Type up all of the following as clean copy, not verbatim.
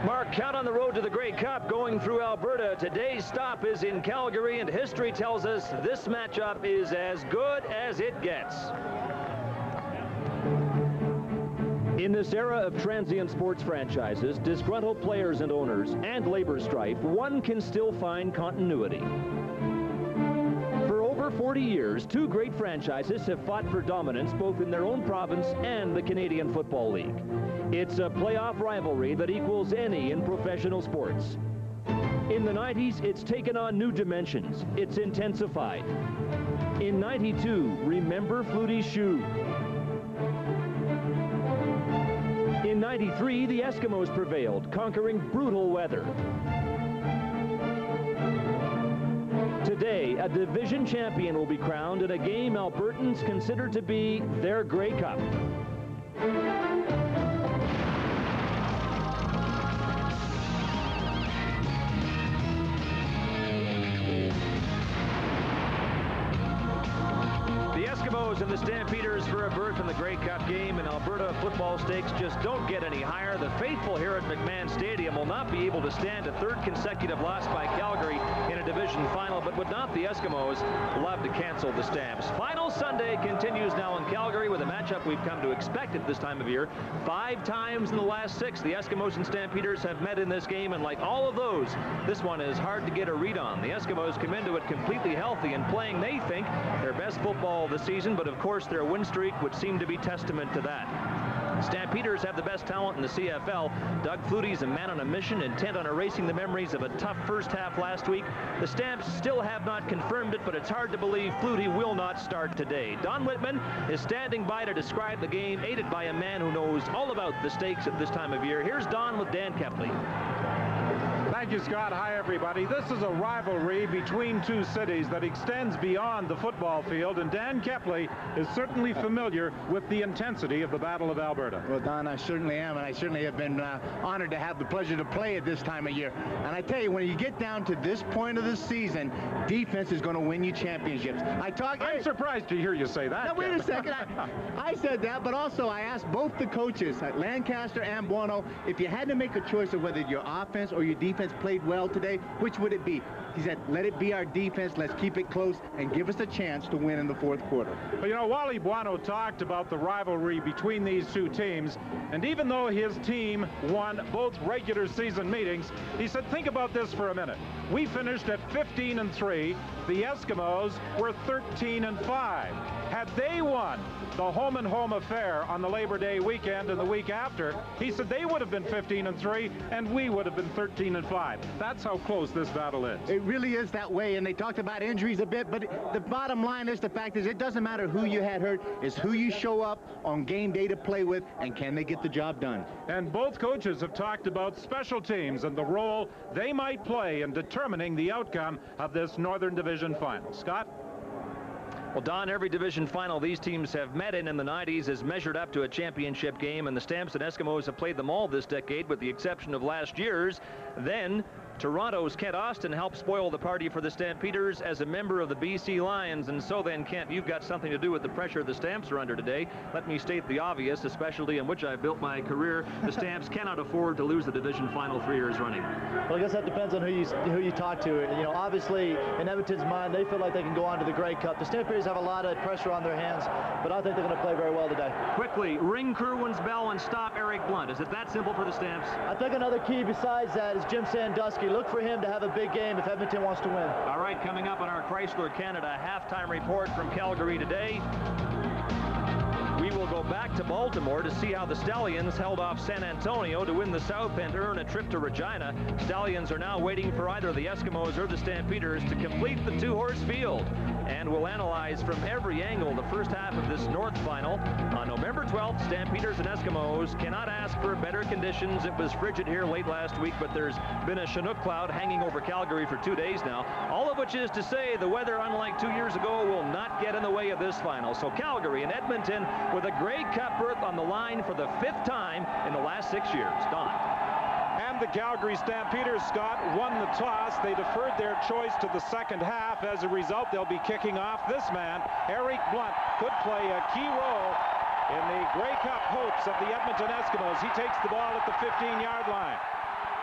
Mark, count on the road to the Grey Cup going through Alberta. Today's stop is in Calgary, and history tells us this matchup is as good as it gets. In this era of transient sports franchises, disgruntled players and owners, and labor strife, one can still find continuity. For over 40 years, two great franchises have fought for dominance both in their own province and the Canadian Football League. It's a playoff rivalry that equals any in professional sports. In the 90s, it's taken on new dimensions. It's intensified. In 92, remember Flutie's shoe. In 93, the Eskimos prevailed, conquering brutal weather. Today, a division champion will be crowned in a game Albertans consider to be their Grey Cup. And the Stampeders for a berth in the Grey Cup game, and Alberta football stakes just don't get any higher. The faithful here at McMahon Stadium will not be able to stand a third consecutive loss by Calgary in a division final, but would not the Eskimos love to cancel the Stamps? Final Sunday continues now in Calgary with a matchup we've come to expect at this time of year. 5 times in the last 6, the Eskimos and Stampeders have met in this game, and like all of those, this one is hard to get a read on. The Eskimos come into it completely healthy and playing, they think, their best football of the season, but of course their win streak would seem to be testament to that. Stampeders have the best talent in the CFL. Doug Flutie's a man on a mission, intent on erasing the memories of a tough first half last week. The Stamps still have not confirmed it, but it's hard to believe Flutie will not start today. Don Whitman is standing by to describe the game, aided by a man who knows all about the stakes at this time of year. Here's Don with Dan Kepley. Thank you, Scott. Hi, everybody. This is a rivalry between two cities that extends beyond the football field, and Dan Kepley is certainly familiar with the intensity of the Battle of Alberta. Well, Don, I certainly am, and I certainly have been honored to have the pleasure to play at this time of year. And I tell you, when you get down to this point of the season, defense is going to win you championships. I'm surprised to hear you say that. Now, wait a second. I said that, but also I asked both the coaches, Lancaster and Buono, if you had to make a choice of whether your offense or your defense played well today, which would it be? He said, let it be our defense, let's keep it close, and give us a chance to win in the fourth quarter. Well, you know, Wally Buono talked about the rivalry between these two teams, and even though his team won both regular season meetings, he said, think about this for a minute. We finished at 15-3. The Eskimos were 13-5. Had they won the home-and-home affair on the Labor Day weekend and the week after, he said they would have been 15-3, and we would have been 13-5. That's how close this battle is. It really is that way, and they talked about injuries a bit, but the bottom line is the fact is it doesn't matter who you had hurt, it's who you show up on game day to play with, and can they get the job done. And both coaches have talked about special teams and the role they might play in determining the outcome of this Northern Division final. Scott? Well, Don, every division final these teams have met in the 90s is measured up to a championship game, and the Stamps and Eskimos have played them all this decade with the exception of last year's. Then Toronto's Kent Austin helped spoil the party for the Stampeders as a member of the BC Lions, and so then, Kent, you've got something to do with the pressure the Stamps are under today. Let me state the obvious, a specialty in which I've built my career. The Stamps cannot afford to lose the division final 3 years running. Well, I guess that depends on who you talk to. You know, obviously, in Edmonton's mind, they feel like they can go on to the Grey Cup. The Stampeders have a lot of pressure on their hands, but I think they're going to play very well today. Quickly, ring Kerwin's bell and stop Eric Blunt. Is it that simple for the Stamps? I think another key besides that is Jim Sandusky. Look for him to have a big game if Edmonton wants to win. All right, coming up on our Chrysler Canada halftime report from Calgary today, we will go back to Baltimore to see how the Stallions held off San Antonio to win the South and earn a trip to Regina. Stallions are now waiting for either the Eskimos or the Stampeders to complete the 2-horse field. And we'll analyze from every angle the first half of this North final. On November 12th, Stampeders and Eskimos cannot ask for better conditions. It was frigid here late last week, but there's been a Chinook cloud hanging over Calgary for 2 days now. All of which is to say the weather, unlike 2 years ago, will not get in the way of this final. So Calgary and Edmonton with a Grey Cup berth on the line for the 5th time in the last 6 years. Don. And the Calgary Stampeders, Scott, won the toss. They deferred their choice to the second half. As a result, they'll be kicking off. This man, Eric Blunt, could play a key role in the Grey Cup hopes of the Edmonton Eskimos. He takes the ball at the 15-yard line.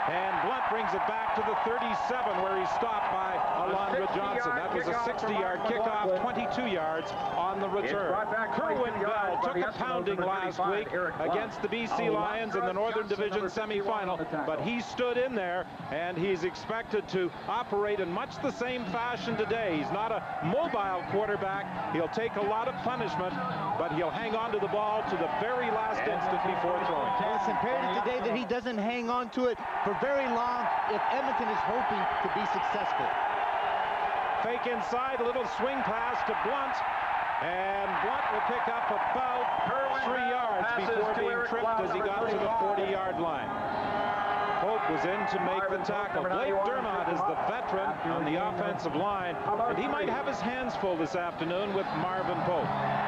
And Blunt brings it back to the 37 where he's stopped by Alondra Johnson. That was a 60-yard kickoff, 22 yards on the return. Kerwin Bell took a pounding last week against the BC Lions in the Northern Division semifinal, but he stood in there, and he's expected to operate in much the same fashion today. He's not a mobile quarterback. He'll take a lot of punishment, but he'll hang on to the ball to the very last instant before throwing. Well, it's imperative today that he doesn't hang on to it for very long if Edmonton is hoping to be successful. Fake inside, a little swing pass to Blunt, and Blunt will pick up about 3 yards before being tripped as he got to the 40-yard line. Pope was in to make the tackle. Blake Dermott is the veteran on the offensive line, and he might have his hands full this afternoon with Marvin Pope.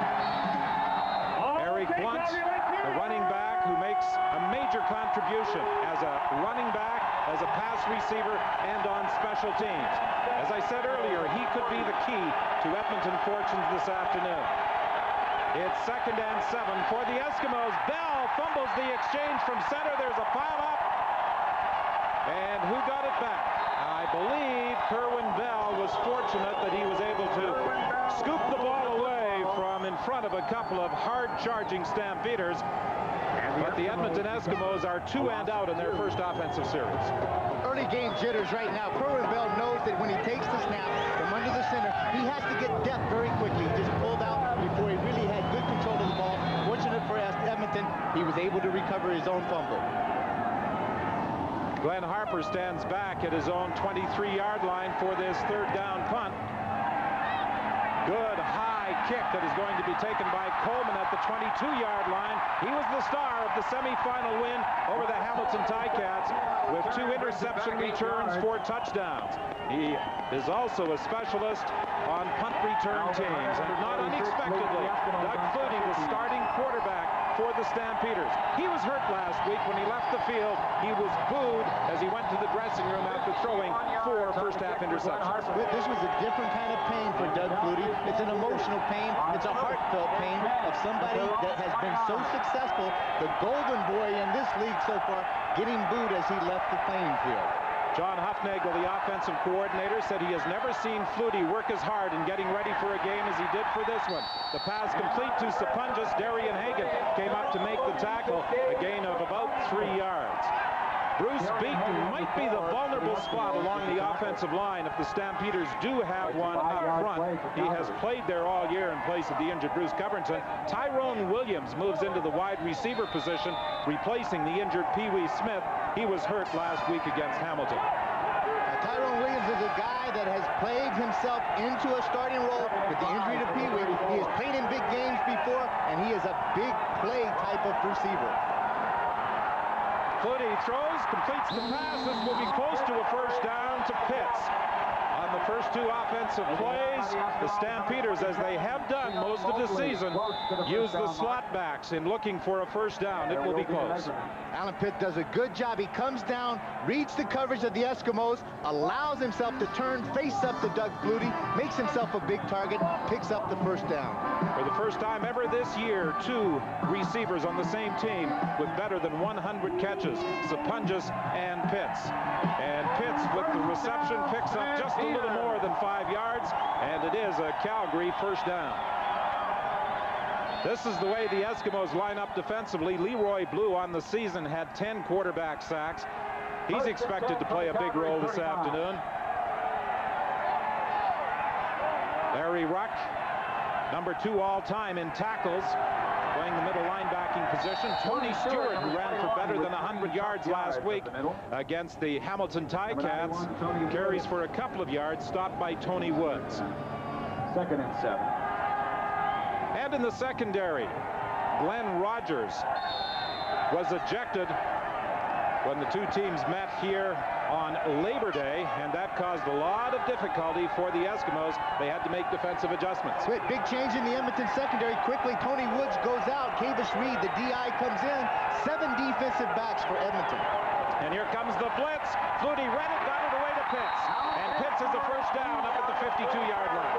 Eric Blunt, the running back who makes a major contribution as a running back, as a pass receiver, and on special teams. As I said earlier, he could be the key to Edmonton fortunes this afternoon. It's 2nd and 7 for the Eskimos. Bell fumbles the exchange from center. There's a pile-up. And who got it back? I believe Kerwin Bell was fortunate that he was able to scoop the ball away from in front of a couple of hard-charging Stampeders. But the Edmonton Eskimos are 2 and out in their first offensive series. Early game jitters right now. Kerwin Bell knows that when he takes the snap from under the center, he has to get depth very quickly. He just pulled out before he really had good control of the ball. Fortunate for Edmonton, he was able to recover his own fumble. Glenn Harper stands back at his own 23-yard line for this 3rd down punt. Good high kick that is going to be taken by Coleman at the 22-yard line. He was the star of the semifinal win over the Hamilton Ticats with 2 interception returns for touchdowns. He is also a specialist on punt return teams. And not unexpectedly, Doug Flutie, the starting quarterback for the Stampeders. He was hurt last week when he left the field. He was booed as he went to the dressing room after throwing 4 first-half interceptions. This was a different kind of pain for Doug Flutie. It's an emotional pain. It's a heartfelt pain of somebody that has been so successful, the golden boy in this league so far, getting booed as he left the playing field. John Huffnagel, the offensive coordinator, said he has never seen Flutie work as hard in getting ready for a game as he did for this one. The pass complete to Sapunjas. Darian Hagan came up to make the tackle, a gain of about 3 yards. Bruce Beaton might be the vulnerable spot along the offensive line if the Stampeders do have one up front. He has played there all year in place of the injured Bruce Covington. Tyrone Williams moves into the wide receiver position, replacing the injured Pee Wee Smith. He was hurt last week against Hamilton. Tyrone Williams is a guy that has played himself into a starting role with the injury to Pee Wee. He has played in big games before, and he is a big play type of receiver. Flutie throws, completes the pass. This will be close to a first down to Pitts. On the first 2 offensive plays, the Stampeders, as they have done most of the season, use the slot backs in looking for a first down. It will be close. Alan Pitt does a good job. He comes down, reads the coverage of the Eskimos, allows himself to turn face up to Doug Flutie, makes himself a big target, picks up the first down. For the first time ever this year, 2 receivers on the same team with better than 100 catches, Sapunjas and Pitts. And Pitts, with the reception, picks up just a little more than 5 yards, and it is a Calgary first down. This is the way the Eskimos line up defensively. Leroy Blue on the season had 10 quarterback sacks. He's expected to play a big role this afternoon. Larry Ruck, number 2 all-time in tackles, playing the middle linebacking position. Tony Stewart, who ran for better than 100 yards last week against the Hamilton Ticats, carries for a couple of yards, stopped by Tony Woods. 2nd and 7. And in the secondary, Glenn Rogers was ejected when the 2 teams met here on Labor Day, and that caused a lot of difficulty for the Eskimos. They had to make defensive adjustments. Big change in the Edmonton secondary. Quickly, Tony Woods goes out. Cavis Reed, the DI, comes in. 7 defensive backs for Edmonton. And here comes the blitz. Flutie read it, got it away to Pitts. And Pitts is a first down up at the 52-yard line.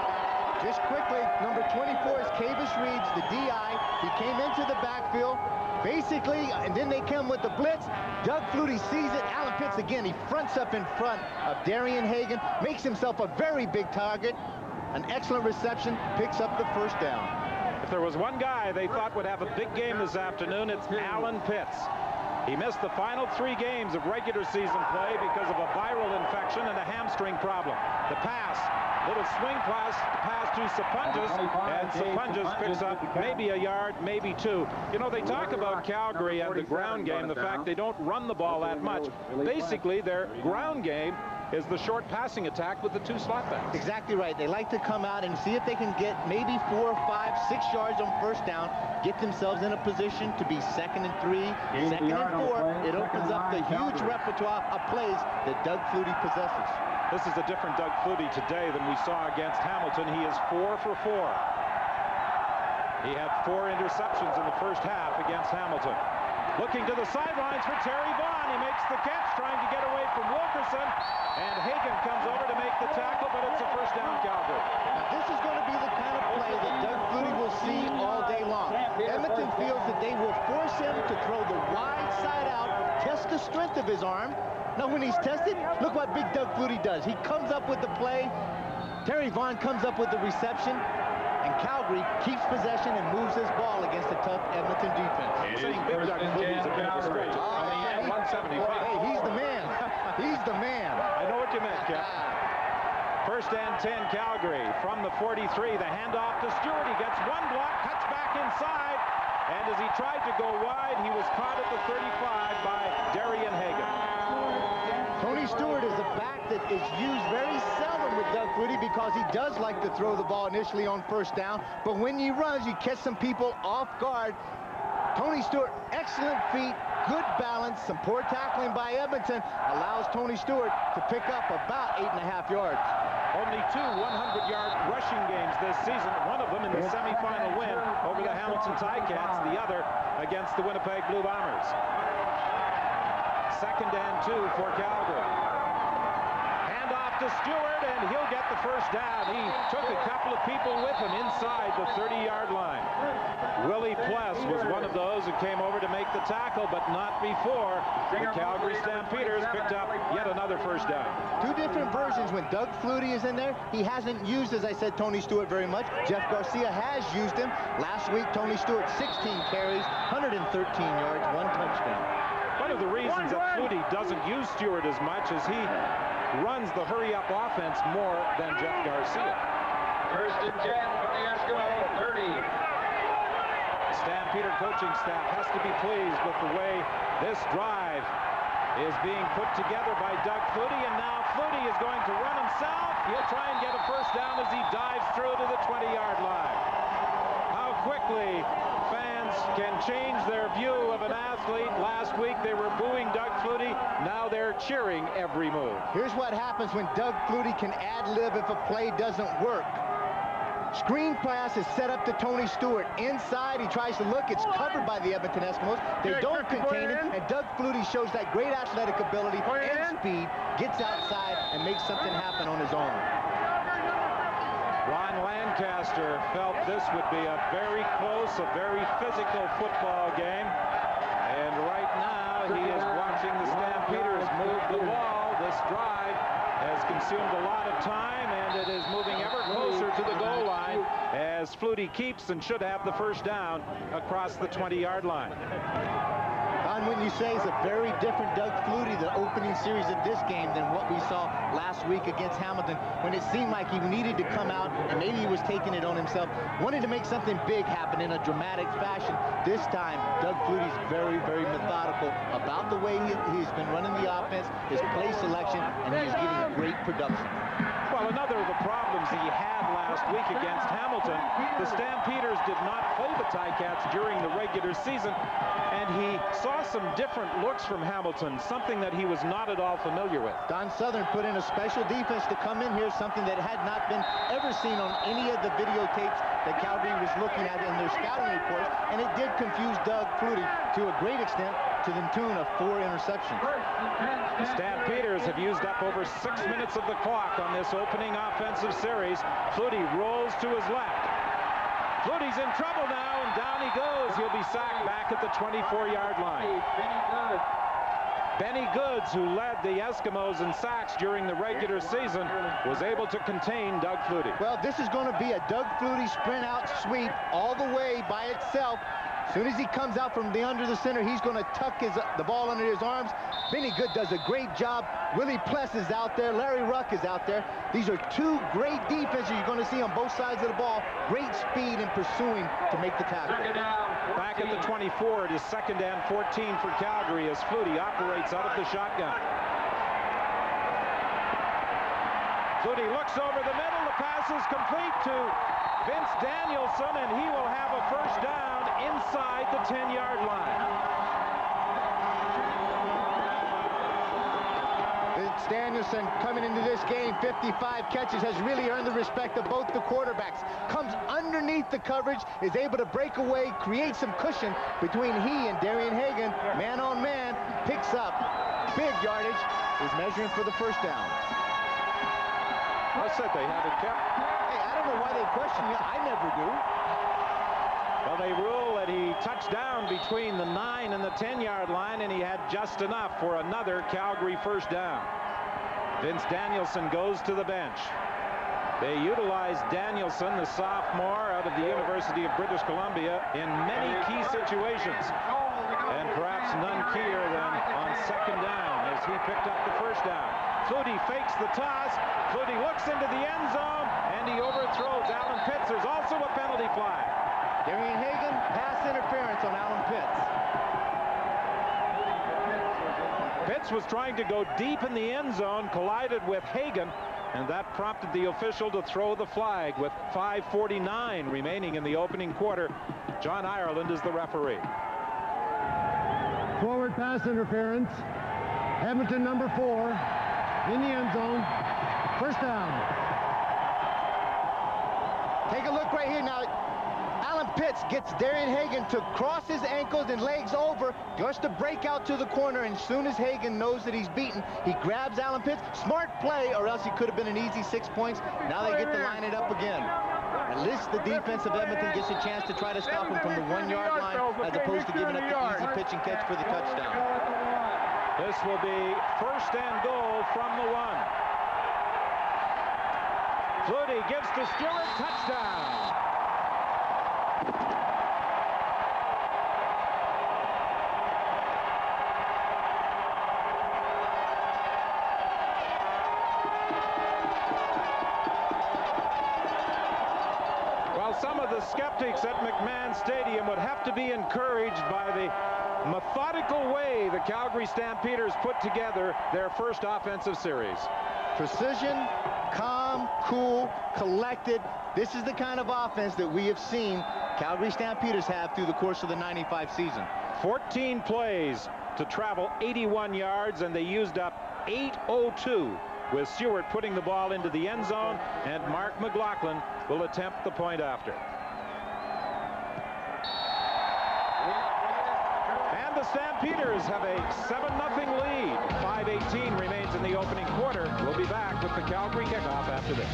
Just quickly, number 24 is Cavis Reed, the DI. He came into the backfield. Basically, and then they come with the blitz. Doug Flutie sees it. Alan Pitts again, he fronts up in front of Darian Hagan, makes himself a very big target. An excellent reception, picks up the first down. If there was one guy they thought would have a big game this afternoon, it's Alan Pitts. He missed the final 3 games of regular season play because of a viral infection and a hamstring problem. The pass, little swing pass to Stampeders, and Stampeders picks up maybe a yard, maybe 2. You know, they talk about Calgary and the ground game, the fact they don't run the ball that much. Basically, their ground game is the short passing attack with the 2 slot backs. Exactly right. They like to come out and see if they can get maybe 4, 5, 6 yards on first down, get themselves in a position to be 2nd and 3, 2nd and 4. It opens up the huge repertoire of plays that Doug Flutie possesses. This is a different Doug Flutie today than we saw against Hamilton. He is 4 for 4. He had 4 interceptions in the first half against Hamilton. Looking to the sidelines for Terry Vaughn. He makes the catch, trying to get away from Wilkerson. And Hagan comes over to make the tackle, but it's a first down, Calgary. Now, this is going to be the kind of play that Doug Flutie will see all day long. Edmonton feels that they will force him to throw the wide side out, test the strength of his arm. Now, when he's tested, look what big Doug Flutie does. He comes up with the play. Terry Vaughn comes up with the reception. And Calgary keeps possession and moves his ball against a tough Edmonton defense. Saying big Doug Flutie's a bit of a stretch. Hey, 175. Hey, he's the man. He's the man. I know what you meant, Cap. First and 10, Calgary from the 43. The handoff to Stewart. He gets 1 block, cuts back inside. And as he tried to go wide, he was caught at the 35 by Darian Hagan. Tony Stewart is a back that is used very seldom with Doug Flutie because he does like to throw the ball initially on first down. But when he runs, you catch some people off guard. Tony Stewart, excellent feet, good balance, some poor tackling by Edmonton allows Tony Stewart to pick up about 8.5 yards. Only 2 100-yard rushing games this season, one of them in the semifinal win over the Hamilton Ticats, the other against the Winnipeg Blue Bombers. 2nd and 2 for Calgary. Hand off to Stewart, and he'll get the first down. He took a couple of people with him inside the 30-yard line. Willie Pless was one of those who came over to make the tackle, but not before the Calgary Stampeders picked up yet another first down. 2 different versions. When Doug Flutie is in there, he hasn't used, as I said, Tony Stewart very much. Jeff Garcia has used him. Last week, Tony Stewart, 16 carries, 113 yards, 1 touchdown. One of the reasons that Flutie doesn't use Stewart as much is he runs the hurry-up offense more than Jeff Garcia. First and 10 from the Eskimo 30. The Stampeder coaching staff has to be pleased with the way this drive is being put together by Doug Flutie, and now Flutie is going to run himself. He'll try and get a first down as he dives through to the 20-yard line. How quickly fans can change their view of an athlete. Last week they were booing Doug Flutie. Now they're cheering every move. Here's what happens when Doug Flutie can ad-lib if a play doesn't work. Screen pass is set up to Tony Stewart. Inside, he tries to look. It's covered by the Edmonton Eskimos. They don't contain him, and Doug Flutie shows that great athletic ability and speed, gets outside and makes something happen on his own. Ron Lancaster felt this would be a very close, a very physical football game. And right now, he is watching the Stampeders move the ball. This drive has consumed a lot of time, and it is moving ever closer to the goal line as Flutie keeps and should have the first down across the 20-yard line. Don, wouldn't you say it's a very different Doug Flutie, the opening series of this game, than what we saw last week against Hamilton, when it seemed like he needed to come out and maybe he was taking it on himself, wanted to make something big happen in a dramatic fashion. This time, Doug Flutie's very, very methodical about the way he's been running the offense, his play selection, and he's getting great production. Well, another of the problems he had last week against Hamilton, the Stampeders did not play the Ticats during the regular season, and he saw some different looks from Hamilton, something that he was not at all familiar with. Don Southern put in a special defense to come in here, something that had not been ever seen on any of the videotapes that Calgary was looking at in their scouting reports, and it did confuse Doug Flutie to a great extent, to the tune of 4 interceptions. The Stampeders have used up over 6 minutes of the clock on this opening offensive series. Flutie rolls to his left. Flutie's in trouble now, and down he goes. He'll be sacked back at the 24-yard line. Benny Goods, who led the Eskimos in sacks during the regular season, was able to contain Doug Flutie. Well, this is going to be a Doug Flutie sprint out sweep all the way by itself. As soon as he comes out from under the center, he's going to tuck the ball under his arms. Benny Good does a great job. Willie Pless is out there. Larry Ruck is out there. These are two great defenses you're going to see on both sides of the ball. Great speed in pursuing to make the tackle. Back at the 24, it is 2nd and 14 for Calgary as Flutie operates out of the shotgun. Flutie looks over the middle. The pass is complete to Vince Danielson, and he will have a first down inside the 10-yard line. Vince Danielson coming into this game, 55 catches, has really earned the respect of both the quarterbacks. Comes underneath the coverage, is able to break away, create some cushion between he and Darian Hagan. Man on man, picks up big yardage, is measuring for the first down. I said they had it kept. Hey, I don't know why they question you. I never do. Well, they rule that he touched down between the 9 and the 10-yard line, and he had just enough for another Calgary first down. Vince Danielson goes to the bench. They utilized Danielson, the sophomore out of the University of British Columbia, in many key situations, and perhaps none keyer than on 2nd down as he picked up the first down. Flutie fakes the toss. Flutie looks into the end zone, and he overthrows Alan Pitts. There's also a penalty flag. Darian Hagan, pass interference on Alan Pitts. Pitts was trying to go deep in the end zone, collided with Hagan, and that prompted the official to throw the flag with 5:49 remaining in the opening quarter. John Ireland is the referee. Forward pass interference. Edmonton number 4 in the end zone. First down. Take a look right here now. Alan Pitts gets Darian Hagan to cross his ankles and legs over just to break out to the corner, and as soon as Hagan knows that he's beaten, he grabs Alan Pitts. Smart play, or else he could have been an easy 6 points. Now they get to line it up again. At least the defense of Edmonton gets a chance to try to stop him from the 1-yard line as opposed to giving up the easy pitch and catch for the touchdown. This will be 1st and goal from the 1. Flutie gives to Stewart, touchdown. Some of the skeptics at McMahon Stadium would have to be encouraged by the methodical way the Calgary Stampeders put together their first offensive series. Precision, calm, cool, collected. This is the kind of offense that we have seen Calgary Stampeders have through the course of the '95 season. 14 plays to travel 81 yards, and they used up 8:02. With Stewart putting the ball into the end zone, and Mark McLaughlin will attempt the point after. And the Stampeders have a 7-0 lead. 5:18 remains in the opening quarter. We'll be back with the Calgary kickoff after this.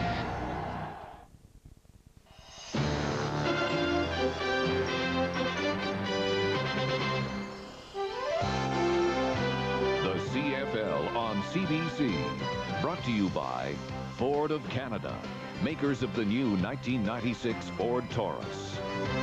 CFL on CBC, brought to you by Ford of Canada, makers of the new 1996 Ford Taurus.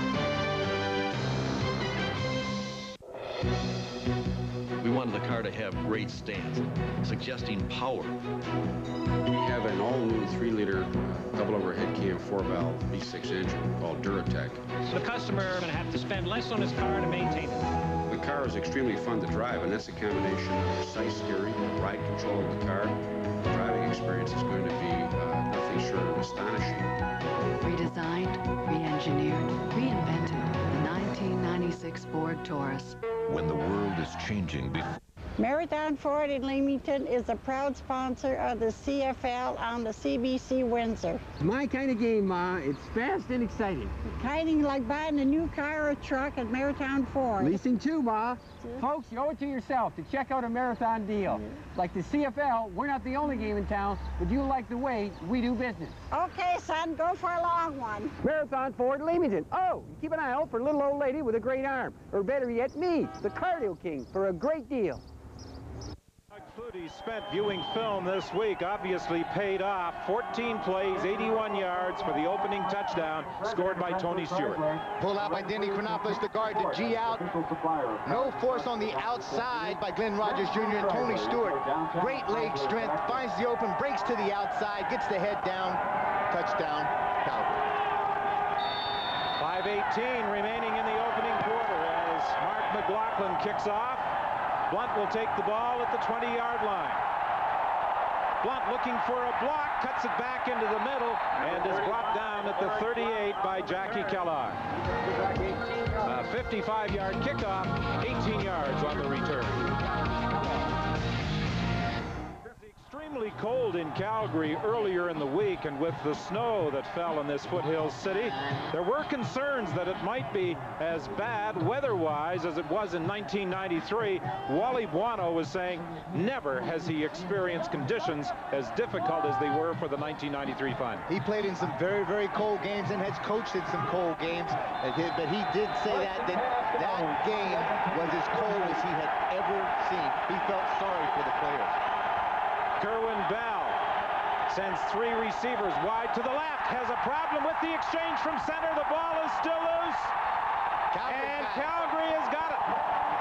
We wanted the car to have great stance, suggesting power. We have an all-new 3-liter double overhead cam 4-valve V6 engine called Duratec. The customer is going to have to spend less on his car to maintain it. The car is extremely fun to drive, and that's a combination of precise steering, ride control of the car. The driving experience is going to be nothing short of astonishing. Redesigned, re-engineered, reinvented. The 1996 Ford Taurus. When the world is changing Marathon Ford in Leamington is a proud sponsor of the CFL on the CBC Windsor. My kind of game, Ma. It's fast and exciting. Kind of like buying a new car or truck at Marathon Ford. Leasing too, Ma. Folks, you owe it to yourself to check out a Marathon deal. Like the CFL, we're not the only game in town, but you like the way we do business. Okay, son, go for a long one. Marathon Ford Leamington. Oh, keep an eye out for a little old lady with a great arm. Or better yet, me, the Cardio King, for a great deal. Flutie spent viewing film this week obviously paid off. 14 plays, 81 yards for the opening touchdown scored by Tony Stewart. Pull out by Denny Chronopoulos, the guard, the G out. No force on the outside by Glenn Rogers Jr. and Tony Stewart. Great leg strength, finds the open, breaks to the outside, gets the head down. Touchdown, Calgary. 5:18 remaining in the opening quarter as Mark McLaughlin kicks off. Blunt will take the ball at the 20-yard line. Blunt looking for a block, cuts it back into the middle, and is brought down at the 38 by Jackie Kellogg. A 55-yard kickoff, 18 yards on the return. Extremely cold in Calgary earlier in the week, and with the snow that fell in this foothills city, there were concerns that it might be as bad weather-wise as it was in 1993. Wally Buono was saying never has he experienced conditions as difficult as they were for the 1993 final. He played in some very, very cold games and has coached in some cold games, but he did say that game was as cold as he had ever seen. He felt sorry for the players. Kerwin Bell sends 3 receivers wide to the left, has a problem with the exchange from center. The ball is still loose, and Calgary has got it.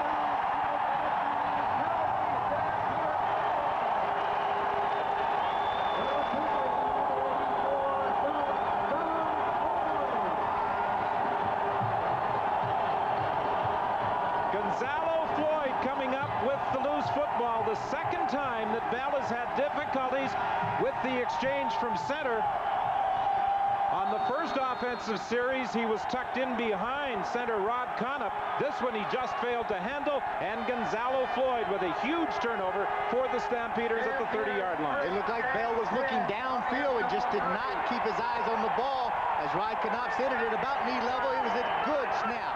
Gonzalo Floyd coming up with the loose football. The second time that Bell has had difficulties with the exchange from center. On the first offensive series, he was tucked in behind center Rod Connup. This one he just failed to handle, and Gonzalo Floyd with a huge turnover for the Stampeders at the 30-yard line. It looked like Bell was looking downfield and just did not keep his eyes on the ball. As Rod Connup hit it at about knee level, it was a good snap.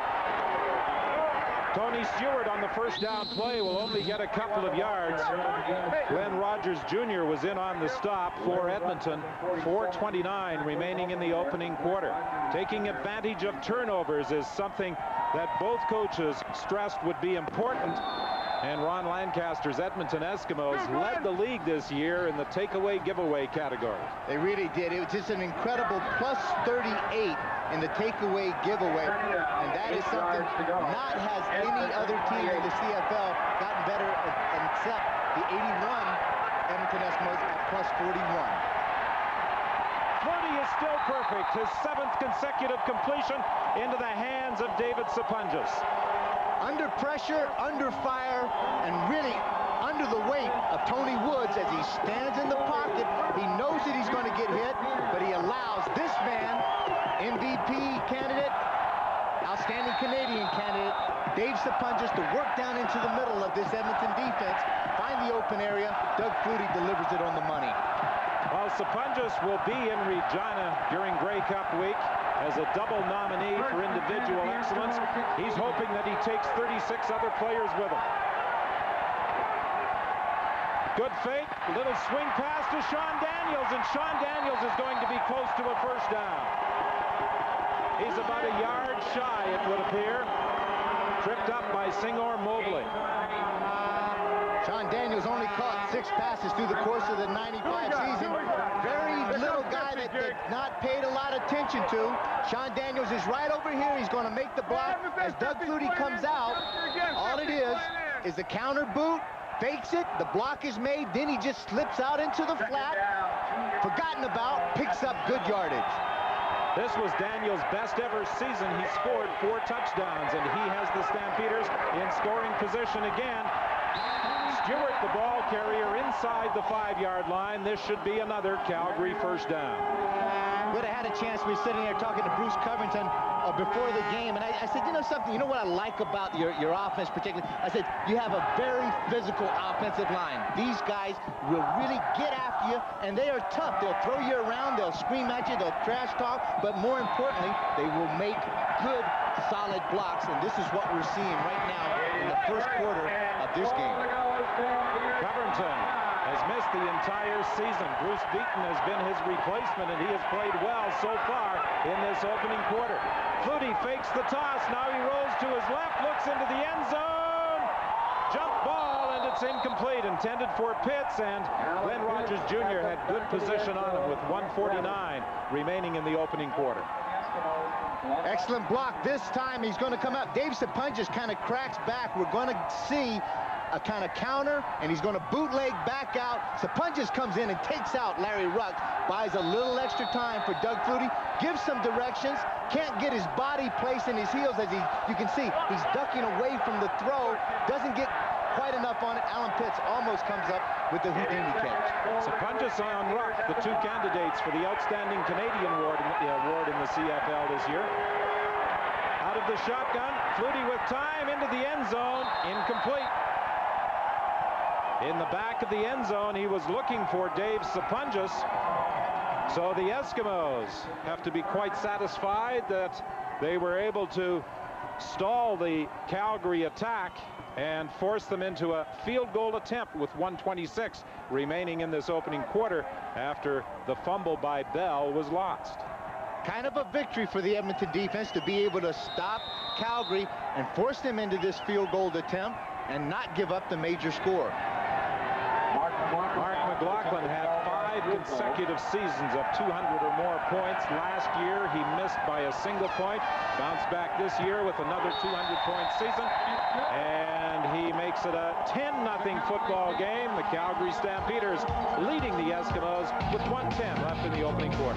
Tony Stewart on the first down play will only get a couple of yards. Glenn Rogers Jr. was in on the stop for Edmonton. 4:29 remaining in the opening quarter. Taking advantage of turnovers is something that both coaches stressed would be important. And Ron Lancaster's Edmonton Eskimos led the league this year in the takeaway giveaway category. They really did. It was just an incredible plus 38 in the takeaway giveaway. And that is something not has any other team in the CFL gotten better except the 81 Edmonton Eskimos at plus 41. 40 is still perfect. His 7th consecutive completion into the hands of David Sapunjas. Under pressure, under fire, and really under the weight of Tony Woods as he stands in the pocket. He knows that he's going to get hit, but he allows this man, MVP candidate, outstanding Canadian candidate, Dave Sapunjas, to work down into the middle of this Edmonton defense, find the open area. Doug Flutie delivers it on the money. Well, Sapunjas will be in Regina during Grey Cup week as a double nominee for individual excellence. He's hoping that he takes 36 other players with him. Good fake, little swing pass to Sean Daniels, and Sean Daniels is going to be close to a first down. He's about a yard shy, it would appear. Tripped up by Singor Mobley. Sean Daniels only caught 6 passes through the course of the 95 season. Very little guy that not paid a lot of attention to. Sean Daniels is right over here. He's going to make the block. As Doug Flutie comes out, all it is a counter boot, fakes it, the block is made, then he just slips out into the flat, forgotten about, picks up good yardage. This was Daniels' best ever season. He scored 4 touchdowns, and he has the Stampeders in scoring position again. Stewart, the ball carrier, inside the 5-yard line. This should be another Calgary first down. would have had a chance. We were sitting there talking to Bruce Covington before the game, and I said, you know something, you know what I like about your offense particularly? I said, you have a very physical offensive line. These guys will really get after you, and they are tough. They'll throw you around, they'll scream at you, they'll trash talk, but more importantly, they will make good, solid blocks, and this is what we're seeing right now in the first quarter of this game. Covington has missed the entire season. Bruce Beaton has been his replacement, and he has played well so far in this opening quarter. Flutie fakes the toss. Now he rolls to his left, looks into the end zone. Jump ball, and it's incomplete. Intended for Pitts, and Glenn Rogers Jr. had good position on him with 1:49 remaining in the opening quarter. Excellent block. This time he's going to come up. Dave Sapunjas kind of cracks back. We're going to see a kind of counter, and he's going to bootleg back out. Sapunjas comes in and takes out Larry Ruck, buys a little extra time for Doug Flutie, gives some directions, can't get his body placed in his heels as you can see, he's ducking away from the throw, doesn't get quite enough on it. Alan Pitts almost comes up with the Houdini catch. Sapunjas on Ruck, the two candidates for the Outstanding Canadian award in the CFL this year. Out of the shotgun, Flutie with time into the end zone, incomplete. In the back of the end zone, he was looking for Dave Sapunjas. So the Eskimos have to be quite satisfied that they were able to stall the Calgary attack and force them into a field goal attempt with 1:26 remaining in this opening quarter after the fumble by Bell was lost. Kind of a victory for the Edmonton defense to be able to stop Calgary and force them into this field goal attempt and not give up the major score. Mark McLaughlin had 5 consecutive seasons of 200 or more points. Last year he missed by a single point. Bounced back this year with another 200-point season, and he makes it a 10-0 football game. The Calgary Stampeders leading the Eskimos with 1:10 left in the opening quarter.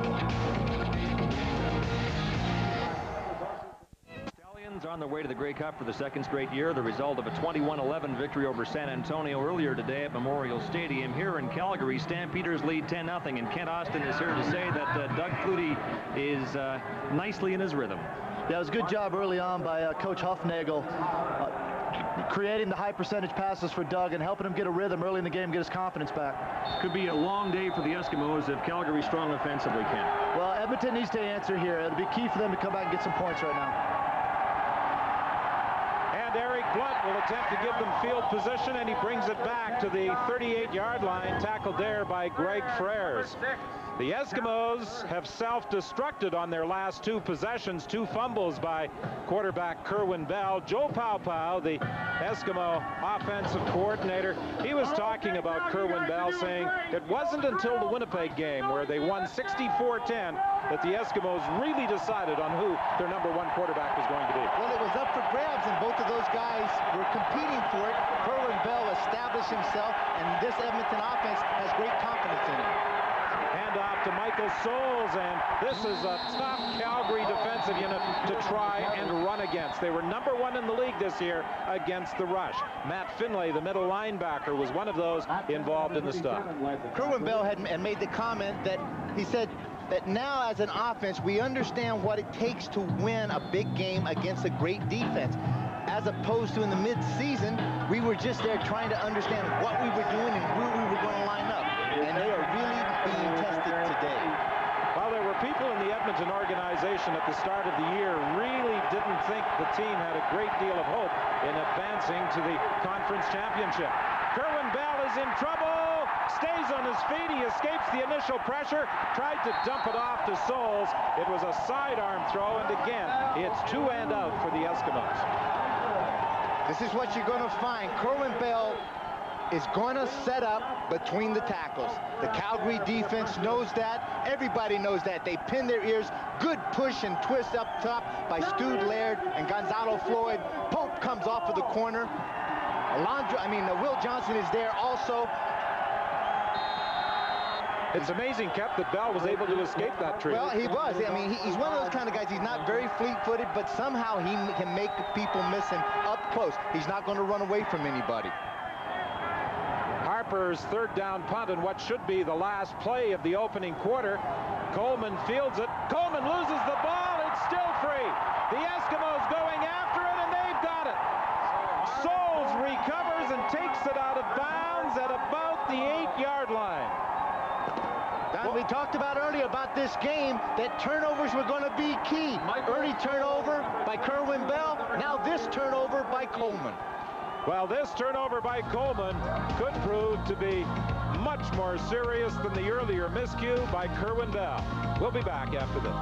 Are on their way to the Grey Cup for the second straight year. The result of a 21-11 victory over San Antonio earlier today at Memorial Stadium. Here in Calgary, Stampeders lead 10-0, and Kent Austin is here to say that Doug Flutie is nicely in his rhythm. Yeah, it was a good job early on by Coach Huffnagel, creating the high percentage passes for Doug and helping him get a rhythm early in the game, get his confidence back. Could be a long day for the Eskimos if Calgary's strong offensively, Kent. Well, Edmonton needs to answer here. It'll be key for them to come back and get some points right now. Eric Blunt will attempt to give them field position, and he brings it back to the 38-yard line, tackled there by Greg Frères. The Eskimos have self-destructed on their last 2 possessions, 2 fumbles by quarterback Kerwin Bell. Joe Paupau, the Eskimo offensive coordinator, he was talking about Kerwin Bell, saying it wasn't until the Winnipeg game where they won 64-10 that the Eskimos really decided on who their #1 quarterback was going to be. Well, it was up for grabs, and both of those guys were competing for it. Kerwin Bell established himself, and this Edmonton offense has great confidence in him. Handoff to Michael Souls, and this is a tough Calgary defensive unit to try and run against. They were #1 in the league this year against the rush. Matt Finlay, the middle linebacker, was one of those involved in the stop. Kerwin Bell had made the comment that he said that now as an offense, we understand what it takes to win a big game against a great defense. As opposed to in the mid-season, we were just there trying to understand what we were doing and where we were going to line up. And they are really being tested today. Well, there were people in the Edmonton organization at the start of the year really didn't think the team had a great deal of hope in advancing to the conference championship. Kerwin Bell is in trouble, stays on his feet, he escapes the initial pressure, tried to dump it off to Souls. It was a sidearm throw, and again, it's 2 and out for the Eskimos. This is what you're going to find. Kerwin Bell is going to set up between the tackles. The Calgary defense knows that. Everybody knows that. They pin their ears. Good push and twist up top by Stu Laird and Gonzalo Floyd. Pope comes off of the corner. Will Johnson is there also. It's amazing, Kep, that Bell was able to escape that tree. Well, he was. I mean, he's one of those kind of guys. He's not very fleet-footed, but somehow he can make people miss him up close. He's not going to run away from anybody. Harper's third down punt in what should be the last play of the opening quarter. Coleman fields it. Coleman loses the ball. It's still free. The Eskimos going after it, and they've got it. Souls recovers and takes it out of bounds at about the 8-yard line. Don, we talked about earlier about this game that turnovers were going to be key. Early turnover by Kerwin Bell. Now this turnover by Coleman. Well, this turnover by Coleman could prove to be much more serious than the earlier miscue by Kerwin Bell. We'll be back after this.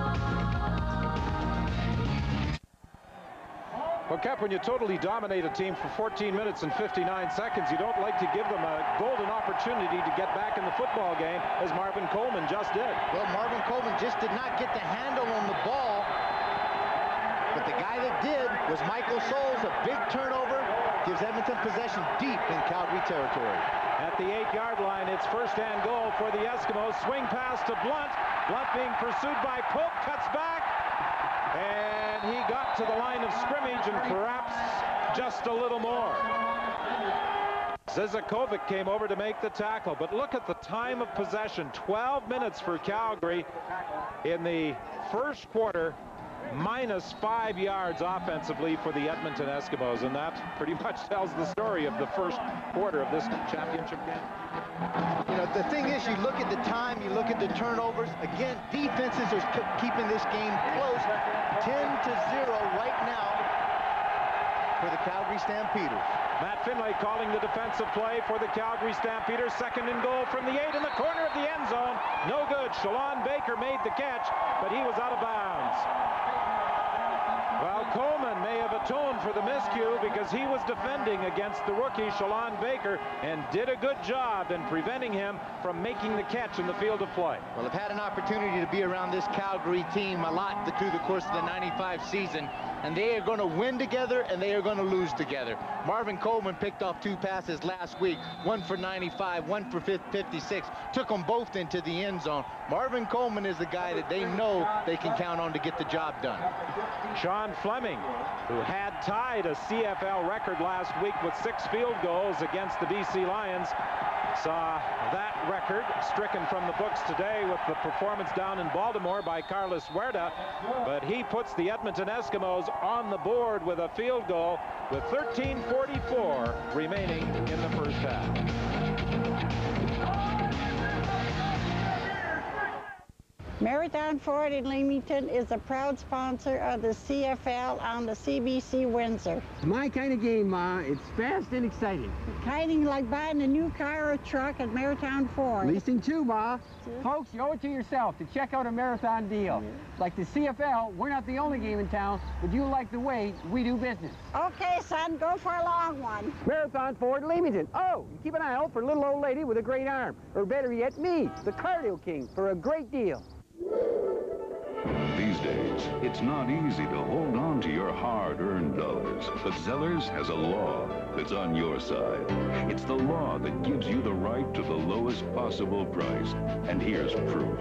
Well, Cap, when you totally dominate a team for 14 minutes and 59 seconds, you don't like to give them a golden opportunity to get back in the football game, as Marvin Coleman just did. Well, Marvin Coleman just did not get the handle on the ball, but the guy that did was Michael Souls. A big turnover gives Edmonton possession deep in Calgary territory. At the 8-yard line, it's first and goal for the Eskimos. Swing pass to Blunt. Blunt being pursued by Pope, cuts back. And he got to the line of scrimmage and perhaps just a little more. Zizakovic came over to make the tackle, but look at the time of possession. 12 minutes for Calgary in the first quarter, minus 5 yards offensively for the Edmonton Eskimos, and that pretty much tells the story of the first quarter of this championship game. You know, the thing is, you look at the time, you look at the turnovers. Again, defenses are keeping this game close. 10-0 right now for the Calgary Stampeders. Matt Finlay calling the defensive play for the Calgary Stampeders. Second and goal from the 8 in the corner of the end zone. No good. Shalon Baker made the catch, but he was out of bounds. Well, Coleman may have atoned for the miscue because he was defending against the rookie Shalon Baker and did a good job in preventing him from making the catch in the field of play. Well, I've had an opportunity to be around this Calgary team a lot through the course of the '95 season, and they are going to win together and they are going to lose together. Marvin Coleman picked off 2 passes last week, one for 95, one for 56, took them both into the end zone. Marvin Coleman is the guy that they know they can count on to get the job done. Sean Fleming, who had tied a CFL record last week with 6 field goals against the BC Lions, saw that record stricken from the books today with the performance down in Baltimore by Carlos Huerta, but he puts the Edmonton Eskimos on the board with a field goal with 13:44 remaining in the first half. Marathon Ford in Leamington is a proud sponsor of the CFL on the CBC Windsor. It's my kind of game, Ma. It's fast and exciting. Kind of like buying a new car or truck at Marathon Ford. Leasing too, Ma. Folks, you owe it to yourself to check out a marathon deal. Like the CFL, we're not the only game in town, but you like the way we do business. Okay, son, go for a long one. Marathon Ford Leamington. Oh, keep an eye out for a little old lady with a great arm. Or better yet, me, the Cardio King, for a great deal. These days, it's not easy to hold on to your hard-earned dollars, but Zellers has a law that's on your side. It's the law that gives you the right to the lowest possible price, and here's proof.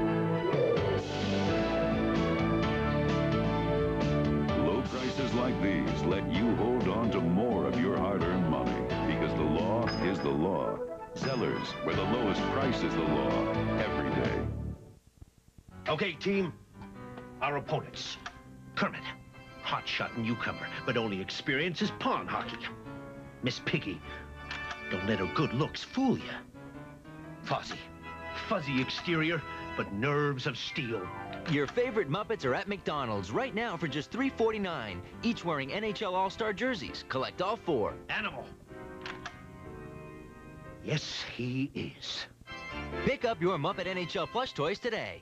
Low prices like these let you hold on to more of your hard-earned money, because the law is the law. Zellers, where the lowest price is the law, every day. Okay, team. Our opponents. Kermit, hotshot newcomer, but only experience is pawn hockey. Miss Piggy, don't let her good looks fool you. Fozzie, fuzzy exterior, but nerves of steel. Your favorite Muppets are at McDonald's right now for just $3.49, each wearing NHL All-Star jerseys. Collect all 4. Animal. Yes, he is. Pick up your Muppet NHL plush toys today.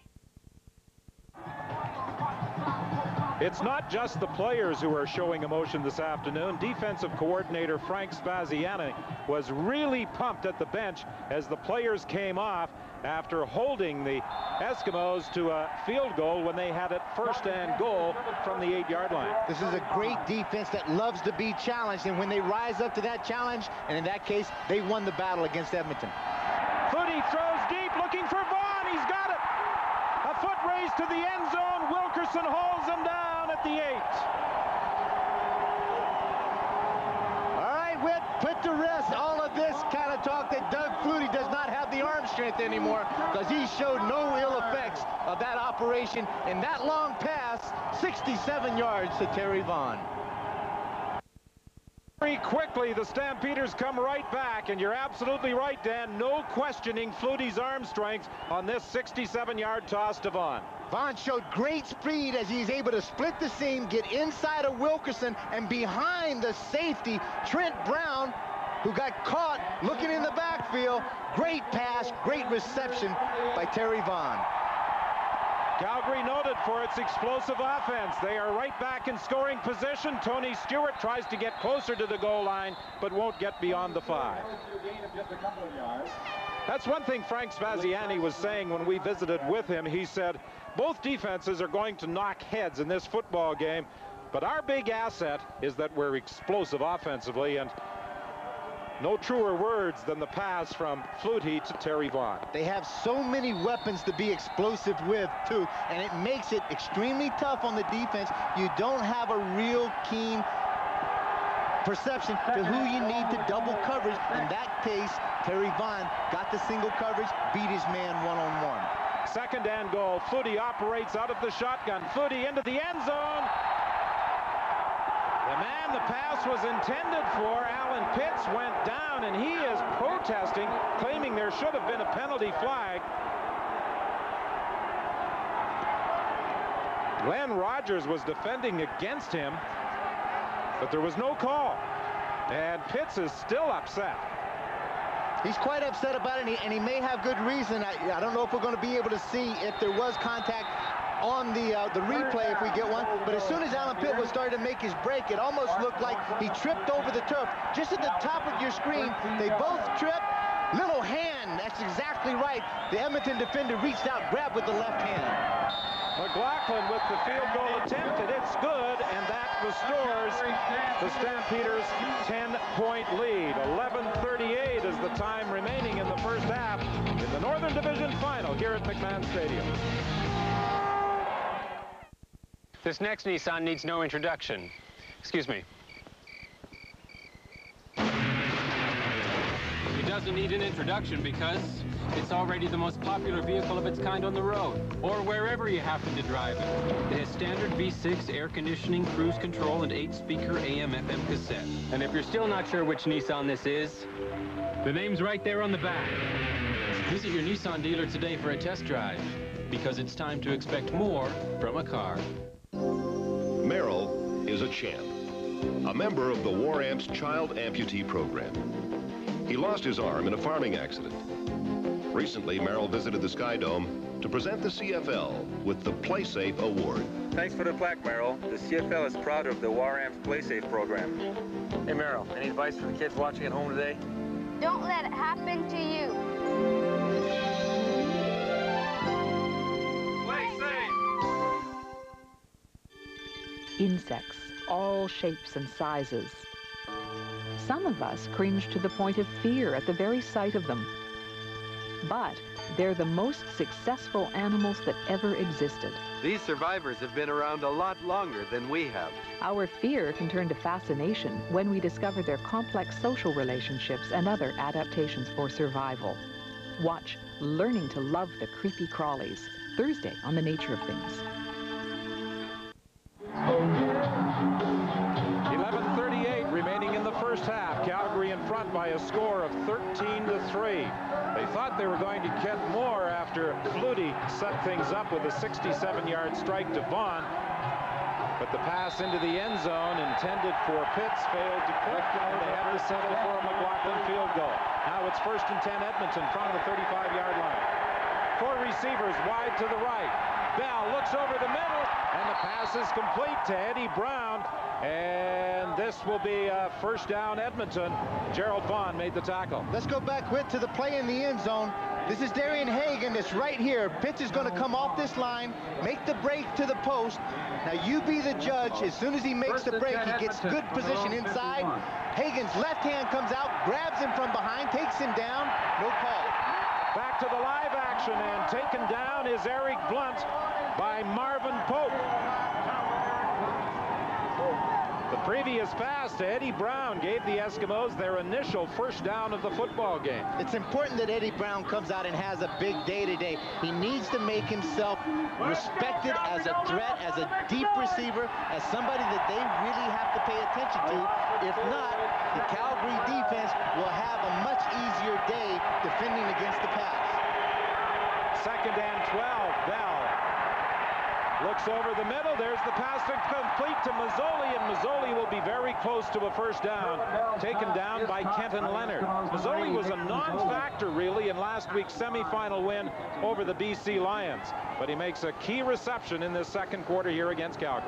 It's not just the players who are showing emotion this afternoon. Defensive coordinator Frank Spaziani was really pumped at the bench as the players came off after holding the Eskimos to a field goal when they had it first and goal from the 8-yard line. This is a great defense that loves to be challenged, and when they rise up to that challenge, and in that case, they won the battle against Edmonton. Footy throws deep, looking for Vaughn. He's got it. A foot race to the end zone. Wilkerson hauls him down at the 8. All right, Whit, put to rest all of this kind of talk that Doug Flutie does not have the arm strength anymore, because he showed no ill effects of that operation. And that long pass, 67 yards to Terry Vaughn. Very quickly, the Stampeders come right back, and you're absolutely right, Dan. No questioning Flutie's arm strength on this 67-yard toss to Vaughn. Vaughn showed great speed as he's able to split the seam, get inside of Wilkerson, and behind the safety, Trent Brown, who got caught looking in the backfield. Great pass, great reception by Terry Vaughn. Calgary noted for its explosive offense. They are right back in scoring position. Tony Stewart tries to get closer to the goal line, but won't get beyond the 5. That's one thing Frank Spaziani was saying when we visited with him. He said, both defenses are going to knock heads in this football game, but our big asset is that we're explosive offensively, and no truer words than the pass from Flutie to Terry Vaughn. They have so many weapons to be explosive with, too, and it makes it extremely tough on the defense. You don't have a real keen perception to who you need to double coverage. In that case, Terry Vaughn got the single coverage, beat his man one-on-one. Second and goal. Flutie operates out of the shotgun. Flutie into the end zone. The man the pass was intended for, Alan Pitts, went down, and he is protesting, claiming there should have been a penalty flag. Glenn Rogers was defending against him, but there was no call, and Pitts is still upset. He's quite upset about it, and he may have good reason. I don't know if we're going to be able to see if there was contact on the replay if we get one, but as soon as Alan Pitt was starting to make his break, it almost looked like he tripped over the turf. Just at the top of your screen, they both tripped. Little hand, that's exactly right. The Edmonton defender reached out, grabbed with the left hand. McLaughlin with the field goal attempted. It's good, and that restores the Stampeders' 10-point lead. 11:38 is the time remaining in the first half in the Northern Division Final here at McMahon Stadium. This next Nissan needs no introduction. Excuse me. It doesn't need an introduction because it's already the most popular vehicle of its kind on the road, or wherever you happen to drive it. It has standard V6 air conditioning, cruise control, and 8-speaker AM/FM cassette. And if you're still not sure which Nissan this is, the name's right there on the back. Visit your Nissan dealer today for a test drive, because it's time to expect more from a car. Merrill is a champ, a member of the War Amps Child Amputee Program. He lost his arm in a farming accident. Recently, Merrill visited the Sky Dome to present the CFL with the Play Safe Award. Thanks for the plaque, Merrill. The CFL is proud of the War Amps Play Safe program. Hey, Merrill, any advice for the kids watching at home today? Don't let it happen to you. Insects, all shapes and sizes. Some of us cringe to the point of fear at the very sight of them. But they're the most successful animals that ever existed. These survivors have been around a lot longer than we have. Our fear can turn to fascination when we discover their complex social relationships and other adaptations for survival. Watch Learning to Love the Creepy Crawlies, Thursday on The Nature of Things. 11:38 remaining in the first half. Calgary in front by a score of 13-3. They thought they were going to get more after Flutie set things up with a 67-yard strike to Vaughn. But the pass into the end zone intended for Pitts failed to click, and they had to settle for a McLaughlin field goal. Now it's 1st and 10 Edmonton from the 35-yard line. 4 receivers wide to the right. Bell looks over the middle, and the pass is complete to Eddie Brown. And this will be first down Edmonton. Gerald Vaughn made the tackle. Let's go back, Whit, to the play in the end zone. This is Darian Hagan that's right here. Pitts is going to come off this line, make the break to the post. Now you be the judge. As soon as he makes the break, he gets good position inside. Hagan's left hand comes out, grabs him from behind, takes him down. No call. Back to the live action, and taken down is Eric Blunt by Marvin Pope. The Previous pass to Eddie Brown gave the Eskimos their initial first down of the football game. It's important that Eddie Brown comes out and has a big day today. He needs to make himself respected as a threat, as a deep receiver, as somebody that they really have to pay attention to. If not, the Calgary defense will have a much easier day defending against the pass. 2nd and 12, Bell looks over the middle. There's the pass complete to Mazzoli, and Mazzoli will be very close to a first down, taken down by Kenton Leonard. Mazzoli was a non-factor, really, in last week's semifinal win over the BC Lions, but he makes a key reception in this second quarter here against Calgary.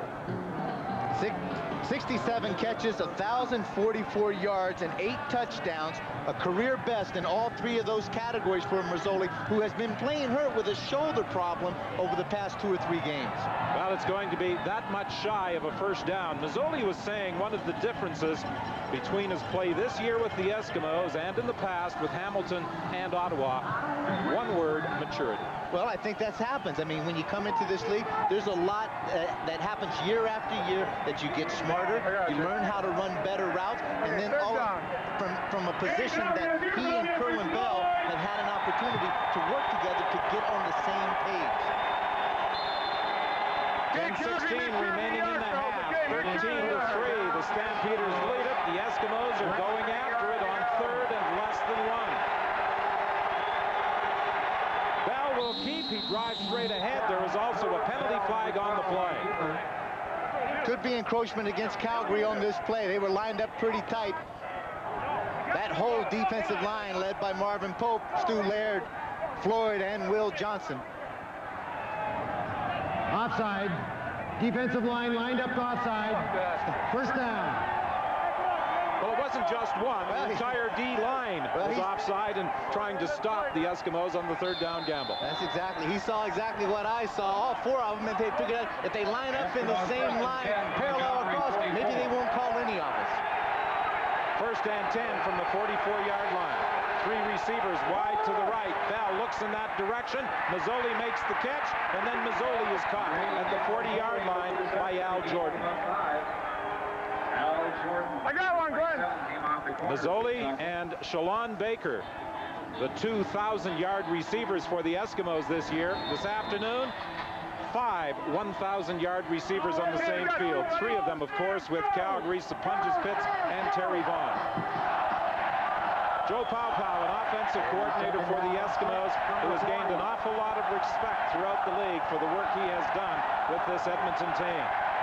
67 catches, 1,044 yards, and 8 touchdowns, a career best in all 3 of those categories for Mazzoli, who has been playing hurt with a shoulder problem over the past 2 or 3 games. Well, it's going to be that much shy of a first down. Mazzoli was saying one of the differences between his play this year with the Eskimos and in the past with Hamilton and Ottawa, one word: maturity. Well, I think that happens. I mean, when you come into this league, there's a lot that happens year after year that you get smarter, you learn how to run better routes, and then all from a position that he and Kerwin Bell have had an opportunity to work together to get on the same page. 10:16 remaining in the half, 13-3. The Stampeders lead it. The Eskimos are going after it on 3rd and less than 1. Bell will keep. He drives straight ahead. There is also a penalty flag on the play. Could be encroachment against Calgary on this play. They were lined up pretty tight. That whole defensive line led by Marvin Pope, Stu Laird, Floyd, and Will Johnson. Offside. Defensive line lined up to offside. First down. Well, it wasn't just one. The entire D-line was offside and trying to stop the Eskimos on the 3rd down gamble. That's exactly. He saw exactly what I saw. All 4 of them, if they figured out if they line up in the same line, parallel across, maybe they won't call any of us. 1st and 10 from the 44-yard line. 3 receivers wide to the right. Bell looks in that direction. Mazzoli makes the catch, and then Mazzoli is caught at the 40-yard line by Al Jordan. I got one, Glenn. Mazzoli and Shalon Baker, the 2,000-yard receivers for the Eskimos this year. This afternoon, 5 1,000-yard receivers on the same field. 3 of them, of course, with Calgary, Sapunjas Pitts, and Terry Vaughn. Joe Paupau, an offensive coordinator for the Eskimos, who has gained an awful lot of respect throughout the league for the work he has done with this Edmonton team.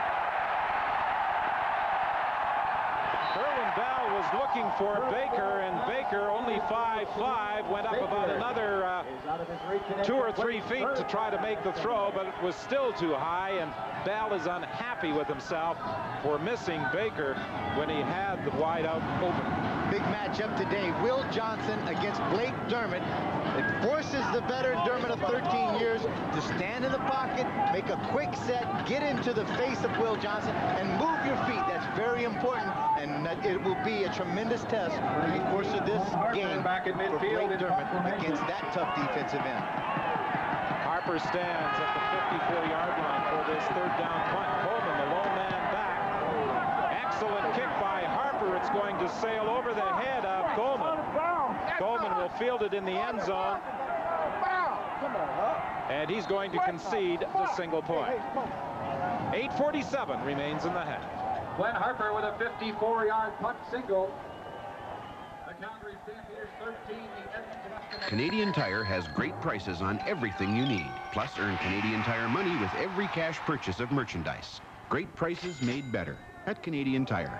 Kerwin Bell was looking for Baker, and Baker, only 5'5", went up about another 2 or 3 feet to try to make the throw, but it was still too high, and Bell is unhappy with himself for missing Baker when he had the wide out open. Big matchup today. Will Johnson against Blake Dermott. It forces the veteran Dermott of 13 years to stand in the pocket, make a quick set, get into the face of Will Johnson, and move your feet. That's very important, and it will be a tremendous test in the course of this game for Blake Dermott against that tough defensive end. Harper stands at the 54-yard line for this 3rd down punt. Coleman, the lone man back. Excellent kick by Harper. It's going to sail over the head of Coleman. Coleman will field it in the end zone. And he's going to concede the single point. 8:47 remains in the half. Glenn Harper with a 54-yard punt single. The Calgary Stampeders 13, the Edmonton Eskimos. Canadian Tire has great prices on everything you need. Plus, earn Canadian Tire money with every cash purchase of merchandise. Great prices made better at Canadian Tire.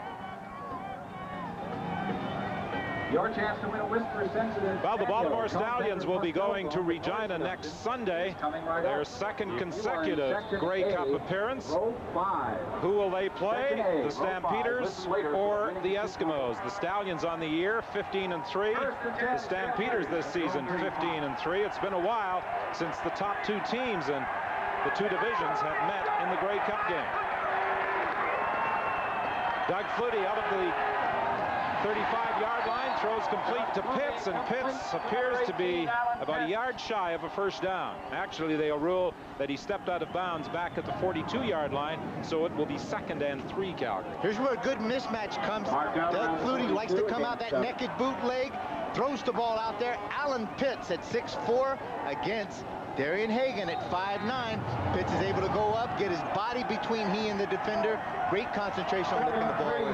Your chance to win a whisper-sensitive... Well, the Baltimore Stallions will be going to Regina next Sunday. Their 2nd consecutive Grey Cup appearance. Who will they play? The Stampeders or the Eskimos? The Stallions on the year, 15-3. The Stampeders this season, 15-3. It's been a while since the top 2 teams in the 2 divisions have met in the Grey Cup game. Doug Flutie out of the 35-yard line, throws complete to Pitts, and Pitts appears to be about a yard shy of a first down. Actually, they'll rule that he stepped out of bounds back at the 42-yard line, so it will be 2nd and 3, Calgary. Here's where a good mismatch comes. Doug Flutie likes to come out that naked bootleg, throws the ball out there. Alan Pitts at 6'4" against Darian Hagan at 5'9". Pitts is able to go up, get his body between he and the defender. Great concentration on looking the ball in.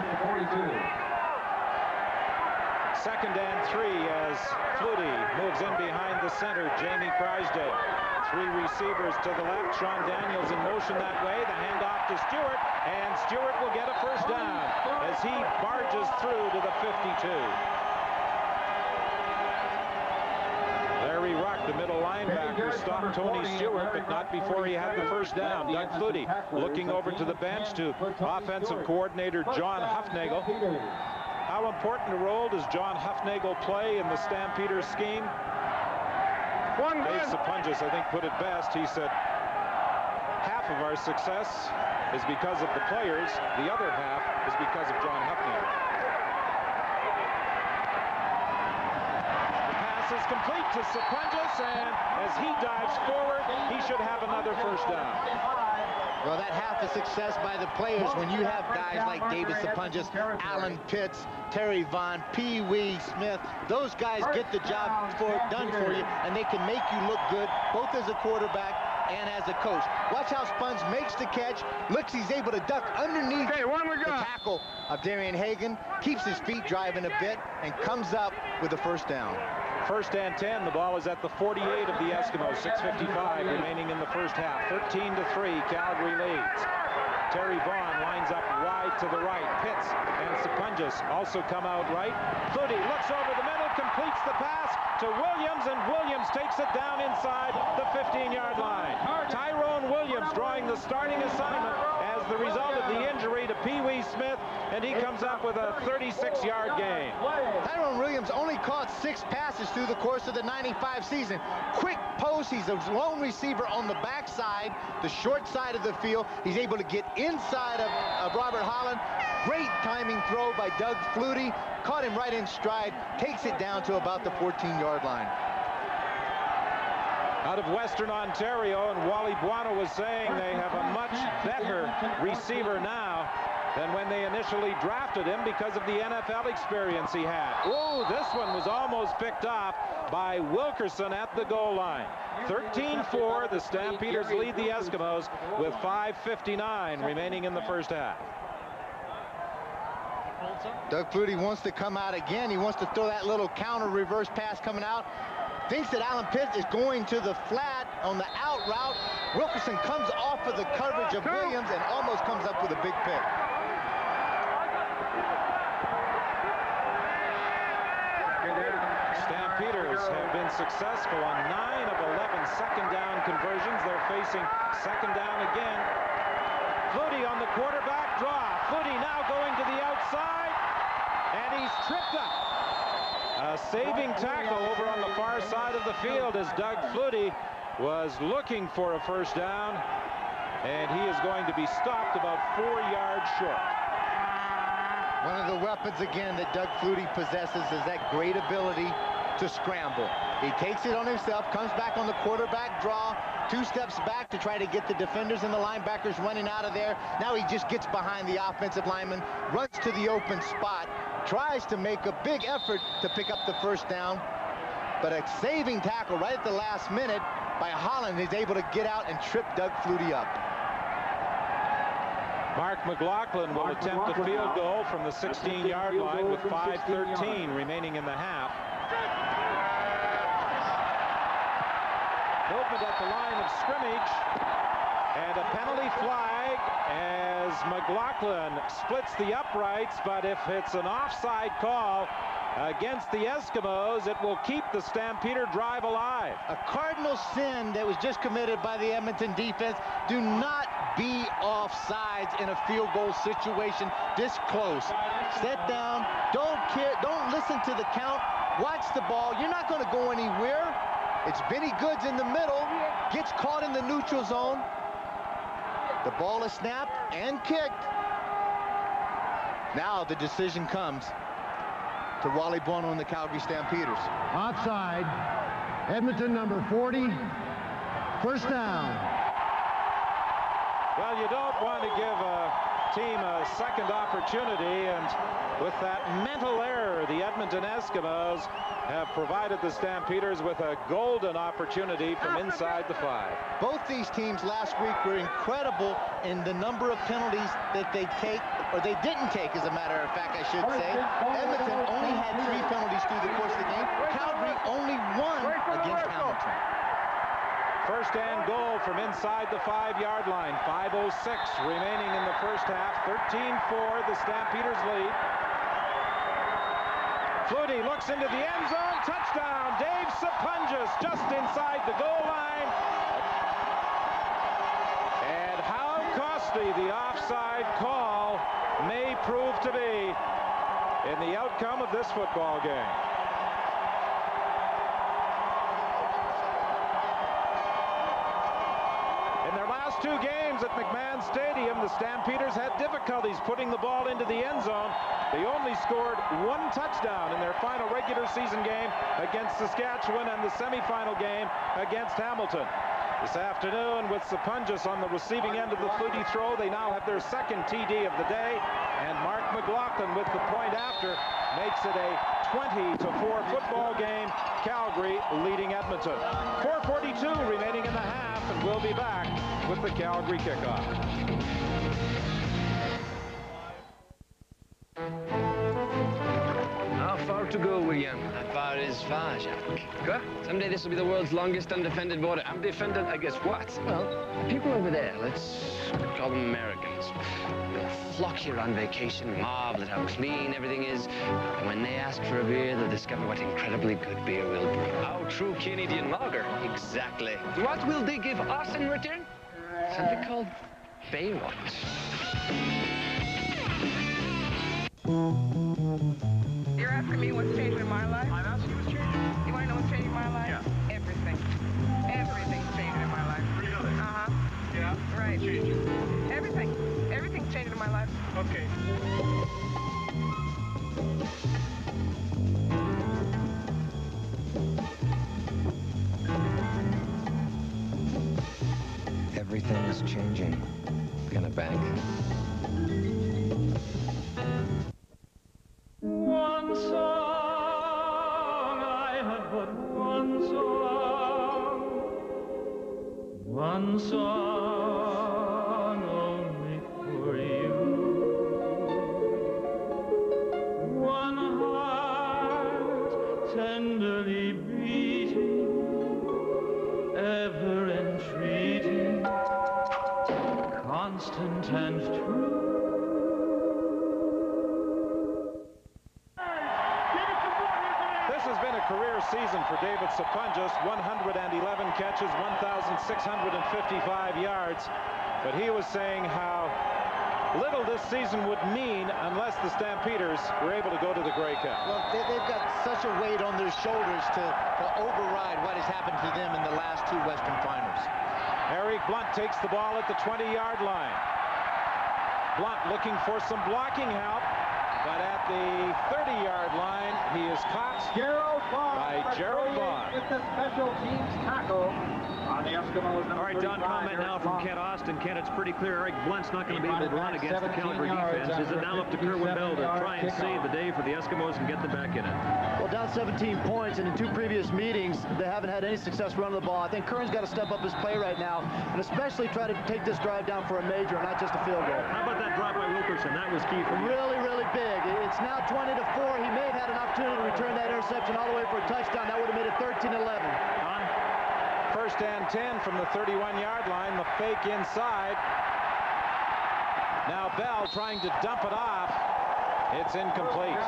2nd and 3 as Flutie moves in behind the center, Jamie Crysdale. 3 receivers to the left, Sean Daniels in motion that way. The handoff to Stewart, and Stewart will get a first down as he barges through to the 52. Larry Ruck, the middle linebacker, stopped Tony Stewart, but not before he had the first down. Doug Flutie looking over to the bench to offensive coordinator John Huffnagel. How important a role does John Huffnagel play in the Stampeders scheme? Dave Sapunjas, I think, put it best. He said, half of our success is because of the players. The other half is because of John Huffnagel. Is complete to Sapunjas, and as he dives forward, he should have another first down. Well, that half of success by the players when you have guys like David Sapunjas, Alan Pitts, Terry Vaughn, Pee Wee Smith. Those guys get the job done for you, and they can make you look good, both as a quarterback and as a coach. Watch how Spunge makes the catch, looks he's able to duck underneath the tackle of Darian Hagan, keeps his feet driving a bit, and comes up with the first down. 1st and 10. The ball is at the 48 of the Eskimos. 6:55 remaining in the first half. 13-3, Calgary leads. Terry Vaughn lines up wide to the right. Pitts and Sapunjas also come out right. Flutie looks over the middle, completes the pass to Williams, and Williams takes it down inside the 15-yard line. Tyrone Williams drawing the starting assignment as the result of the injury to Pee Wee Smith, and he comes up with a 36-yard gain. Tyrone Williams only caught 6 passes through the course of the 95 season. Quick post, he's a lone receiver on the backside, the short side of the field. He's able to get inside of Robert Holland. Great timing throw by Doug Flutie. Caught him right in stride, takes it down to about the 14-yard line. Out of Western Ontario, and Wally Buono was saying they have a much better receiver now than when they initially drafted him because of the NFL experience he had. Oh, this one was almost picked off by Wilkerson at the goal line. 13-4, the Stampeders lead the Eskimos with 5:59 remaining in the first half. Doug Flutie wants to come out again. He wants to throw that little counter reverse pass coming out. Thinks that Alan Pitts is going to the flat on the out route. Wilkerson comes off of the coverage of Williams and almost comes up with a big pick. Stampeders have been successful on 9 of 11 second down conversions. They're facing second down again. Flutie on the quarterback draw. Flutie now going to the outside, and he's tripped up. A saving tackle over on the far side of the field as Doug Flutie was looking for a first down, and he is going to be stopped about 4 yards short. One of the weapons, again, that Doug Flutie possesses is that great ability to scramble. He takes it on himself, comes back on the quarterback draw, 2 steps back to try to get the defenders and the linebackers running out of there. Now he just gets behind the offensive lineman, runs to the open spot, tries to make a big effort to pick up the first down, but a saving tackle right at the last minute by Holland is able to get out and trip Doug Flutie up. Mark McLaughlin will attempt a field goal from the 16-yard line with 5:13 remaining in the half. Movement at the line of scrimmage, and a penalty flag as McLaughlin splits the uprights, but if it's an offside call against the Eskimos, it will keep the Stampeder drive alive. A cardinal sin that was just committed by the Edmonton defense. Do not be offsides in a field goal situation this close. Sit down, don't care, don't listen to the count, watch the ball. You're not going to go anywhere. It's Benny Goods in the middle, gets caught in the neutral zone. The ball is snapped and kicked. Now the decision comes. to Wally Buono and the Calgary Stampeders. Offside. Edmonton number 40. First down. Well, you don't want to give a team a second opportunity, and with that mental error, the Edmonton Eskimos have provided the Stampeders with a golden opportunity from inside the 5. Both these teams last week were incredible in the number of penalties that they take, or they didn't take, as a matter of fact, I should say. Edmonton only had 3 penalties through the course of the game. Calgary only 1 against Hamilton. First and goal from inside the 5-yard line. 5:06 remaining in the first half. 13-4, the Stampeders lead. Flutie looks into the end zone. Touchdown, Dave Sapunjas, just inside the goal line. And how costly the offside call may prove to be in the outcome of this football game. In their last 2 games at McMahon Stadium, the Stampeders had difficulties putting the ball into the end zone. They only scored 1 touchdown in their final regular season game against Saskatchewan and the semifinal game against Hamilton. This afternoon, with Sapunjas on the receiving end of the Flutie throw, they now have their second TD of the day, and Mark McLaughlin with the point after makes it a 20-4 football game. Calgary leading Edmonton. 4:42 remaining in the half, and we'll be back with the Calgary kickoff. How far to go, William? How far is far, Jacques? Quoi? Someday this will be the world's longest undefended border. Undefended, I guess what? Well, the people over there, let's call them Americans, they'll flock here on vacation, marvel at how clean everything is, and when they ask for a beer, they'll discover what incredibly good beer will brew. Our true Canadian lager. Exactly. What will they give us in return? Something called Baywatch. You're asking me what's changing in my life? I'm asking you what's changing. You want to know what's changing in my life? Yeah. Everything. Everything's changing in my life. Really? Uh-huh. Yeah? Right. Changing? Everything. Everything's changing in my life. Okay. Everything is changing. Gonna bank. One song, I have but one song. One song only for you. One heart tenderly beating, ever entreating, constant and true. This has been a career season for David Sapunjas. 111 catches, 1,655 yards. But he was saying how little this season would mean unless the Stampeders were able to go to the Grey Cup. Well, they've got such a weight on their shoulders to override what has happened to them in the last 2 Western Finals. Eric Blunt takes the ball at the 20-yard line. Blunt looking for some blocking help, but at the 30-yard line, he is caught by Gerald Bond. With the special teams tackle on the Eskimos. All right, Don, comment now from Kent Austin. Kent, it's pretty clear Eric Blunt's not going to be able to run against the Calgary defense. Is it now up to Kerwin Bell to try and save the day for the Eskimos and get them back in it? Well, down 17 points, and in 2 previous meetings, they haven't had any success running the ball. I think Curran's got to step up his play right now, and especially try to take this drive down for a major, not just a field goal. How about that drop by Wilkerson? That was key for you. Really, really big. It's now 20-4. He may have had an opportunity to return that interception all the way for a touchdown. That would have made it 13-11. First and 10 from the 31-yard line. The fake inside. Now Bell trying to dump it off. It's incomplete.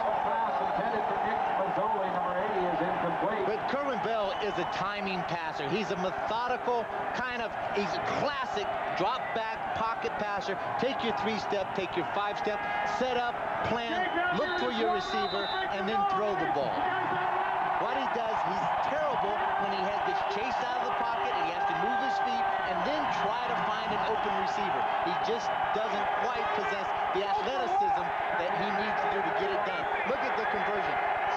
But Kerwin Bell is a timing passer. He's a methodical he's a classic drop back pocket passer. Take your 3-step, take your 5-step, set up, plan, look for your receiver, and then throw the ball. What he does, he's terrible when he gets chased out of the pocket and he has to move his feet and then try to find an open receiver. He just doesn't quite possess the athleticism that he needs to do to get it done. Look at the conversion.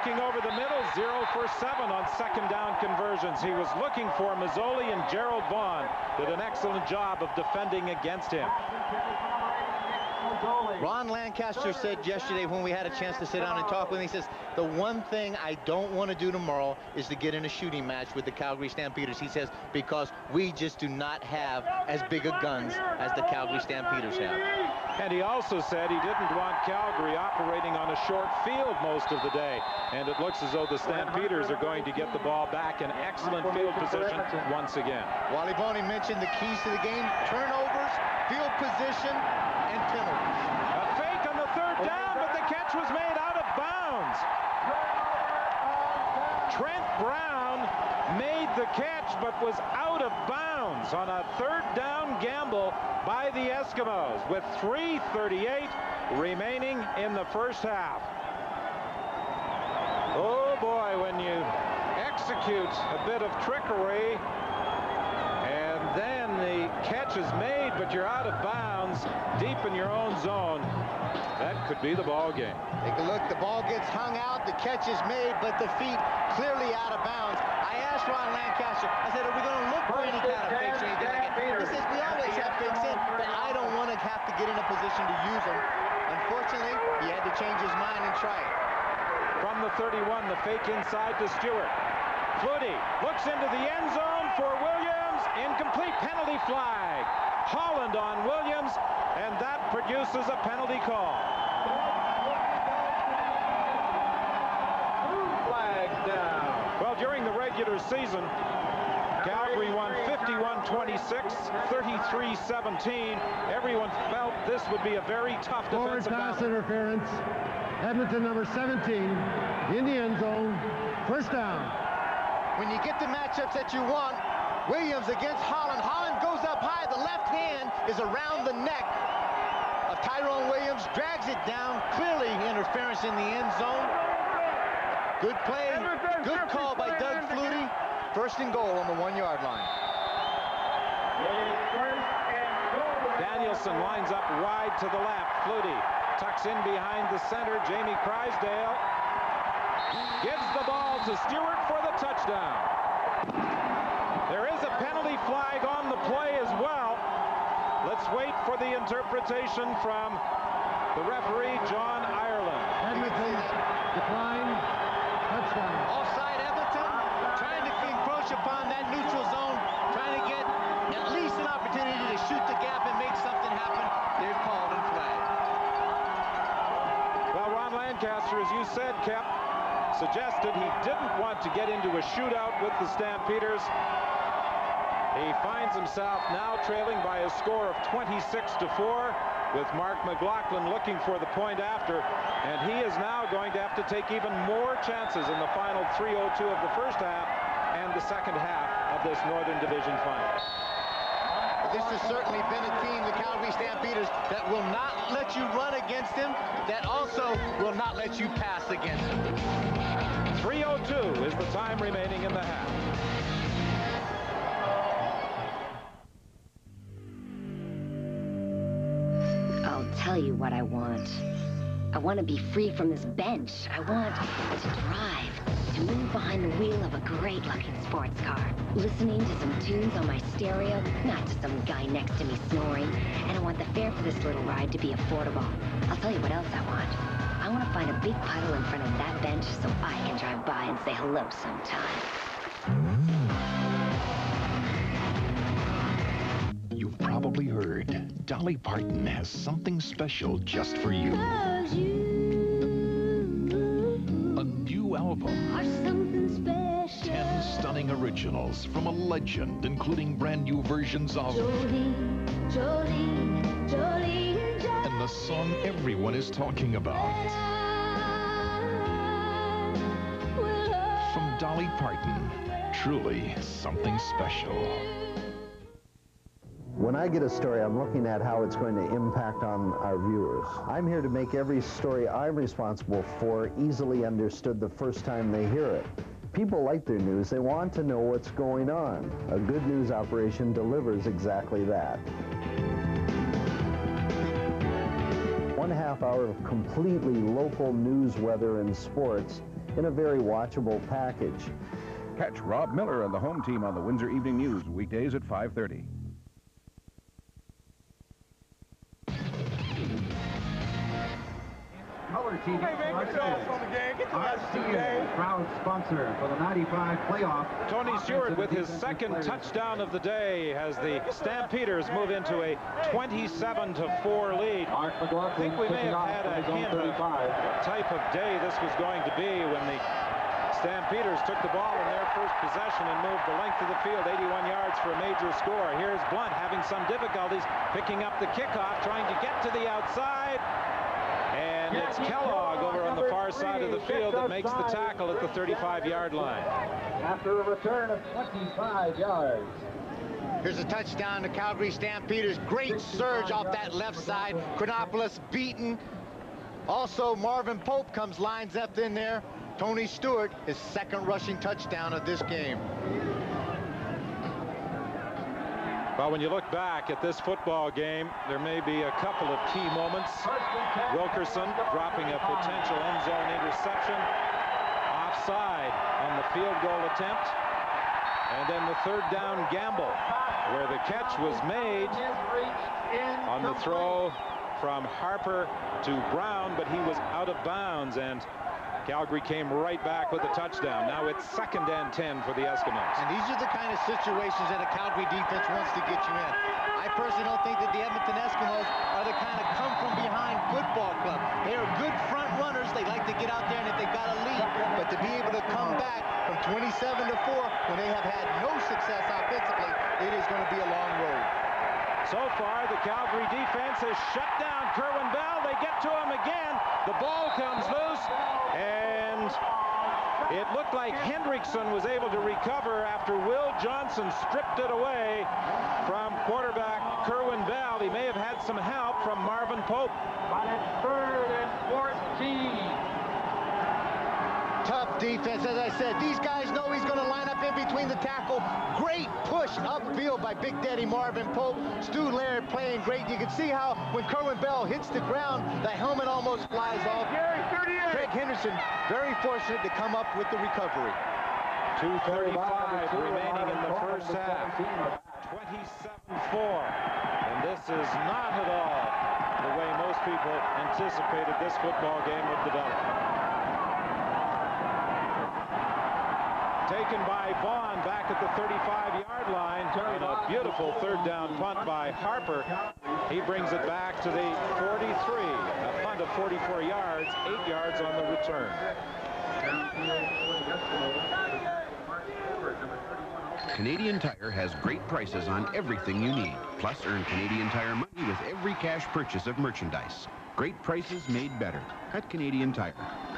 looking over the middle, 0 for 7 on second down conversions. He was looking for Mazzoli, and Gerald Vaughn did an excellent job of defending against him. Ron Lancaster said yesterday when we had a chance to sit down and talk with him, he says, the one thing I don't want to do tomorrow is to get in a shooting match with the Calgary Stampeders. He says, because we just do not have as big of guns as the Calgary Stampeders have. And he also said he didn't want Calgary operating on a short field most of the day. And it looks as though the Stampeders are going to get the ball back in excellent field position once again. Wally Boney mentioned the keys to the game: turnovers, field position, and penalties. A fake on the third down, but the catch was made out of bounds. Trent Brown made the catch, but was out of bounds on a third down gamble by the Eskimos with 3:38 remaining in the first half. Oh boy, when you execute a bit of trickery and then the catch is made, but you're out of bounds deep in your own zone, that could be the ball game. Take a look, the ball gets hung out, the catch is made, but the feet clearly out of bounds. I asked Ron Lancaster, I said, are we going to look for any kind of fakes or anything like that? He says, we always have fakes in, but I don't want to have to get in a position to use them. Unfortunately, he had to change his mind and try it. From the 31, the fake inside to Stewart. Flutie looks into the end zone for Williams. Incomplete, penalty flag. Holland on Williams, and that produces a penalty call. Flag down. Well, during the regular season, Calgary won 51-26, 33-17. Everyone felt this would be a very tough Forward defensive pass battle. interference. Edmonton number 17 in the end zone. First down. When you get the matchups that you want, Williams against Holland. Holland goes up high. The left hand is around the neck of Tyrone Williams, drags it down. Clearly interference in the end zone. Good play, good call by Doug Flutie. First and goal on the 1-yard line. Danielson lines up wide to the left. Flutie tucks in behind the center. Jamie Crysdale gives the ball to Stewart for the touchdown. There is a penalty flag on the play as well. Let's wait for the interpretation from the referee, John Ireland. Edmonton decline. Touchdown. Offside Edmonton, trying to encroach upon that neutral zone, trying to get at least an opportunity to shoot the gap and make something happen. They're called and flagged. Well, Ron Lancaster, as you said, Kep, suggested he didn't want to get into a shootout with the Stampeders. He finds himself now trailing by a score of 26-4, with Mark McLaughlin looking for the point after, and he is now going to have to take even more chances in the final 3:02 of the first half and the second half of this Northern Division final. This has certainly been a team, the Calgary Stampeders, that will not let you run against them, that also will not let you pass against them. 3:02 is the time remaining in the half. I'll tell you what I want. I want to be free from this bench. I want to drive, to move behind the wheel of a great-looking sports car, listening to some tunes on my stereo, not to some guy next to me snoring. And I want the fare for this little ride to be affordable. I'll tell you what else I want. I want to find a big puddle in front of that bench so I can drive by and say hello sometime. You've probably heard Dolly Parton has something special just for you. A new album. 10 stunning originals from a legend, including brand new versions of and the song everyone is talking about. From Dolly Parton, truly something special. When I get a story, I'm looking at how it's going to impact on our viewers. I'm here to make every story I'm responsible for easily understood the first time they hear it. People like their news. They want to know what's going on. A good news operation delivers exactly that. 1/2 hour of completely local news, weather, and sports in a very watchable package. Catch Rob Miller and the home team on the Windsor Evening News, weekdays at 5:30. Color TV RCA, proud sponsor for the 95 playoff. Tony Stewart with his second touchdown of the day as the Stampeders move into a 27-4 lead. I think we may have had a hint of what type of day this was going to be when the Stampeders took the ball in their first possession and moved the length of the field, 81 yards for a major score. Here's Blunt having some difficulties picking up the kickoff, trying to get to the outside. And it's Kellogg over on the far side of the field that makes the tackle at the 35-yard line. After a return of 25 yards. Here's a touchdown to Calgary Stampeders. Great surge off that left side. Chronopoulos beaten. Also, Marvin Pope lines up in there. Tony Stewart, his second rushing touchdown of this game. Well, when you look back at this football game, there may be a couple of key moments. Wilkerson dropping a potential end zone interception, offside on the field goal attempt, and then the third down gamble, where the catch was made on the throw from Harper to Brown, but he was out of bounds, and Calgary came right back with a touchdown. Now it's 2nd and 10 for the Eskimos. And these are the kind of situations that a Calgary defense wants to get you in. I personally don't think that the Edmonton Eskimos are the kind of come-from-behind football club. They are good front runners. They like to get out there, and if they've got a lead, but to be able to come back from 27-4 when they have had no success offensively, it is going to be a long road. So far, the Calgary defense has shut down Kerwin Bell. They get to him again. The ball comes loose, and it looked like Hendrickson was able to recover after Will Johnson stripped it away from quarterback Kerwin Bell. He may have had some help from Marvin Pope. But it's 3rd and 14. Tough defense, as I said. These guys know he's going to line up in between the tackle. Great push upfield by Big Daddy Marvin Pope. Stu Laird playing great. You can see how when Kerwin Bell hits the ground, the helmet almost flies off. Craig Henderson, very fortunate to come up with the recovery. 2:35 remaining in the first half. 27-4. And this is not at all the way most people anticipated this football game would develop. Taken by Vaughn back at the 35-yard line, and a beautiful third down punt by Harper. He brings it back to the 43. A punt of 44 yards, 8 yards on the return. Canadian Tire has great prices on everything you need. Plus, earn Canadian Tire money with every cash purchase of merchandise. Great prices made better at Canadian Tire.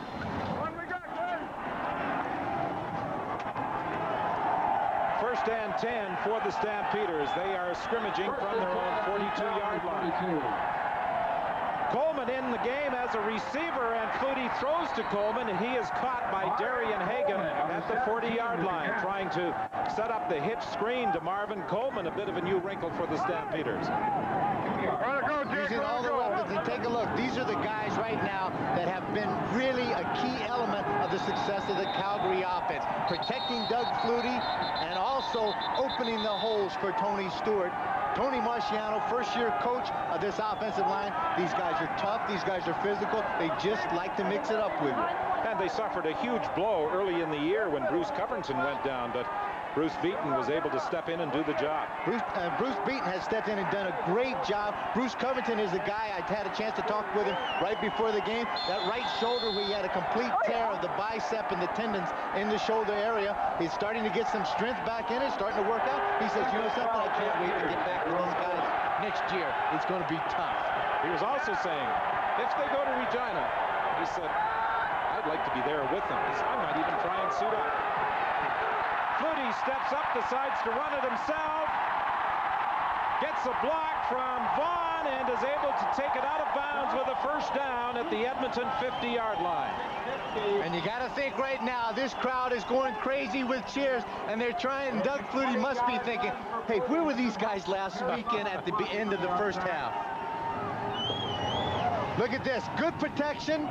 1st and 10 for the Stampeders. They are scrimmaging from their own 42-yard line. Coleman in the game as a receiver, and Flutie throws to Coleman, and he is caught by Darian Hagan at the 40-yard line, trying to set up the hitch screen to Marvin Coleman, a bit of a new wrinkle for the Stampeders. Using all the weapons, and take a look. These are the guys right now that have been really a key element of the success of the Calgary offense. Protecting Doug Flutie and also opening the holes for Tony Stewart. Tony Marciano, first-year coach of this offensive line. These guys are tough. These guys are physical. They just like to mix it up with you. And they suffered a huge blow early in the year when Bruce Covington went down, but Bruce Beaton was able to step in and do the job. Bruce Beaton has stepped in and done a great job. Bruce Covington is the guy. I had a chance to talk with him right before the game. That right shoulder where he had a complete tear of the bicep and the tendons in the shoulder area. He's starting to get some strength back in it, starting to work out. He says, you know something, I can't wait to get back with these guys next year. It's going to be tough. He was also saying, if they go to Regina, he said, I'd like to be there with them. He said, I might even try and suit up. Flutie steps up, decides to run it himself, gets a block from Vaughn, and is able to take it out of bounds with a first down at the Edmonton 50-yard line. And you got to think right now, this crowd is going crazy with cheers, and they're trying, Doug Flutie must be thinking, hey, where were these guys last weekend at the end of the first half? Look at this, good protection.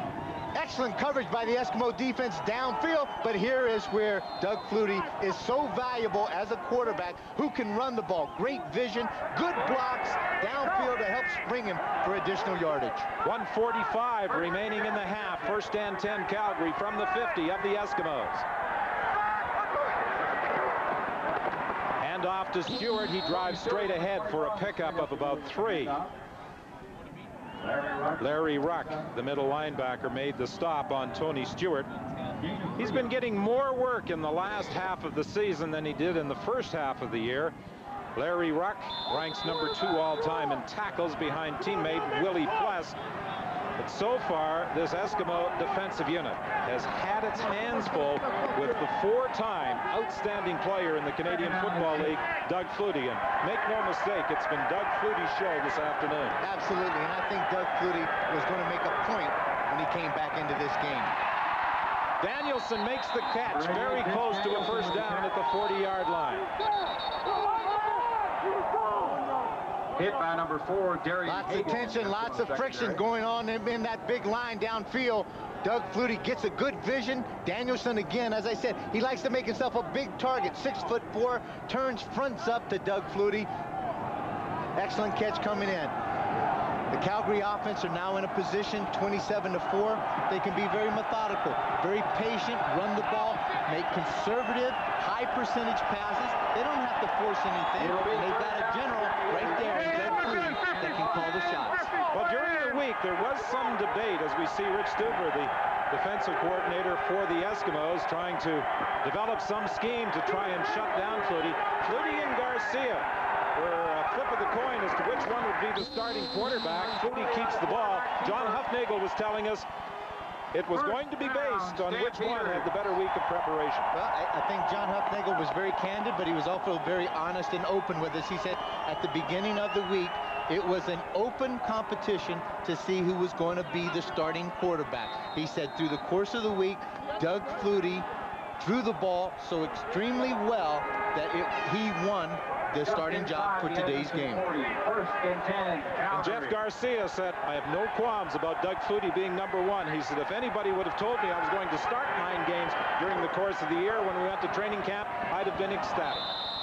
Excellent coverage by the Eskimo defense downfield, but here is where Doug Flutie is so valuable as a quarterback who can run the ball. Great vision, good blocks downfield to help spring him for additional yardage. 1:45 remaining in the half. First and 10 Calgary from the 50 of the Eskimos. Hand off to Stewart. He drives straight ahead for a pickup of about 3. Larry Ruck, the middle linebacker, made the stop on Tony Stewart. He's been getting more work in the last half of the season than he did in the first half of the year. Larry Ruck ranks number 2 all-time in tackles behind teammate Willie Pless. But so far, this Eskimo defensive unit has had its hands full with the 4-time outstanding player in the Canadian Football League, Doug Flutie. And make no mistake, it's been Doug Flutie's show this afternoon. Absolutely, and I think Doug Flutie was going to make a point when he came back into this game. Danielson makes the catch, very close to a first down at the 40-yard line. Hit by number 4, Darius. Lots of tension, lots of friction going on in that big line downfield. Doug Flutie gets a good vision. Danielson, again, as I said, he likes to make himself a big target. 6'4", turns fronts up to Doug Flutie. Excellent catch coming in. The Calgary offense are now in a position, 27-4. They can be very methodical, very patient, run the ball, make conservative, high percentage passes. They don't have to force anything. And they've got a general right there in Doug Flutie that can call the shots. Well, during the week, there was some debate as we see Rich Stuber, the defensive coordinator for the Eskimos, trying to develop some scheme to try and shut down Flutie. Flutie and Garcia were a flip of the coin as to which one would be the starting quarterback. Flutie keeps the ball. John Huffnagel was telling us it was going to be based on which one had the better week of preparation. Well, I think John Huffnagel was very candid, but he was also very honest and open with us. He said at the beginning of the week, it was an open competition to see who was going to be the starting quarterback. He said through the course of the week, Doug Flutie threw the ball so extremely well that he won the starting job for today's game. And Jeff Garcia said, I have no qualms about Doug Flutie being number 1. He said, if anybody would have told me I was going to start 9 games during the course of the year when we went to training camp, I'd have been ecstatic.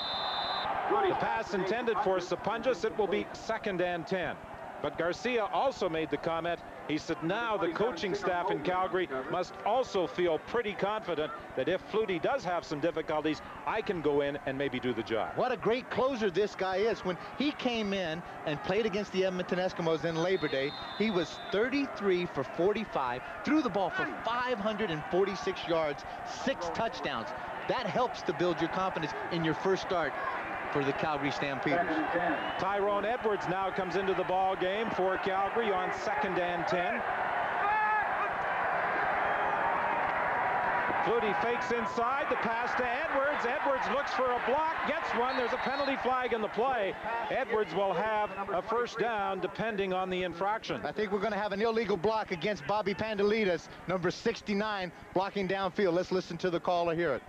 The pass intended for Sapunjas, it will be 2nd and 10. But Garcia also made the comment, he said now the coaching staff in Calgary must also feel pretty confident that if Flutie does have some difficulties, I can go in and maybe do the job. What a great closer this guy is. When he came in and played against the Edmonton Eskimos in Labor Day, he was 33 for 45, threw the ball for 546 yards, 6 touchdowns. That helps to build your confidence in your first start for the Calgary Stampeders. Tyrone Edwards now comes into the ball game for Calgary on 2nd and 10. Flutie fakes inside, the pass to Edwards. Edwards looks for a block, gets one. There's a penalty flag in the play. Edwards will have a first down depending on the infraction. I think we're going to have an illegal block against Bobby Pandelitas, number 69, blocking downfield. Let's listen to the call or hear it.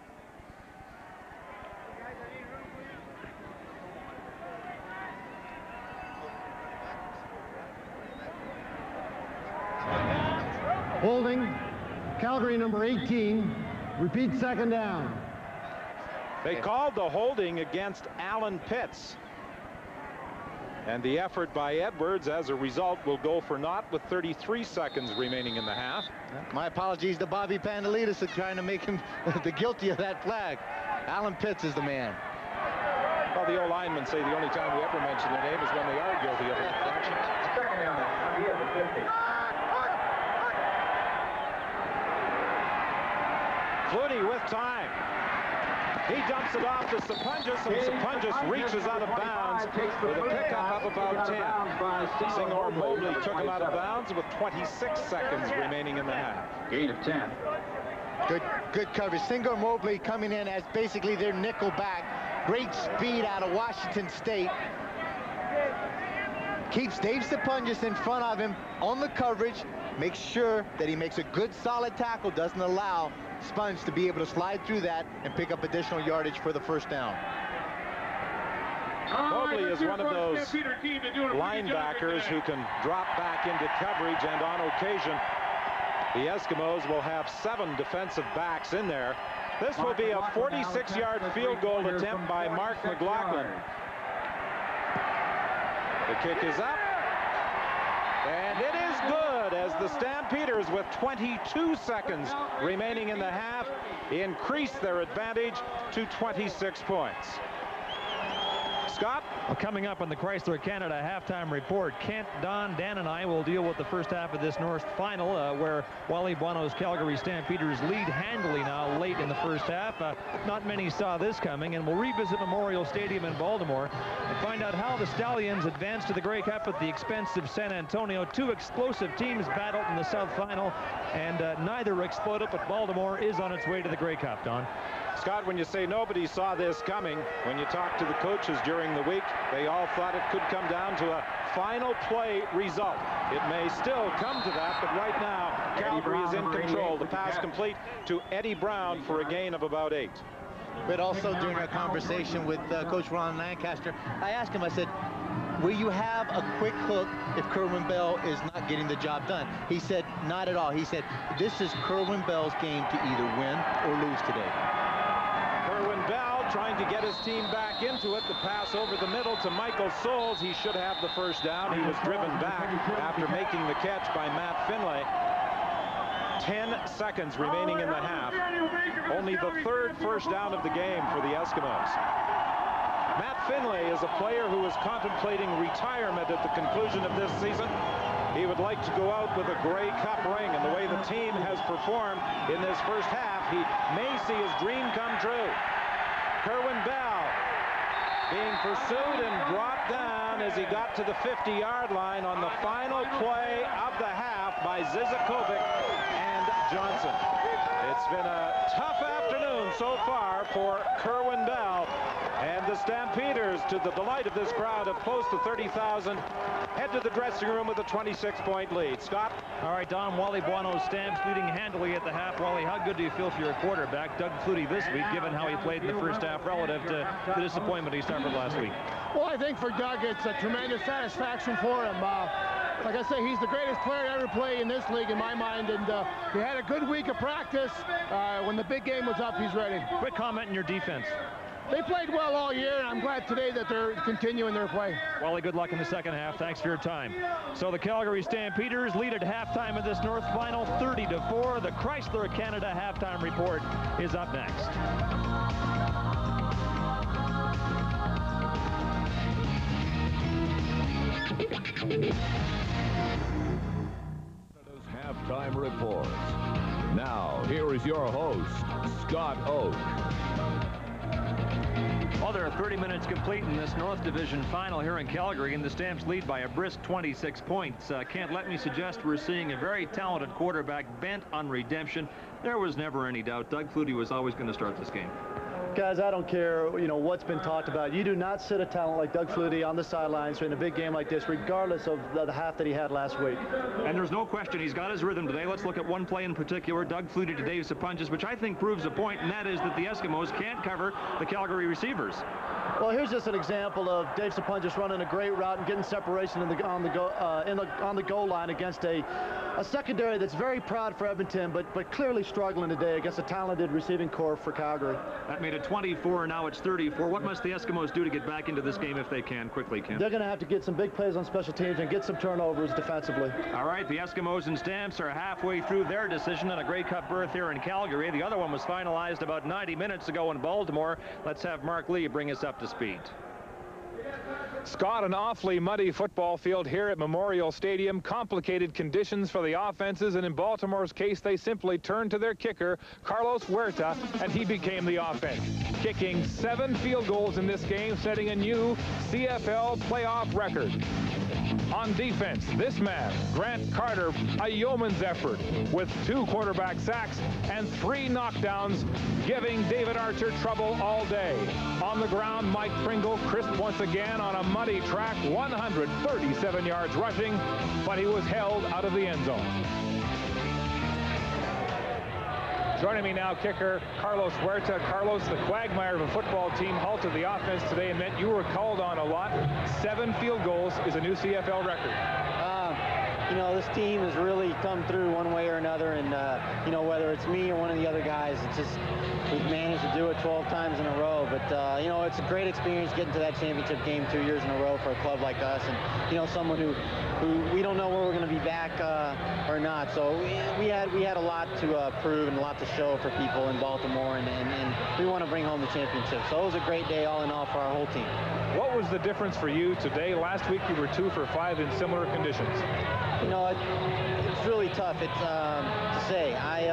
Holding, Calgary number 18, repeat 2nd down. They called the holding against Alan Pitts. And the effort by Edwards, as a result, will go for naught with 33 seconds remaining in the half. My apologies to Bobby Pandelitas for trying to make him the guilty of that flag. Alan Pitts is the man. Well, the old linemen say the only time we ever mention their name is when they are guilty of an infraction. Flutie with time. He dumps it off to Sapunjas, and Sapunjas reaches out of bounds with a pickup of about 10. Singor Mobley took him out of bounds with 26 seconds remaining in the half. Gain of 10. Good coverage. Singor Mobley coming in as basically their nickel back. Great speed out of Washington State. Keeps Dave Sapunjas in front of him on the coverage. Makes sure that he makes a good solid tackle. Doesn't allow Sponge to be able to slide through that and pick up additional yardage for the first down. Mobley is one of those linebackers who can drop back into coverage and on occasion The Eskimos will have 7 defensive backs in there. This will be a 46-yard field goal attempt by Mark McLaughlin. The kick is up, and it is good as the Stampeders, with 22 seconds remaining in the half, increase their advantage to 26 points. Scott? Well, coming up on the Chrysler Canada halftime report, Kent, Don, Dan, and I will deal with the first half of this North final, where Wally Buono's Calgary Stampeders lead handily now late in the first half. Not many saw this coming, and we'll revisit Memorial Stadium in Baltimore and find out how the Stallions advanced to the Grey Cup at the expense of San Antonio. 2 explosive teams battled in the South final, and neither exploded, but Baltimore is on its way to the Grey Cup, Don. Scott, when you say nobody saw this coming, when you talk to the coaches during the week, they all thought it could come down to a final play result. It may still come to that, but right now, Calgary is in control. The pass complete to Eddie Brown for a gain of about 8. But also during our conversation with Coach Ron Lancaster, I asked him, I said, will you have a quick hook if Kerwin Bell is not getting the job done? He said, not at all. He said, this is Kerwin Bell's game to either win or lose today. Kerwin Bell trying to get his team back into it. The pass over the middle to Michael Souls. He should have the first down. He was driven back after making the catch by Matt Finlay. 10 seconds remaining in the half. Only the 3rd first down of the game for the Eskimos. Matt Finlay is a player who is contemplating retirement at the conclusion of this season. He would like to go out with a Grey Cup ring, and the way the team has performed in this first half, he may see his dream come true. Kerwin Bell being pursued and brought down as he got to the 50-yard line on the final play of the half by Zizakovic and Johnson. It's been a tough afternoon so far for Kerwin Bell, and the Stampeders, to the delight of this crowd of close to 30,000, head to the dressing room with a 26-point lead. Scott? All right, Don, Wally Buono's Stamps leading handily at the half. Wally, how good do you feel for your quarterback, Doug Flutie, this week, given how he played in the first half relative to the disappointment he suffered last week? Well, I think for Doug, it's a tremendous satisfaction for him. Like I say, he's the greatest player to ever play in this league in my mind, and he had a good week of practice. When the big game was up, he's ready. Quick comment on your defense. They played well all year, and I'm glad today that they're continuing their play. Wally, good luck in the second half. Thanks for your time. So the Calgary Stampeders lead at halftime of this North Final, 30-4. The Chrysler Canada halftime report is up next. Halftime report. Now, here is your host, Scott Oak. Well, there are 30 minutes complete in this North Division final here in Calgary, and the Stamps lead by a brisk 26 points. Kent, let me suggest we're seeing a very talented quarterback bent on redemption. There was never any doubt Doug Flutie was always going to start this game. Guys, I don't care, what's been talked about. You do not sit a talent like Doug Flutie on the sidelines in a big game like this, regardless of the half that he had last week. And there's no question he's got his rhythm today. Let's look at one play in particular. Doug Flutie to Dave Sapunjas, which I think proves a point, and that is that the Eskimos can't cover the Calgary receivers. Well, here's just an example of Dave Sapunjas running a great route and getting separation on the goal line against a secondary that's very proud for Edmonton, but clearly struggling today against a talented receiving corps for Calgary. That made it 24, now it's 34. What must the Eskimos do to get back into this game if they can, quickly, Ken? They're going to have to get some big plays on special teams and get some turnovers defensively. All right, the Eskimos and Stamps are halfway through their decision on a Grey Cup berth here in Calgary. The other one was finalized about 90 minutes ago in Baltimore. Let's have Mark Lee bring us up to speed. Scott, an awfully muddy football field here at Memorial Stadium. Complicated conditions for the offenses, and in Baltimore's case, they simply turned to their kicker, Carlos Huerta, and he became the offense, kicking 7 field goals in this game, setting a new CFL playoff record. On defense, this man, Grant Carter, a yeoman's effort with 2 quarterback sacks and 3 knockdowns, giving David Archer trouble all day. On the ground, Mike Pringle crisp once again on a muddy track, 137 yards rushing, but he was held out of the end zone. Joining me now, kicker Carlos Huerta. Carlos, the quagmire of a football team halted the offense today and meant you were called on a lot. 7 field goals is a new CFL record. you know, this team has really come through one way or another, and you know, whether it's me or one of the other guys, it's just we've managed to do it 12 times in a row. But you know, it's a great experience getting to that championship game 2 years in a row for a club like us, and you know, someone who we don't know where we're going to be back or not. So we had a lot to prove and a lot to show for people in Baltimore, and we want to bring home the championship. So it was a great day all in all for our whole team. What was the difference for you today? Last week you were 2 for 5 in similar conditions. You know, it's really tough to say.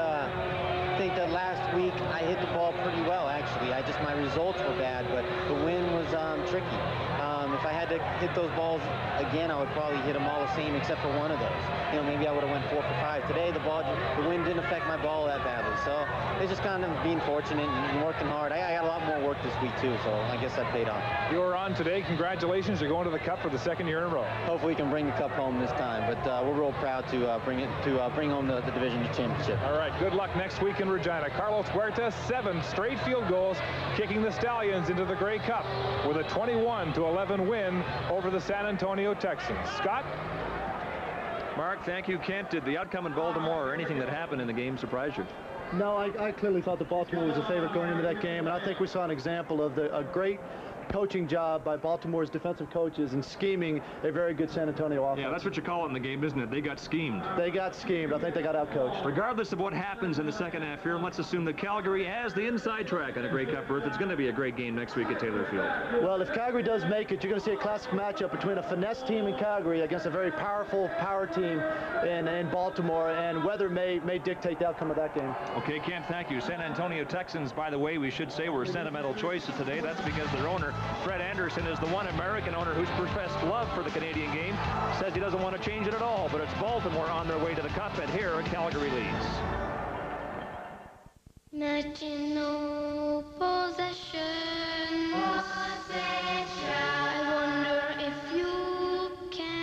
I think that last week I hit the ball pretty well, actually. My results were bad, but the wind was tricky. If I had to hit those balls again, I would probably hit them all the same except for one of those. You know, maybe I would have went 4 for 5. Today, the wind didn't affect my ball that badly. So it's just kind of being fortunate and working hard. I got a lot more work this week, too, so I guess that paid off. You were on today. Congratulations. You're going to the Cup for the 2nd year in a row. Hopefully we can bring the Cup home this time, but we're real proud to bring home the division championship. All right, good luck next week in Regina. Carlos Huerta, 7 straight field goals, kicking the Stallions into the Grey Cup with a 21-11 win over the San Antonio Texans. Scott? Mark, thank you. Kent, did the outcome in Baltimore or anything that happened in the game surprise you? No, I clearly thought that Baltimore was a favorite going into that game, and I think we saw an example of a great coaching job by Baltimore's defensive coaches and scheming a very good San Antonio offense. Yeah, that's what you call it in the game, isn't it? They got schemed. They got schemed. I think they got outcoached. Regardless of what happens in the second half here, let's assume that Calgary has the inside track on a Grey Cup berth. It's going to be a great game next week at Taylor Field. Well, if Calgary does make it, you're going to see a classic matchup between a finesse team in Calgary against a very powerful power team in Baltimore, and weather may dictate the outcome of that game. Okay, Kent, thank you. San Antonio Texans, by the way, we should say were sentimental choices today. That's because their owner, Fred Anderson, is the one American owner who's professed love for the Canadian game. Says he doesn't want to change it at all, but it's Baltimore on their way to the Cup, and here Calgary leads. National possession. I wonder if you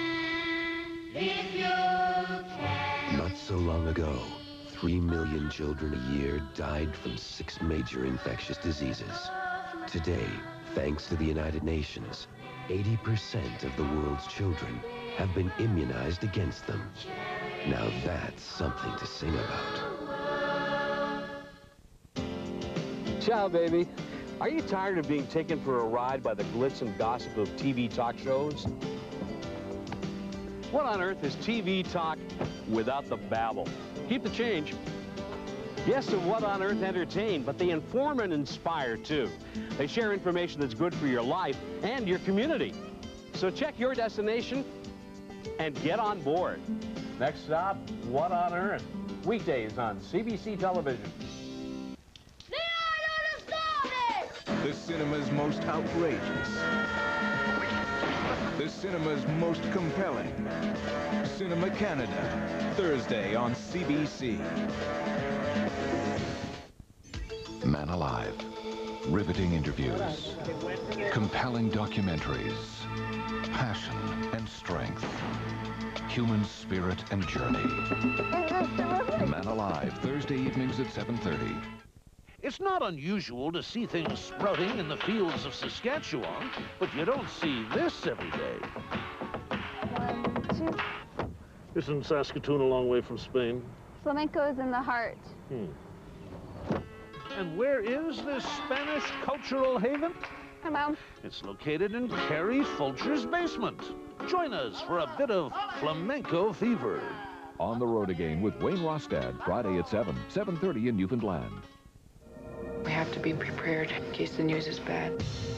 can. Not so long ago, 3 million children a year died from 6 major infectious diseases. Today, thanks to the United Nations, 80% of the world's children have been immunized against them. Now that's something to sing about. Ciao, baby. Are you tired of being taken for a ride by the glitz and gossip of TV talk shows? What on earth is TV talk without the babble? Keep the change. Yes, and What on Earth entertain, but they inform and inspire, too. They share information that's good for your life and your community. So check your destination and get on board. Next stop, What on Earth? Weekdays on CBC Television. The cinema's most outrageous. The cinema's most compelling. Cinema Canada, Thursday on CBC. Man Alive. Riveting interviews. Compelling documentaries. Passion and strength. Human spirit and journey. Man Alive, Thursday evenings at 7:30. It's not unusual to see things sprouting in the fields of Saskatchewan, but you don't see this every day. 1, 2. Isn't Saskatoon a long way from Spain? Flamenco is in the heart. And where is this Spanish cultural haven? Hi, Mom. It's located in Carrie Fulcher's basement. Join us for a bit of flamenco fever. On the road again with Wayne Rostad, Friday at 7:30 in Newfoundland. We have to be prepared in case the news is bad.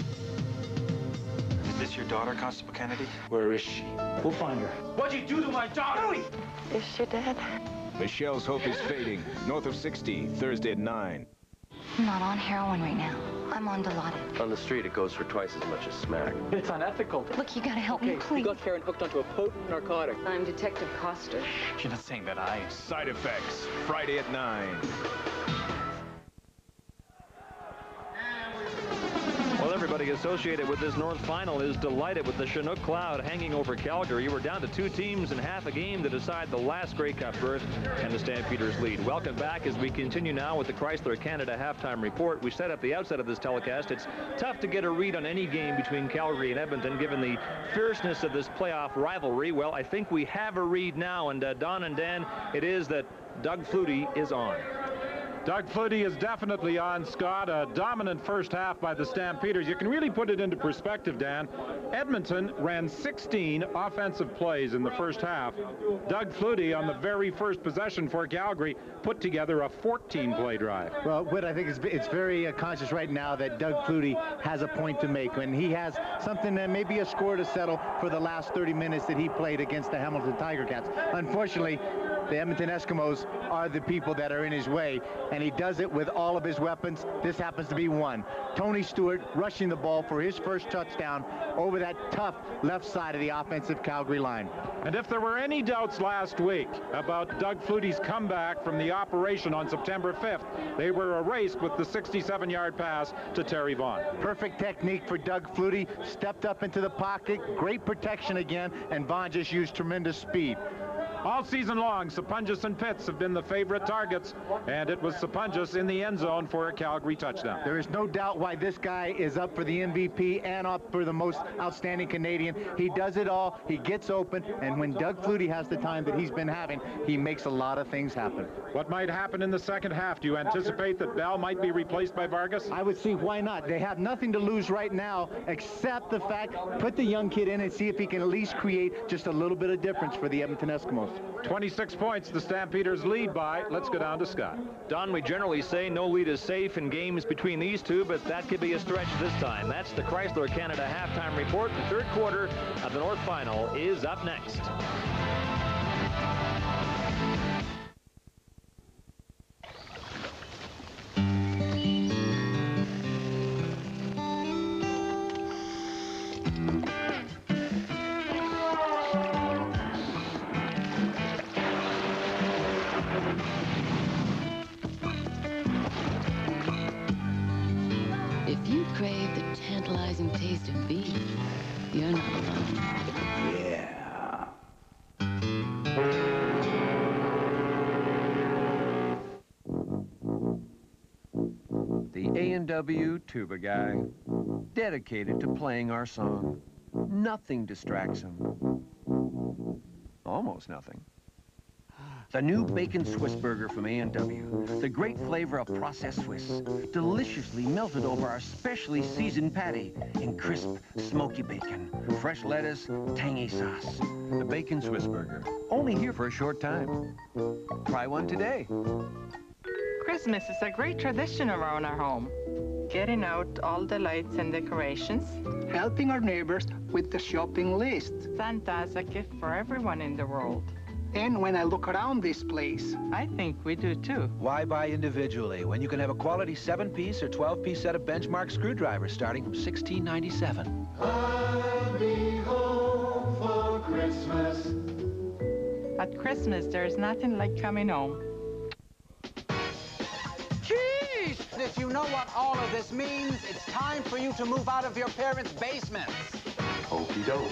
Is this your daughter, Constable Kennedy? Where is she? We'll find her. What'd you do to my daughter? Is she dead? Michelle's hope is fading. North of 60, Thursday at 9. I'm not on heroin right now. I'm on Dilaudid. On the street, it goes for twice as much as smack. It's unethical. Look, you gotta help me, please. You got Karen hooked onto a potent narcotic. I'm Detective Coster. She's not saying that I... Side effects, Friday at 9. Well, everybody everybody associated with this North Final is delighted with the Chinook cloud hanging over Calgary. We're down to 2 teams and half a game to decide the last Grey Cup berth, and the Stampeders lead. Welcome back as we continue now with the Chrysler Canada halftime report. We said at the outset of this telecast, it's tough to get a read on any game between Calgary and Edmonton given the fierceness of this playoff rivalry. Well, I think we have a read now, and Don and Dan, it is that Doug Flutie is on. Doug Flutie is definitely on, Scott. A dominant first half by the Stampeders. You can really put it into perspective, Dan. Edmonton ran 16 offensive plays in the first half. Doug Flutie, on the very first possession for Calgary, put together a 14-play drive. Well, Whit, I think it's very conscious right now that Doug Flutie has a point to make. When he has something, maybe a score to settle for the last 30 minutes that he played against the Hamilton Tiger Cats. Unfortunately, the Edmonton Eskimos are the people that are in his way, and he does it with all of his weapons. This happens to be one. Tony Stewart rushing the ball for his first touchdown over that tough left side of the offensive Calgary line. And if there were any doubts last week about Doug Flutie's comeback from the operation on September 5th, they were erased with the 67-yard pass to Terry Vaughn. Perfect technique for Doug Flutie. Stepped up into the pocket, great protection again, and Vaughn just used tremendous speed. All season long, Sapunjas and Pitts have been the favorite targets, and it was Sapunjas in the end zone for a Calgary touchdown. There is no doubt why this guy is up for the MVP and up for the most outstanding Canadian. He does it all. He gets open, and when Doug Flutie has the time that he's been having, he makes a lot of things happen. What might happen in the second half? Do you anticipate that Bell might be replaced by Vargas? I would see why not. They have nothing to lose right now except the fact, put the young kid in and see if he can at least create just a little bit of difference for the Edmonton Eskimos. 26 points the Stampeders lead by. Let's go down to Scott. Don, we generally say no lead is safe in games between these two, but that could be a stretch this time. That's the Chrysler Canada halftime report. The third quarter of the North Final is up next. If you crave the tantalizing taste of beef, you're not alone. Yeah. The A&W tuba guy, dedicated to playing our song. Nothing distracts him. Almost nothing. The new bacon Swiss burger from A&W. The great flavor of processed Swiss. Deliciously melted over our specially seasoned patty in crisp, smoky bacon. Fresh lettuce, tangy sauce. The bacon Swiss burger. Only here for a short time. Try one today. Christmas is a great tradition around our home. Getting out all the lights and decorations. Helping our neighbors with the shopping list. Santa has a gift for everyone in the world. And when I look around this place, I think we do too. Why buy individually when you can have a quality 7-piece or 12-piece set of benchmark screwdrivers starting from $16.97? I'll be home for Christmas. At Christmas, there's nothing like coming home. Jeez! If you know what all of this means, it's time for you to move out of your parents' basements. Okey doke.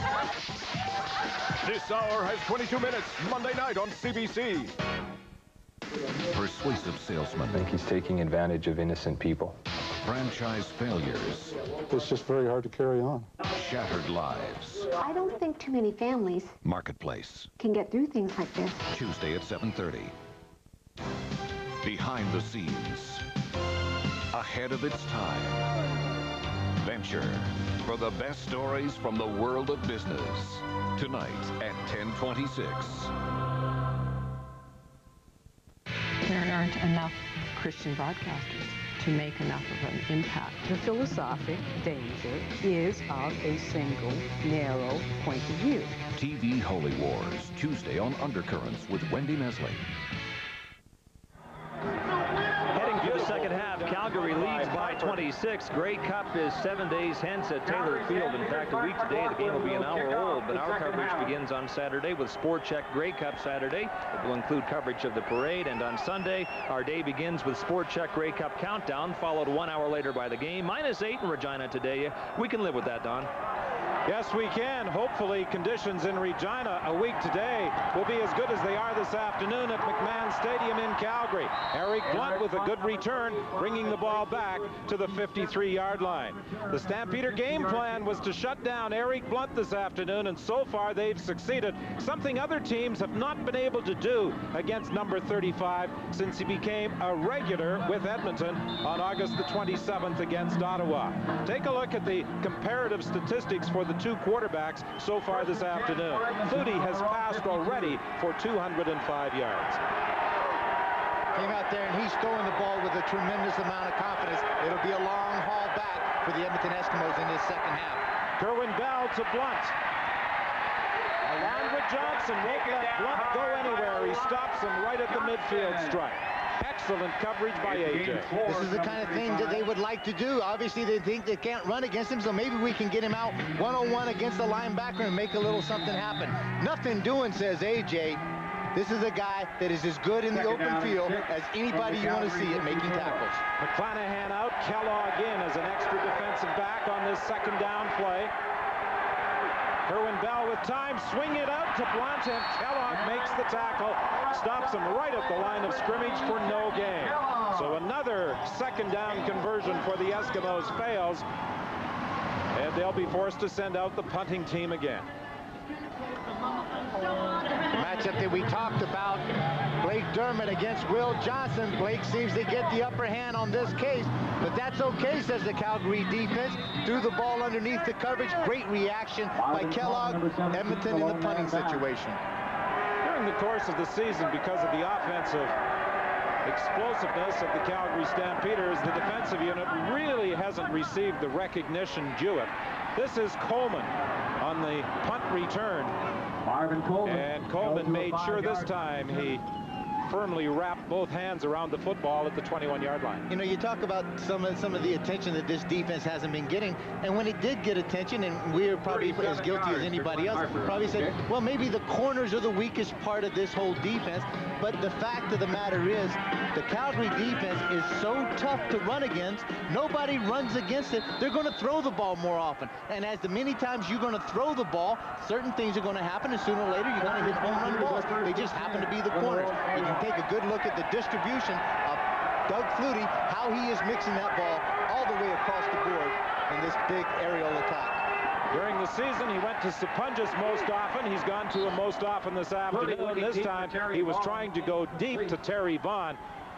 This hour has 22 minutes, Monday night on CBC. Persuasive salesman. I think he's taking advantage of innocent people. Franchise failures. It's just very hard to carry on. Shattered lives. I don't think too many families Marketplace. can get through things like this. Tuesday at 7:30. Behind the scenes. Ahead of its time. Venture for the best stories from the world of business. Tonight at 10:26. There aren't enough Christian broadcasters to make enough of an impact. The philosophic danger is of a single, narrow point of view. TV Holy Wars, Tuesday on Undercurrents with Wendy Mesley. Heading to the second half. Calgary leads by 26. Grey Cup is 7 days hence at Taylor Field. In fact, a week today, the game will be an hour old, but our coverage begins on Saturday with Sport Check Grey Cup Saturday. It will include coverage of the parade, and on Sunday, our day begins with Sport Check Grey Cup Countdown, followed 1 hour later by the game. -8 in Regina today. We can live with that, Don. Yes, we can. Hopefully, conditions in Regina a week today will be as good as they are this afternoon at McMahon Stadium in Calgary. Eric Blunt with a good return, bringing the ball back to the 53-yard line. The Stampeder game plan was to shut down Eric Blunt this afternoon, and so far they've succeeded, something other teams have not been able to do against number 35 since he became a regular with Edmonton on August the 27th against Ottawa. Take a look at the comparative statistics for the two quarterbacks so far this afternoon. Flutie has passed already for 205 yards. Came out there and he's throwing the ball with a tremendous amount of confidence. It'll be a long haul back for the Edmonton Eskimos in this second half. Kerwin Bell to Blunt. Along with Johnson, won't let Blunt go anywhere. He stops him right at the midfield stripe. Excellent coverage by AJ. This is the kind of thing that they would like to do. Obviously, they think they can't run against him, so maybe we can get him out one-on-one against the linebacker and make a little something happen. Nothing doing, says AJ. This is a guy that is as good in the open field as anybody you want to see at making tackles. McClanahan out, Kellogg in as an extra defensive back on this second down play. Kerwin Bell with time, swing it out to Blunt, and Kellogg makes the tackle, stops him right at the line of scrimmage for no gain. So another second down conversion for the Eskimos fails, and they'll be forced to send out the punting team again. Matchup that we talked about, Blake Dermott against Will Johnson. Blake seems to get the upper hand on this case, but that's okay, says the Calgary defense. Threw the ball underneath the coverage. Great reaction by Kellogg. Edmonton in the punting situation. During the course of the season, because of the offensive explosiveness of the Calgary Stampeders, the defensive unit really hasn't received the recognition due it. This is Coleman on the punt return. And Coleman made sure this time he firmly wrapped both hands around the football at the 21-yard line. You know, you talk about some of the attention that this defense hasn't been getting, and when it did get attention, and we're probably as guilty as anybody else, probably said, well, maybe the corners are the weakest part of this whole defense. But the fact of the matter is, the Calgary defense is so tough to run against. Nobody runs against it. They're going to throw the ball more often. And as the many times you're going to throw the ball, certain things are going to happen, and sooner or later you're going to hit home run balls. They just happen to be the corners. You can take a good look at the distribution of Doug Flutie, how he is mixing that ball all the way across the board in this big aerial attack. During the season, he went to Sapunjas most often. He's gone to him most often this afternoon. This time, he was trying to go deep to Terry Vaughn.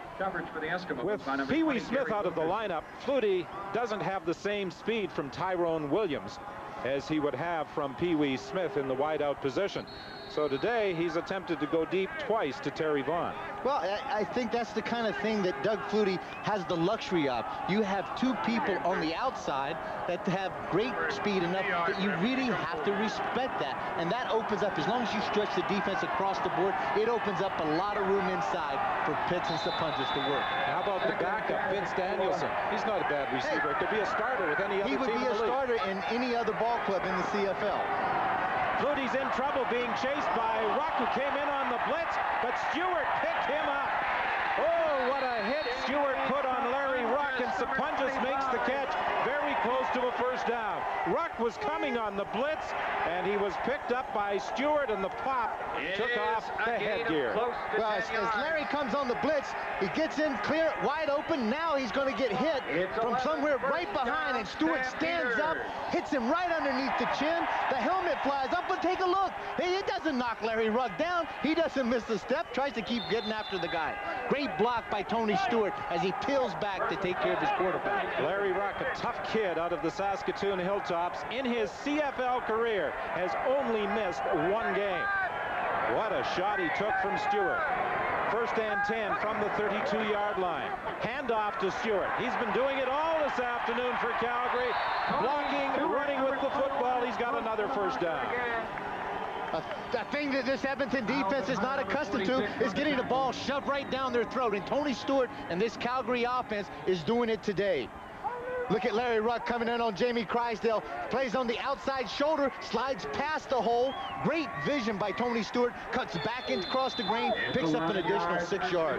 With Pee Wee Smith out of the lineup, Flutie doesn't have the same speed from Tyrone Williams as he would have from Pee Wee Smith in the wideout position. So today, he's attempted to go deep twice to Terry Vaughn. Well, I think that's the kind of thing that Doug Flutie has the luxury of. You have two people on the outside that have great speed enough that you really have to respect that. And that opens up, as long as you stretch the defense across the board, it opens up a lot of room inside for Pitts and Sapunjas to work. How about the backup, Vince Danielson? He's not a bad receiver. It could be a starter with any other team in the league. He would be a starter in any other ball club in the CFL. Flutie's in trouble, being chased by Ruck, who came in on the blitz, but Stewart picked him up. Oh, what a hit Stewart put on Larry Ruck, and Sapunjas makes the catch very close to a first down. Ruck was coming on the blitz, and he was picked up by Stewart, and the pop took off the headgear. Well, as Larry comes on the blitz, he gets in clear, wide open. Now he's going to get hit from somewhere right behind, and Stewart stands up, hits him right underneath the chin. The helmet flies up, but take a look. Hey, it doesn't knock Larry Ruck down. He doesn't miss the step, tries to keep getting after the guy. Great block by Tony Stewart as he peels back to take care of his quarterback. Larry Ruck, a tough kid out of the Saskatoon Hilltops, in his CFL career has only missed one game. What a shot he took from Stewart. First and 10 from the 32-yard line. Handoff to Stewart. He's been doing it all this afternoon for Calgary. Blocking, running with the football. He's got another first down. A thing that this Edmonton defense is not accustomed to is getting the ball shoved right down their throat. And Tony Stewart and this Calgary offense is doing it today. Look at Larry Ruck coming in on Jamie Crysdale. Plays on the outside shoulder, slides past the hole. Great vision by Tony Stewart. Cuts back across the grain, picks up an additional 6 yards.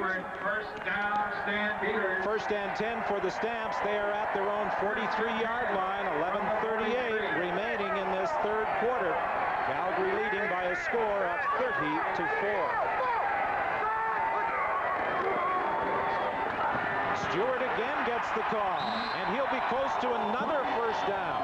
First and 10 for the Stamps. They are at their own 43-yard line. 11:38 remaining in this third quarter. Calgary leading by a score of 30-4. Stewart again gets the call, and he'll be close to another first down.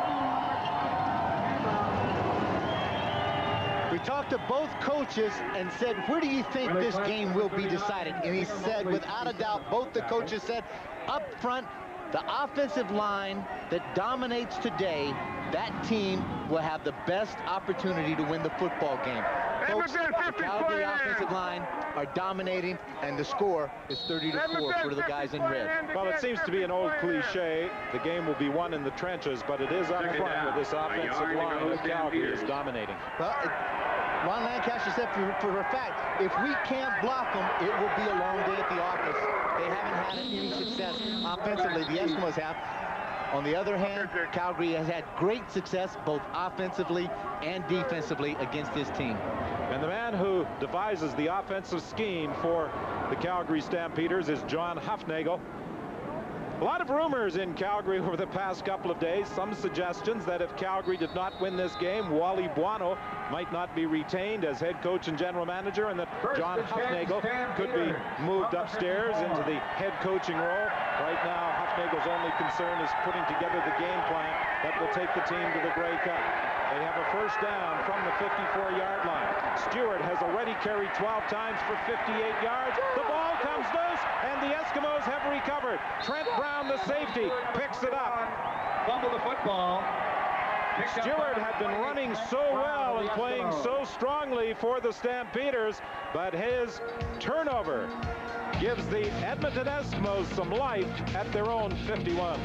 We talked to both coaches and said, where do you think this game will be decided? And he said, without a doubt, both the coaches said, up front, the offensive line that dominates today, that team will have the best opportunity to win the football game. Folks, the Calgary offensive line are dominating, and the score is 30-4 for the guys in red. Well, it seems to be an old cliche. The game will be won in the trenches, but it is up front where this offensive line of Calgary is dominating. Well, Ron Lancaster said for a fact, if we can't block them, it will be a long day at the office. They haven't had any success offensively. The Eskimos have. On the other hand, Calgary has had great success both offensively and defensively against this team. And the man who devises the offensive scheme for the Calgary Stampeders is John Hufnagel. A lot of rumors in Calgary over the past couple of days. Some suggestions that if Calgary did not win this game, Wally Buono might not be retained as head coach and general manager, and that John Hufnagel could be moved upstairs into the head coaching role. Right now, Hufnagel's only concern is putting together the game plan that will take the team to the Grey Cup. They have a first down from the 54-yard line. Stewart has already carried 12 times for 58 yards. The ball comes loose, and the Eskimos have recovered. Trent Brown, the safety, picks it up. Fumble the football. Stewart had been running so well and playing so strongly for the Stampeders, but his turnover gives the Edmonton Eskimos some life at their own 51.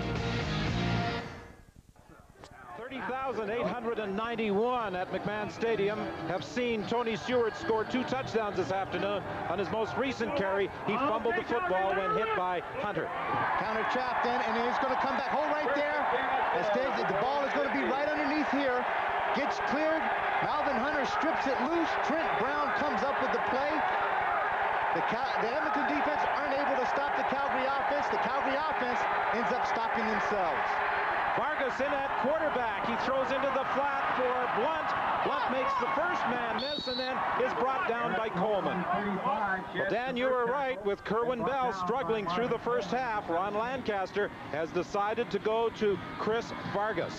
30,891 at McMahon Stadium have seen Tony Stewart score 2 touchdowns this afternoon. On his most recent carry, he fumbled the football when hit by Hunter. Counter trapped in, and it's going to come back. Hole right there. The ball is going to be right underneath here. Gets cleared. Malvin Hunter strips it loose. Trent Brown comes up with the play. The Edmonton defense aren't able to stop the Calgary offense. The Calgary offense ends up stopping themselves. Vargas in at quarterback. He throws into the flat for Blunt. Blunt makes the first man miss and then is brought down by Coleman. Well, Dan, you were right with Kerwin Bell struggling through the first half. Ron Lancaster has decided to go to Chris Vargas.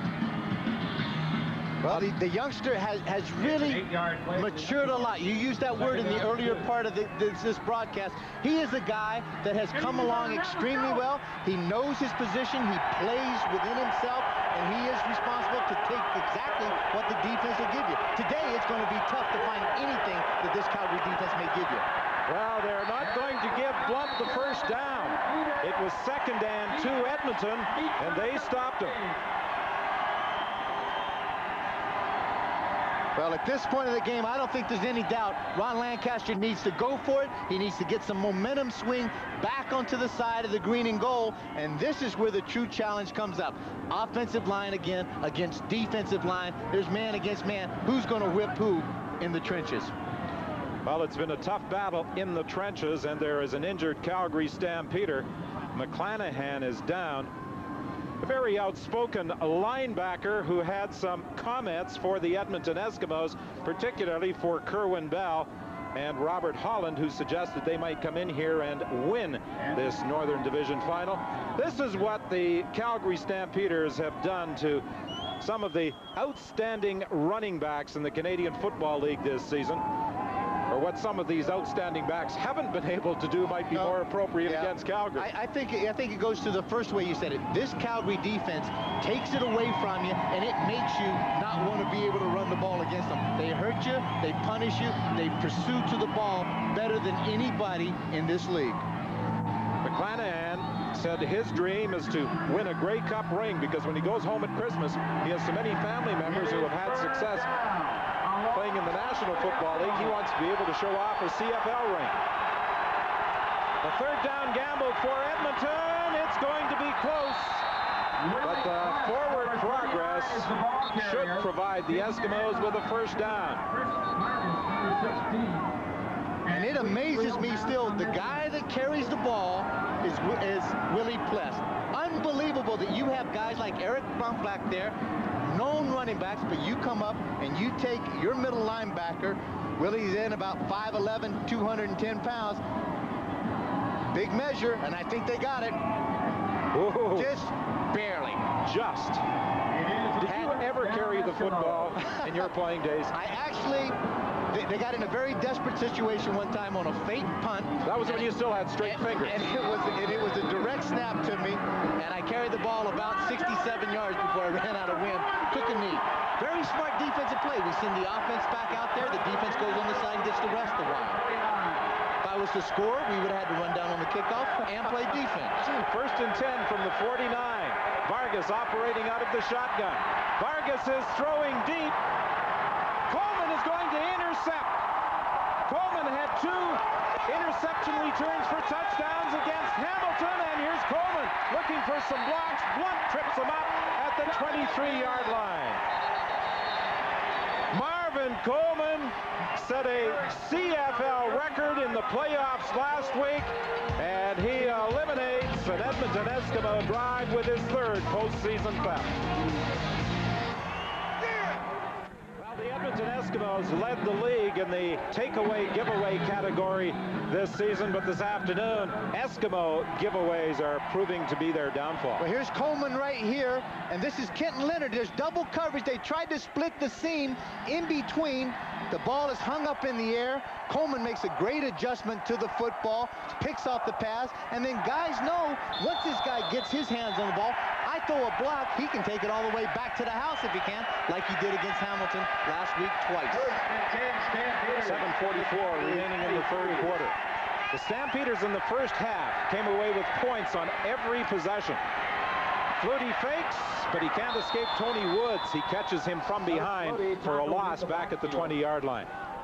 Well, the youngster has really matured a lot. You used that word in the earlier part of this broadcast. He is a guy that has come along extremely well. He knows his position. He plays within himself, and he is responsible to take exactly what the defense will give you. Today, it's going to be tough to find anything that this Calgary defense may give you. Well, they're not going to give Blunt the first down. It was 2nd and 2 Edmonton, and they stopped him. Well, at this point of the game, I don't think there's any doubt Ron Lancaster needs to go for it. He needs to get some momentum swing back onto the side of the green and goal, and this is where the true challenge comes up. Offensive line again against defensive line. There's man against man. Who's going to whip who in the trenches? Well, it's been a tough battle in the trenches, and there is an injured Calgary Stampeder. McClanahan is down. A very outspoken linebacker who had some comments for the Edmonton Eskimos, particularly for Kerwin Bell and Robert Holland, who suggested they might come in here and win this Northern Division final. This is what the Calgary Stampeders have done to some of the outstanding running backs in the Canadian Football League this season. Or what some of these outstanding backs haven't been able to do might be more appropriate against Calgary. I think it goes to the first way you said it. This Calgary defense takes it away from you, and it makes you not want to be able to run the ball against them. They hurt you, they punish you, they pursue to the ball better than anybody in this league. McClanahan said his dream is to win a Grey Cup ring because when he goes home at Christmas, he has so many family members who have had success playing playing in the National Football League. He wants to be able to show off a CFL ring. The third down gamble for Edmonton. It's going to be close. But the forward progress should provide the Eskimos with a first down. And it amazes me still, the guy that carries the ball is Willie Pless. Unbelievable that you have guys like Eric Brumflack there, known running backs, but you come up and you take your middle linebacker. Willie's in about 5'11", 210 pounds. Big measure, and I think they got it. Ooh. Just barely. Just. Did you ever carry the football in your playing days? I actually, they got in a very desperate situation one time on a fake punt. That was when you still had straight fingers. And it was a direct snap to me, and I carried the ball about 67 yards before I ran out of wind. Took a knee. Very smart defensive play. We send the offense back out there. The defense goes on the side and gets the rest a while. If I was to score, we would have had to run down on the kickoff and play defense. First and 10 from the 49. Vargas operating out of the shotgun. Vargas is throwing deep. Coleman is going to intercept. Coleman had 2 interception returns for touchdowns against Hamilton, and here's Coleman looking for some blocks. Blunt trips him up at the 23-yard line. Marvin Coleman set a CFL record in the playoffs last week, and he eliminates an Edmonton Eskimo drive with his 3rd postseason theft. Well, the Edmonton Eskimos led the league in the takeaway giveaway category this season, but this afternoon, Eskimo giveaways are proving to be their downfall. Well, here's Coleman right here, and this is Kenton Leonard. There's double coverage. They tried to split the seam in between. The ball is hung up in the air. Coleman makes a great adjustment to the football, picks off the pass, and then guys know once this guy gets his hands on the ball, I throw a block, he can take it all the way back to the house if he can, like he did against Hamilton last week twice. 7:44 remaining in the 3rd quarter. The Stampeders in the first half came away with points on every possession. Flutie fakes, but he can't escape Tony Woods. He catches him from behind for a loss back at the 20-yard line.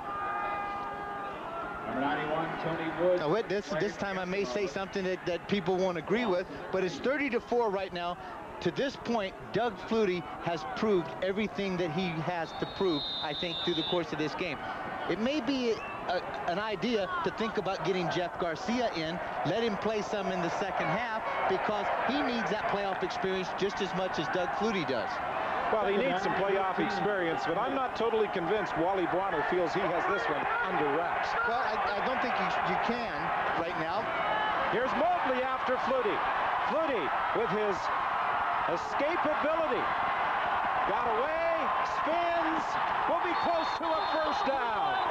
Number 91, Tony Woods. Now, this time I may say something that people won't agree with, but it's 30-4 right now. To this point, Doug Flutie has proved everything that he has to prove, I think, through the course of this game. It may be an idea to think about getting Jeff Garcia in, let him play some in the second half, because he needs that playoff experience just as much as Doug Flutie does. Well, he needs some playoff experience, but I'm not totally convinced Wally Buono feels he has this one under wraps. Well, I don't think you can right now. Here's Mobley after Flutie. Flutie with his escapability. Got away, spins, will be close to a first down.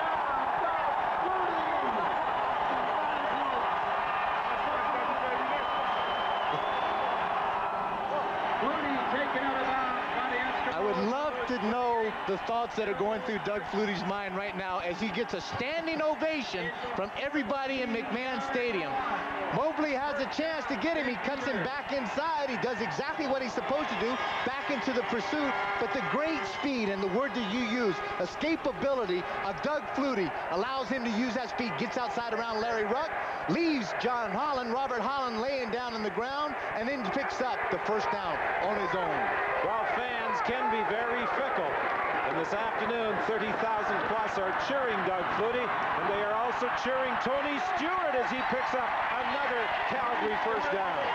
I would love to know the thoughts that are going through Doug Flutie's mind right now as he gets a standing ovation from everybody in McMahon Stadium. Mobley has a chance to get him. He cuts him back inside. He does exactly what he's supposed to do, back into the pursuit. But the great speed, and the word that you use, escapability of Doug Flutie allows him to use that speed. Gets outside around Larry Ruck, leaves John Holland, Robert Holland laying down on the ground, and then picks up the first down on his own. Well, fans can be very fickle. And this afternoon, 30,000 plus are cheering Doug Flutie, and they are also cheering Tony Stewart as he picks up another Calgary first down.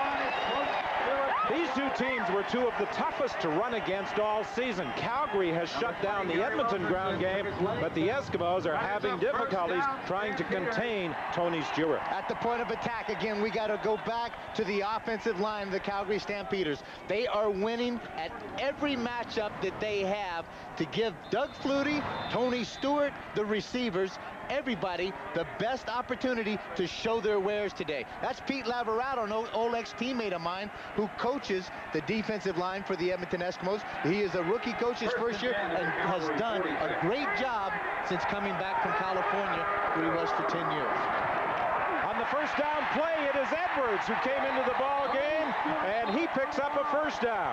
These two teams were two of the toughest to run against all season. Calgary has shut down the Edmonton ground game, but the Eskimos are having difficulties trying to contain Tony Stewart. At the point of attack, again, we got to go back to the offensive line of the Calgary Stampeders. They are winning at every matchup that they have to give Doug Flutie, Tony Stewart, the receivers, everybody the best opportunity to show their wares today. That's Pete Laverato, an old ex-teammate of mine, who coaches the defensive line for the Edmonton Eskimos. He is a rookie coach his first year and has done a great job since coming back from California, where he was for 10 years. On the first down play, it is Edwards who came into the ball game, and he picks up a first down.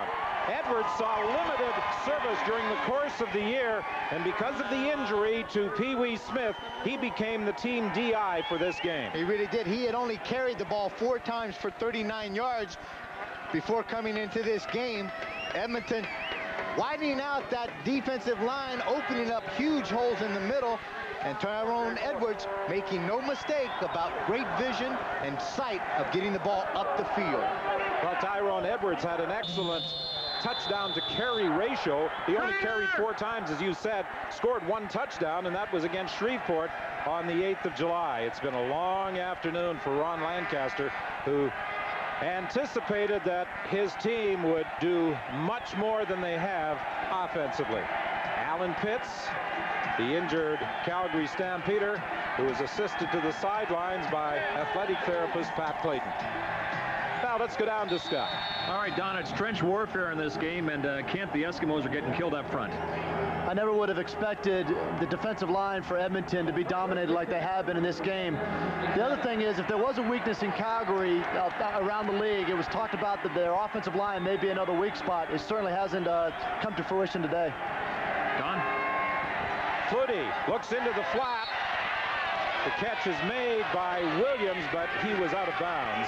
Edwards saw limited service during the course of the year, and because of the injury to Pee Wee Smith, he became the team DI for this game. He really did. He had only carried the ball 4 times for 39 yards before coming into this game. Edmonton widening out that defensive line, opening up huge holes in the middle, and Tyrone Edwards making no mistake about great vision and sight of getting the ball up the field. Well, Tyrone Edwards had an excellent touchdown to carry ratio. He only carried 4 times, as you said, scored 1 touchdown, and that was against Shreveport on the 8th of July. It's been a long afternoon for Ron Lancaster, who anticipated that his team would do much more than they have offensively. Alan Pitts, the injured Calgary Stampeder, who was assisted to the sidelines by athletic therapist Pat Clayton. Now let's go down to Scott. All right, Don, it's trench warfare in this game, and Kent, the Eskimos are getting killed up front. I never would have expected the defensive line for Edmonton to be dominated like they have been in this game. The other thing is, if there was a weakness in Calgary around the league, it was talked about that their offensive line may be another weak spot. It certainly hasn't come to fruition today. Don? Flutie looks into the flat. The catch is made by Williams, but he was out of bounds.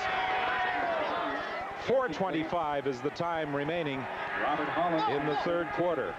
4:25 is the time remaining in the 3rd quarter.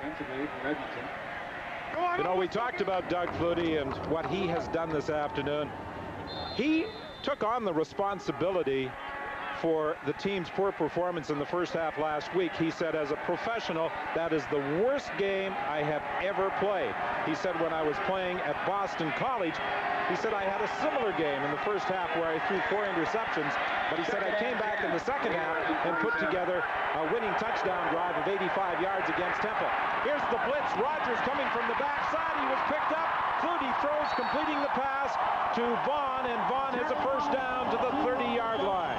You know, we talked about Doug Flutie and what he has done this afternoon. He took on the responsibility for the team's poor performance in the first half last week. He said, as a professional, that is the worst game I have ever played. He said, when I was playing at Boston College, he said, I had a similar game in the first half where I threw 4 interceptions, but he said, I came back in the second half and put together a winning touchdown drive of 85 yards against Temple. Here's the blitz. Rogers coming from the backside. He was picked up. Flutie throws, completing the pass to Vaughn, and Vaughn has a first down to the 30-yard line.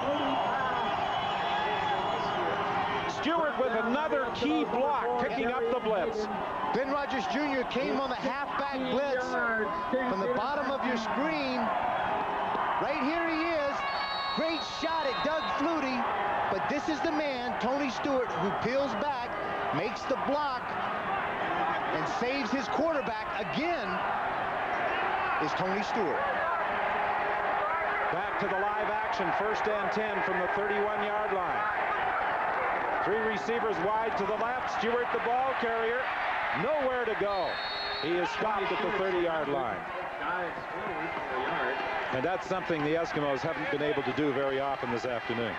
Stewart with another key block, picking up the blitz. Ben Rogers Jr. came on the halfback blitz from the bottom of your screen. Right here he is. Great shot at Doug Flutie, but this is the man, Tony Stewart, who peels back, makes the block, and saves his quarterback again, is Tony Stewart. Back to the live action, 1st and 10 from the 31-yard line. 3 receivers wide to the left. Stewart, the ball carrier, nowhere to go. He is stopped at the 30-yard line. And that's something the Eskimos haven't been able to do very often this afternoon.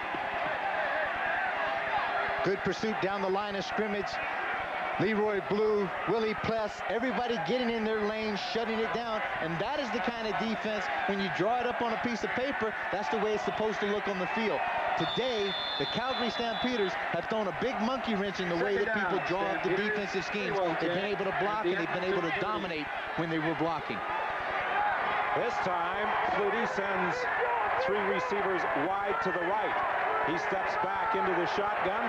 Good pursuit down the line of scrimmage. Leroy Blue, Willie Pless, everybody getting in their lane, shutting it down. And that is the kind of defense, when you draw it up on a piece of paper, that's the way it's supposed to look on the field. Today, the Calgary Stampeders have thrown a big monkey wrench in the way that people draw up the defensive schemes. They've been able to block, and they've been able to dominate when they were blocking. This time, Flutie sends 3 receivers wide to the right. He steps back into the shotgun.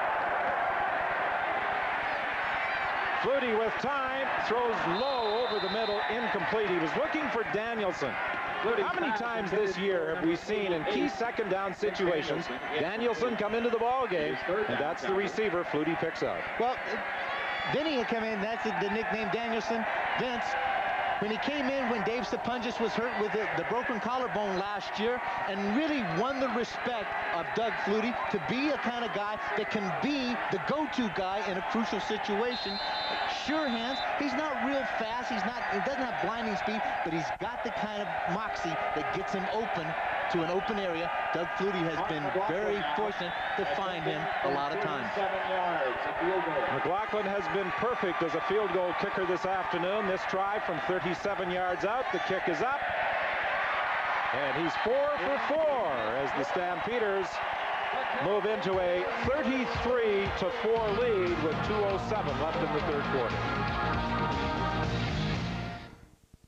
Flutie with time, throws low over the middle, incomplete. He was looking for Danielson. How many times this year have we seen in key second down situations Danielson come into the ball game, and that's the receiver Flutie picks up? Well, Vinny had come in. That's the nickname Danielson. Vince, when he came in when Dave Sapungis was hurt with the broken collarbone last year, and really won the respect of Doug Flutie to be a kind of guy that can be the go-to guy in a crucial situation. Sure hands. He's not real fast. He doesn't have blinding speed, but he's got the kind of moxie that gets him open to an open area. Doug Flutie has been very fortunate to find him a lot of times. McLaughlin has been perfect as a field goal kicker this afternoon. This try from 37 yards out. The kick is up. And he's 4 for 4 as the Stampeders move into a 33-4 lead with 2:07 left in the 3rd quarter.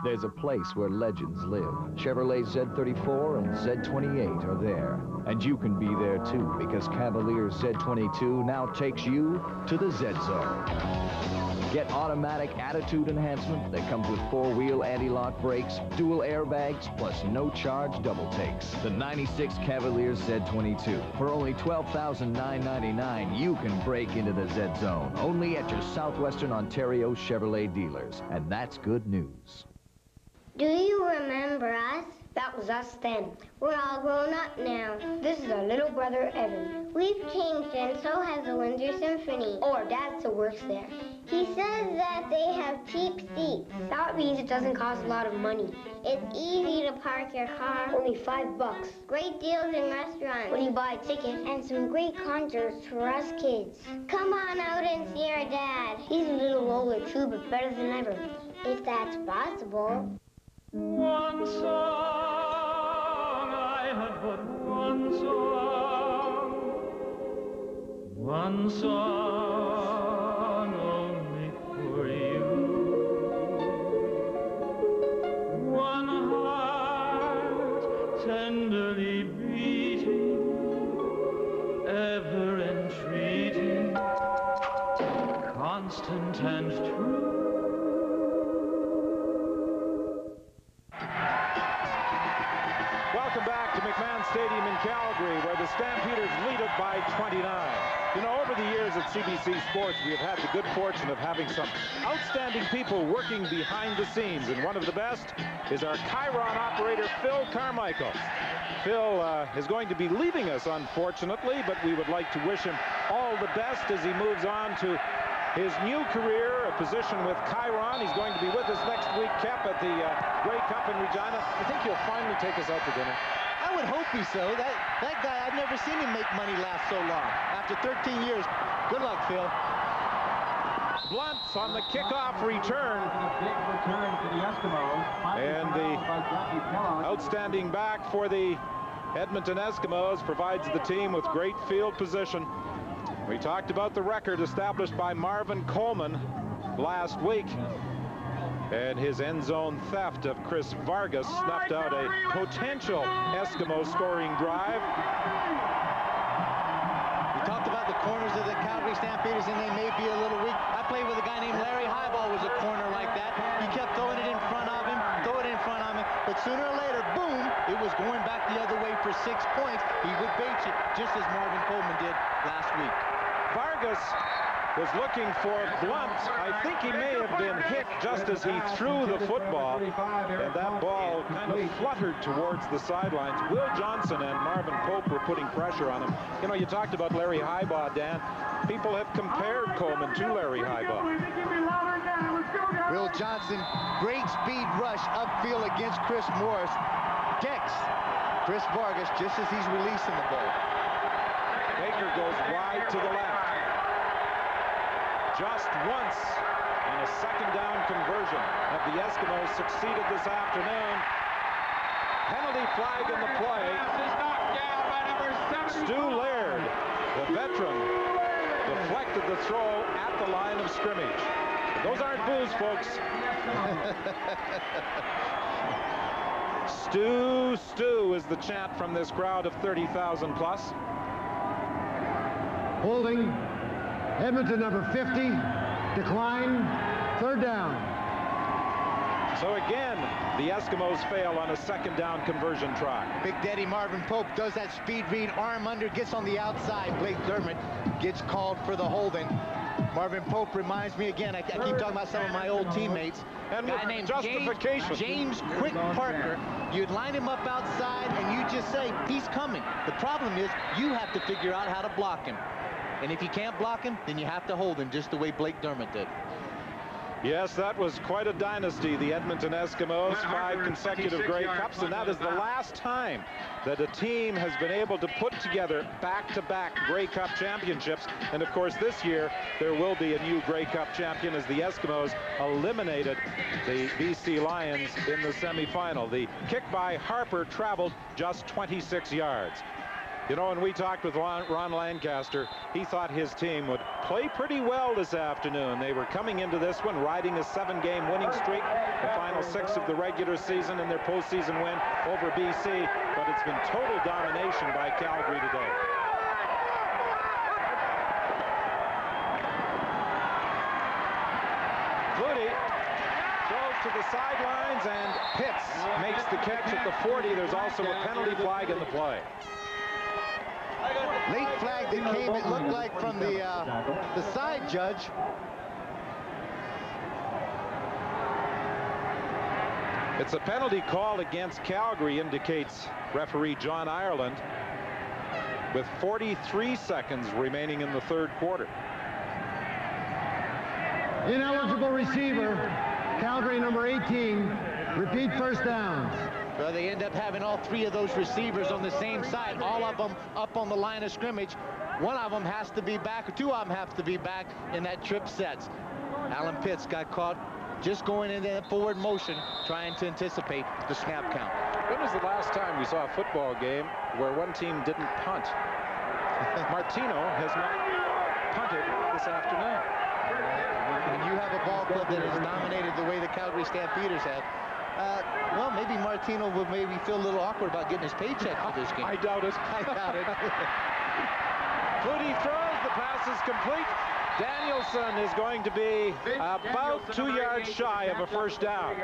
There's a place where legends live. Chevrolet Z34 and Z28 are there. And you can be there too, because Cavalier Z22 now takes you to the Z Zone. Get automatic attitude enhancement that comes with 4-wheel anti-lock brakes, dual airbags, plus no-charge double takes. The 96 Cavalier Z22. For only $12,999, you can break into the Z Zone, only at your Southwestern Ontario Chevrolet dealers. And that's good news. Do you remember us? That was us then. We're all grown up now. This is our little brother, Evan. We've changed, and so has the Windsor Symphony. Or Dad still works there. He says that they have cheap seats. That means it doesn't cost a lot of money. It's easy to park your car. Only $5. Great deals in restaurants when you buy a ticket. And some great concerts for us kids. Come on out and see our dad. He's a little older too, but better than ever. If that's possible. One song, I have but one song. One song only for you. One heart tenderly beating, ever entreating, constant and true. Welcome back to McMahon Stadium in Calgary, where the Stampeders lead it by 29. You know, over the years at CBC Sports, we have had the good fortune of having some outstanding people working behind the scenes, and one of the best is our Chiron operator, Phil Carmichael. Phil is going to be leaving us, unfortunately, but we would like to wish him all the best as he moves on to his new career, a position with Chiron. He's going to be with us next week, Kep, at the Grey Cup in Regina. I think he'll finally take us out to dinner. I would hope so. That guy, I've never seen him make money last so long. After 13 years. Good luck, Phil. Blunt on the kickoff return. Big return for the Eskimos. And the outstanding back for the Edmonton Eskimos provides the team with great field position. We talked about the record established by Marvin Coleman last week, and his end zone theft of Chris Vargas snuffed out a potential Eskimo scoring drive. We talked about the corners of the Calgary Stampeders, and they may be a little weak. I played with a guy named Larry Highball, was a corner like that. He kept throwing it in front of him, but sooner or later, boom, it was going back the other way for 6 points. He would bait you, just as Marvin Coleman did last week. Vargas was looking for Blunt. I think he may have been hit just as he threw the football, and that ball kind of fluttered towards the sidelines. Will Johnson and Marvin Pope were putting pressure on him. You know, you talked about Larry Highbaugh, Dan. People have compared Coleman to Larry Highbaugh. Will Johnson, great speed rush upfield against Chris Morris. Decks Chris Vargas just as he's releasing the ball. Baker goes wide to the left. Just once on a second down conversion have the Eskimos succeeded this afternoon. Penalty flag in the play. Stu Laird, the veteran, deflected the throw at the line of scrimmage. Those aren't boos, folks. Stu is the chant from this crowd of 30,000 plus. Holding. Edmonton number 50, decline, third down. So again, the Eskimos fail on a second down conversion try. Big Daddy Marvin Pope does that speed read, arm under, gets on the outside. Blake Dermott gets called for the holding. Marvin Pope reminds me again, I keep talking about some of my old teammates. And a guy named justification. James Quick Parker. You'd line him up outside and you just say, he's coming. The problem is you have to figure out how to block him. And if you can't block him, then you have to hold him just the way Blake Dermott did. Yes, that was quite a dynasty, the Edmonton Eskimos, 5 consecutive Grey Cups, and that is the last time that a team has been able to put together back-to-back Grey Cup championships. And of course, this year, there will be a new Grey Cup champion as the Eskimos eliminated the BC Lions in the semifinal. The kick by Harper traveled just 26 yards. You know, when we talked with Ron Lancaster, he thought his team would play pretty well this afternoon. They were coming into this one riding a 7-game winning streak, the final 6 of the regular season and their postseason win over BC, but it's been total domination by Calgary today. Flutie goes to the sidelines, and Pitts makes the catch at the 40. There's also a penalty flag in the play. Late flag that came, it looked like, from the side judge. It's a penalty call against Calgary, indicates referee John Ireland, with 43 seconds remaining in the third quarter. Ineligible receiver, Calgary number 18. Repeat first down. So they end up having all 3 of those receivers on the same side, all of them up on the line of scrimmage. One of them has to be back, or 2 of them have to be back in that trip sets. Alan Pitts got caught just going in that forward motion, trying to anticipate the snap count. When was the last time we saw a football game where one team didn't punt? Martino has not punted this afternoon. When you have a ball club that has dominated the way the Calgary Stampeders have, well, maybe Martino would maybe feel a little awkward about getting his paycheck for this game. I doubt it. I doubt it. Flutie throws, the pass is complete. Danielson is going to be about 2 yards shy of a first down.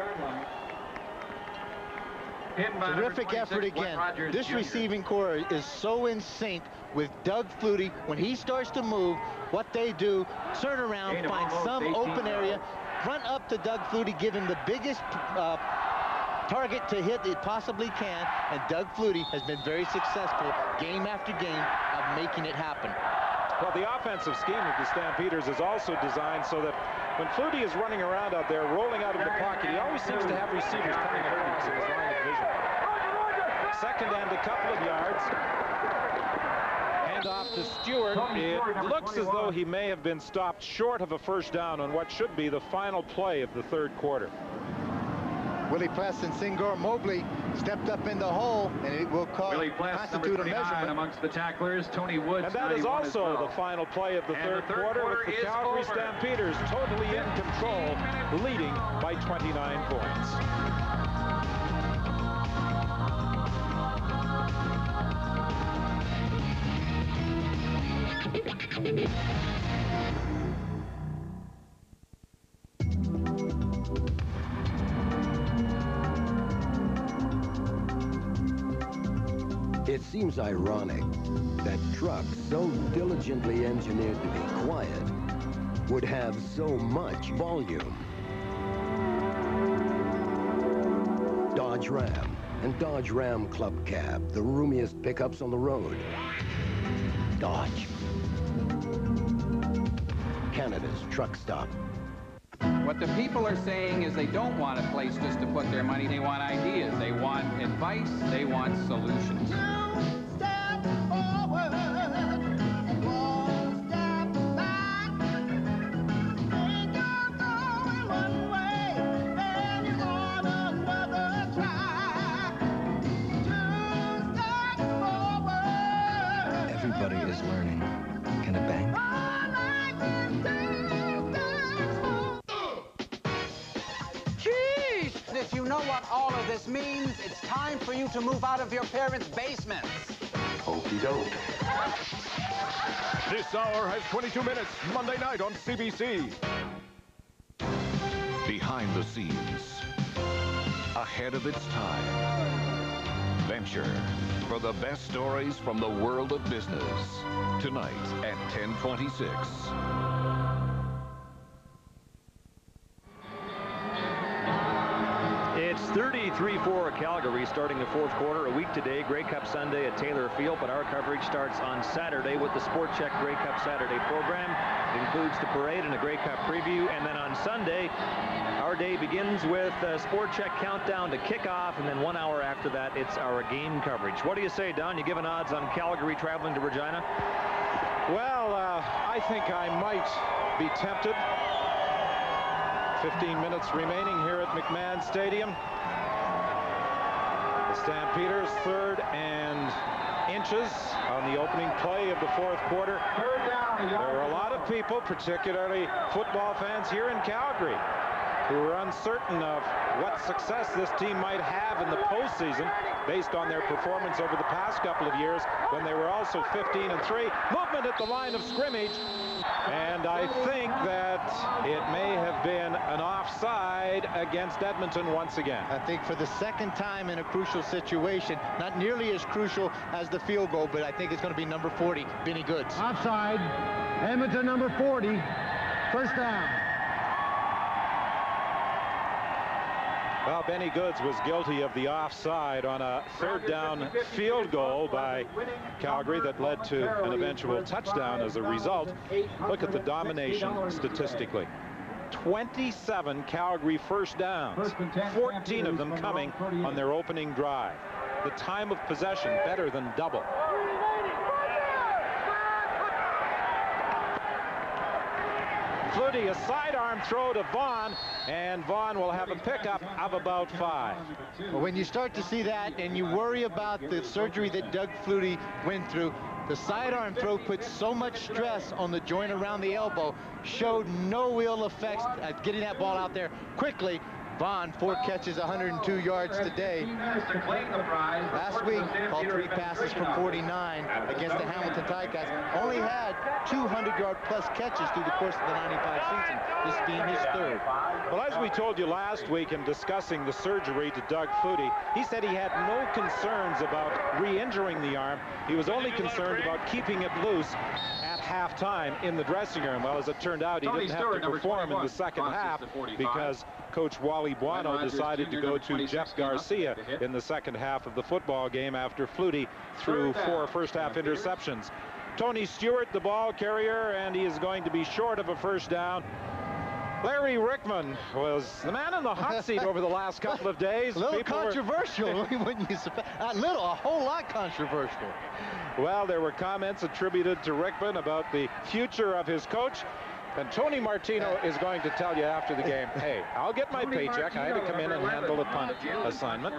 Terrific effort again. This receiving core is so in sync with Doug Flutie. When he starts to move, what they do, turn around, find some open area, front up to Doug Flutie, give him the biggest target to hit it possibly can, and Doug Flutie has been very successful game after game of making it happen. Well, the offensive scheme of the Stampeders is also designed so that when Flutie is running around out there, rolling out of the pocket, he always seems to have receivers coming underneath in his line of vision. Second and a couple of yards. Hand off to Stewart. It looks as though he may have been stopped short of a first down on what should be the final play of the third quarter. Willie Pless and Singor Mobley stepped up in the hole, and it will constitute a measurement amongst the tacklers. Tony Woods. And that is also the final play of the third quarter, with the Calgary Stampeders totally in control, leading by 29 points. It seems ironic that trucks so diligently engineered to be quiet would have so much volume. Dodge Ram and Dodge Ram Club Cab, the roomiest pickups on the road. Dodge. Canada's truck stop. What the people are saying is they don't want a place just to put their money. They want ideas. They want advice. They want solutions. Everybody is learning. Can it bang? If you know what all of this means, it's time for you to move out of your parents' basements. Okey doke. This hour has 22 minutes, Monday night on CBC. Behind the scenes. Ahead of its time. Venture for the best stories from the world of business. Tonight at 10:26. It's 33-4 Calgary starting the fourth quarter. A week today, Grey Cup Sunday at Taylor Field, but our coverage starts on Saturday with the Sport Check Grey Cup Saturday program. It includes the parade and a Grey Cup preview, and then on Sunday, our day begins with a Sport Check countdown to kickoff, and then 1 hour after that, it's our game coverage. What do you say, Don? You giving odds on Calgary traveling to Regina? Well, I think I might be tempted. 15 minutes remaining here at McMahon Stadium. The Stampeders 3rd and inches on the opening play of the 4th quarter. There were a lot of people, particularly football fans here in Calgary, who were uncertain of what success this team might have in the postseason based on their performance over the past couple of years when they were also 15-3. Movement at the line of scrimmage, and I think that it may have been an offside against Edmonton once again. I think for the second time in a crucial situation, not nearly as crucial as the field goal, but I think it's going to be number 40, Benny Goods. Offside, Edmonton number 40, first down. Well, Benny Goods was guilty of the offside on a 3rd down field goal by Calgary that led to an eventual touchdown as a result. Look at the domination statistically. 27 Calgary first downs, 14 of them coming on their opening drive. The time of possession better than double. Flutie, a sidearm throw to Vaughn, and Vaughn will have a pickup of about 5. Well, when you start to see that and you worry about the surgery that Doug Flutie went through, the sidearm throw puts so much stress on the joint around the elbow, showed no ill effects at getting that ball out there quickly. Vaughn, 4 catches, 102 yards today. Last week, called 3 passes for 49 against the Hamilton Ticats. Only had 200-yard-plus catches through the course of the 95 season, this being his 3rd. Well, as we told you last week in discussing the surgery to Doug Flutie, he said he had no concerns about re-injuring the arm. He was only concerned about keeping it loose at halftime in the dressing room. Well, as it turned out, he didn't have to perform in the second half because Coach Wally Buono decided to go to Jeff Garcia in the second half of the football game after Flutie threw 4 first-half interceptions. Tony Stewart, the ball carrier, and he is going to be short of a first down. Larry Rickman was the man in the hot seat over the last couple of days. A little controversial, wouldn't you say? A whole lot controversial. Well, there were comments attributed to Rickman about the future of his coach. And Tony Martino is going to tell you after the game, hey, I'll get my paycheck. I had to come in and handle a punt assignment.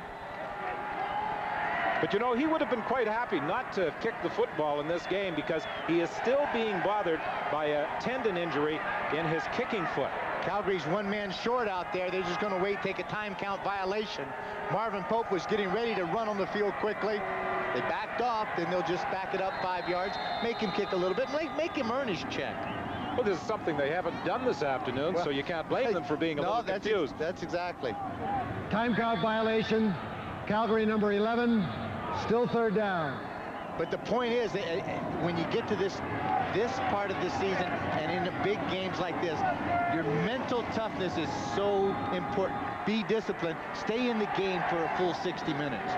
But, you know, he would have been quite happy not to have kicked the football in this game because he is still being bothered by a tendon injury in his kicking foot. Calgary's 1 man short out there. They're just going to wait, take a time count violation. Marvin Pope was getting ready to run on the field quickly. They backed off, then they'll just back it up 5 yards, make him kick a little bit, make him earn his check. Well, this is something they haven't done this afternoon, so you can't blame them for being a little confused. That's exactly. Time count violation. Calgary number 11, still 3rd down. But the point is, when you get to this part of the season and in the big games like this, your mental toughness is so important. Be disciplined. Stay in the game for a full 60 minutes.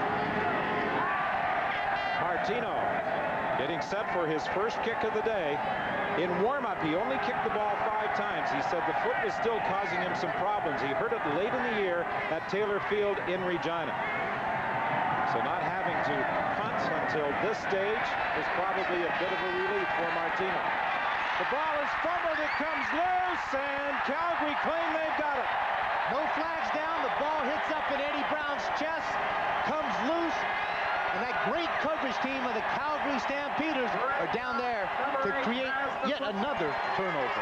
Martino getting set for his first kick of the day. In warm-up, he only kicked the ball 5 times. He said the foot was still causing him some problems. He hurt it late in the year at Taylor Field in Regina. So not having to punt until this stage is probably a bit of a relief for Martino. The ball is fumbled. It comes loose, and Calgary claim they've got it. No flags down. The ball hits up in Eddie Brown's chest, comes loose. And that great coverage team of the Calgary Stampeders are down there to create yet another turnover.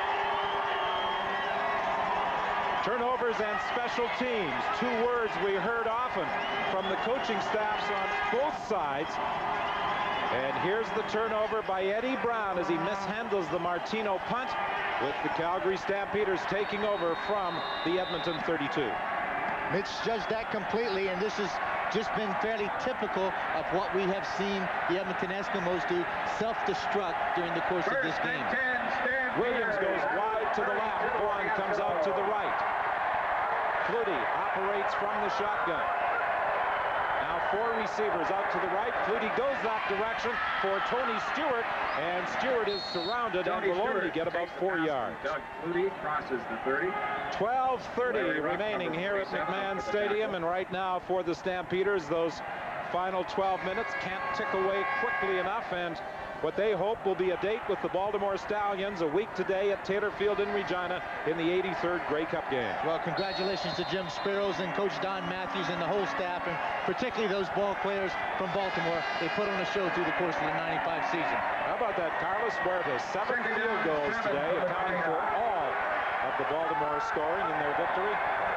Turnovers and special teams, 2 words we heard often from the coaching staffs on both sides. And here's the turnover by Eddie Brown as he mishandles the Martino punt, with the Calgary Stampeders taking over from the Edmonton 32. Mitch judged that completely, and this has just been fairly typical of what we have seen the Edmonton Eskimos do, self-destruct during the course of this game. Williams goes wide to the left. Vaughn comes out to the right. Flutie operates from the shotgun. Now 4 receivers out to the right. Flutie goes that direction for Tony Stewart, and Stewart is surrounded and will only get about 4 yards. Doug Flutie crosses the 30. 12:30 remaining here at McMahon Stadium, and right now for the Stampeders, those final 12 minutes can't tick away quickly enough, and what they hope will be a date with the Baltimore Stallions a week today at Taylor Field in Regina in the 83rd Grey Cup game. Well, congratulations to Jim Sparrows and Coach Don Matthews and the whole staff, and particularly those ball players from Baltimore. They put on a show through the course of the 95 season. How about that? Carlos Huerta, 7 field goals today, accounting for all of the Baltimore scoring in their victory.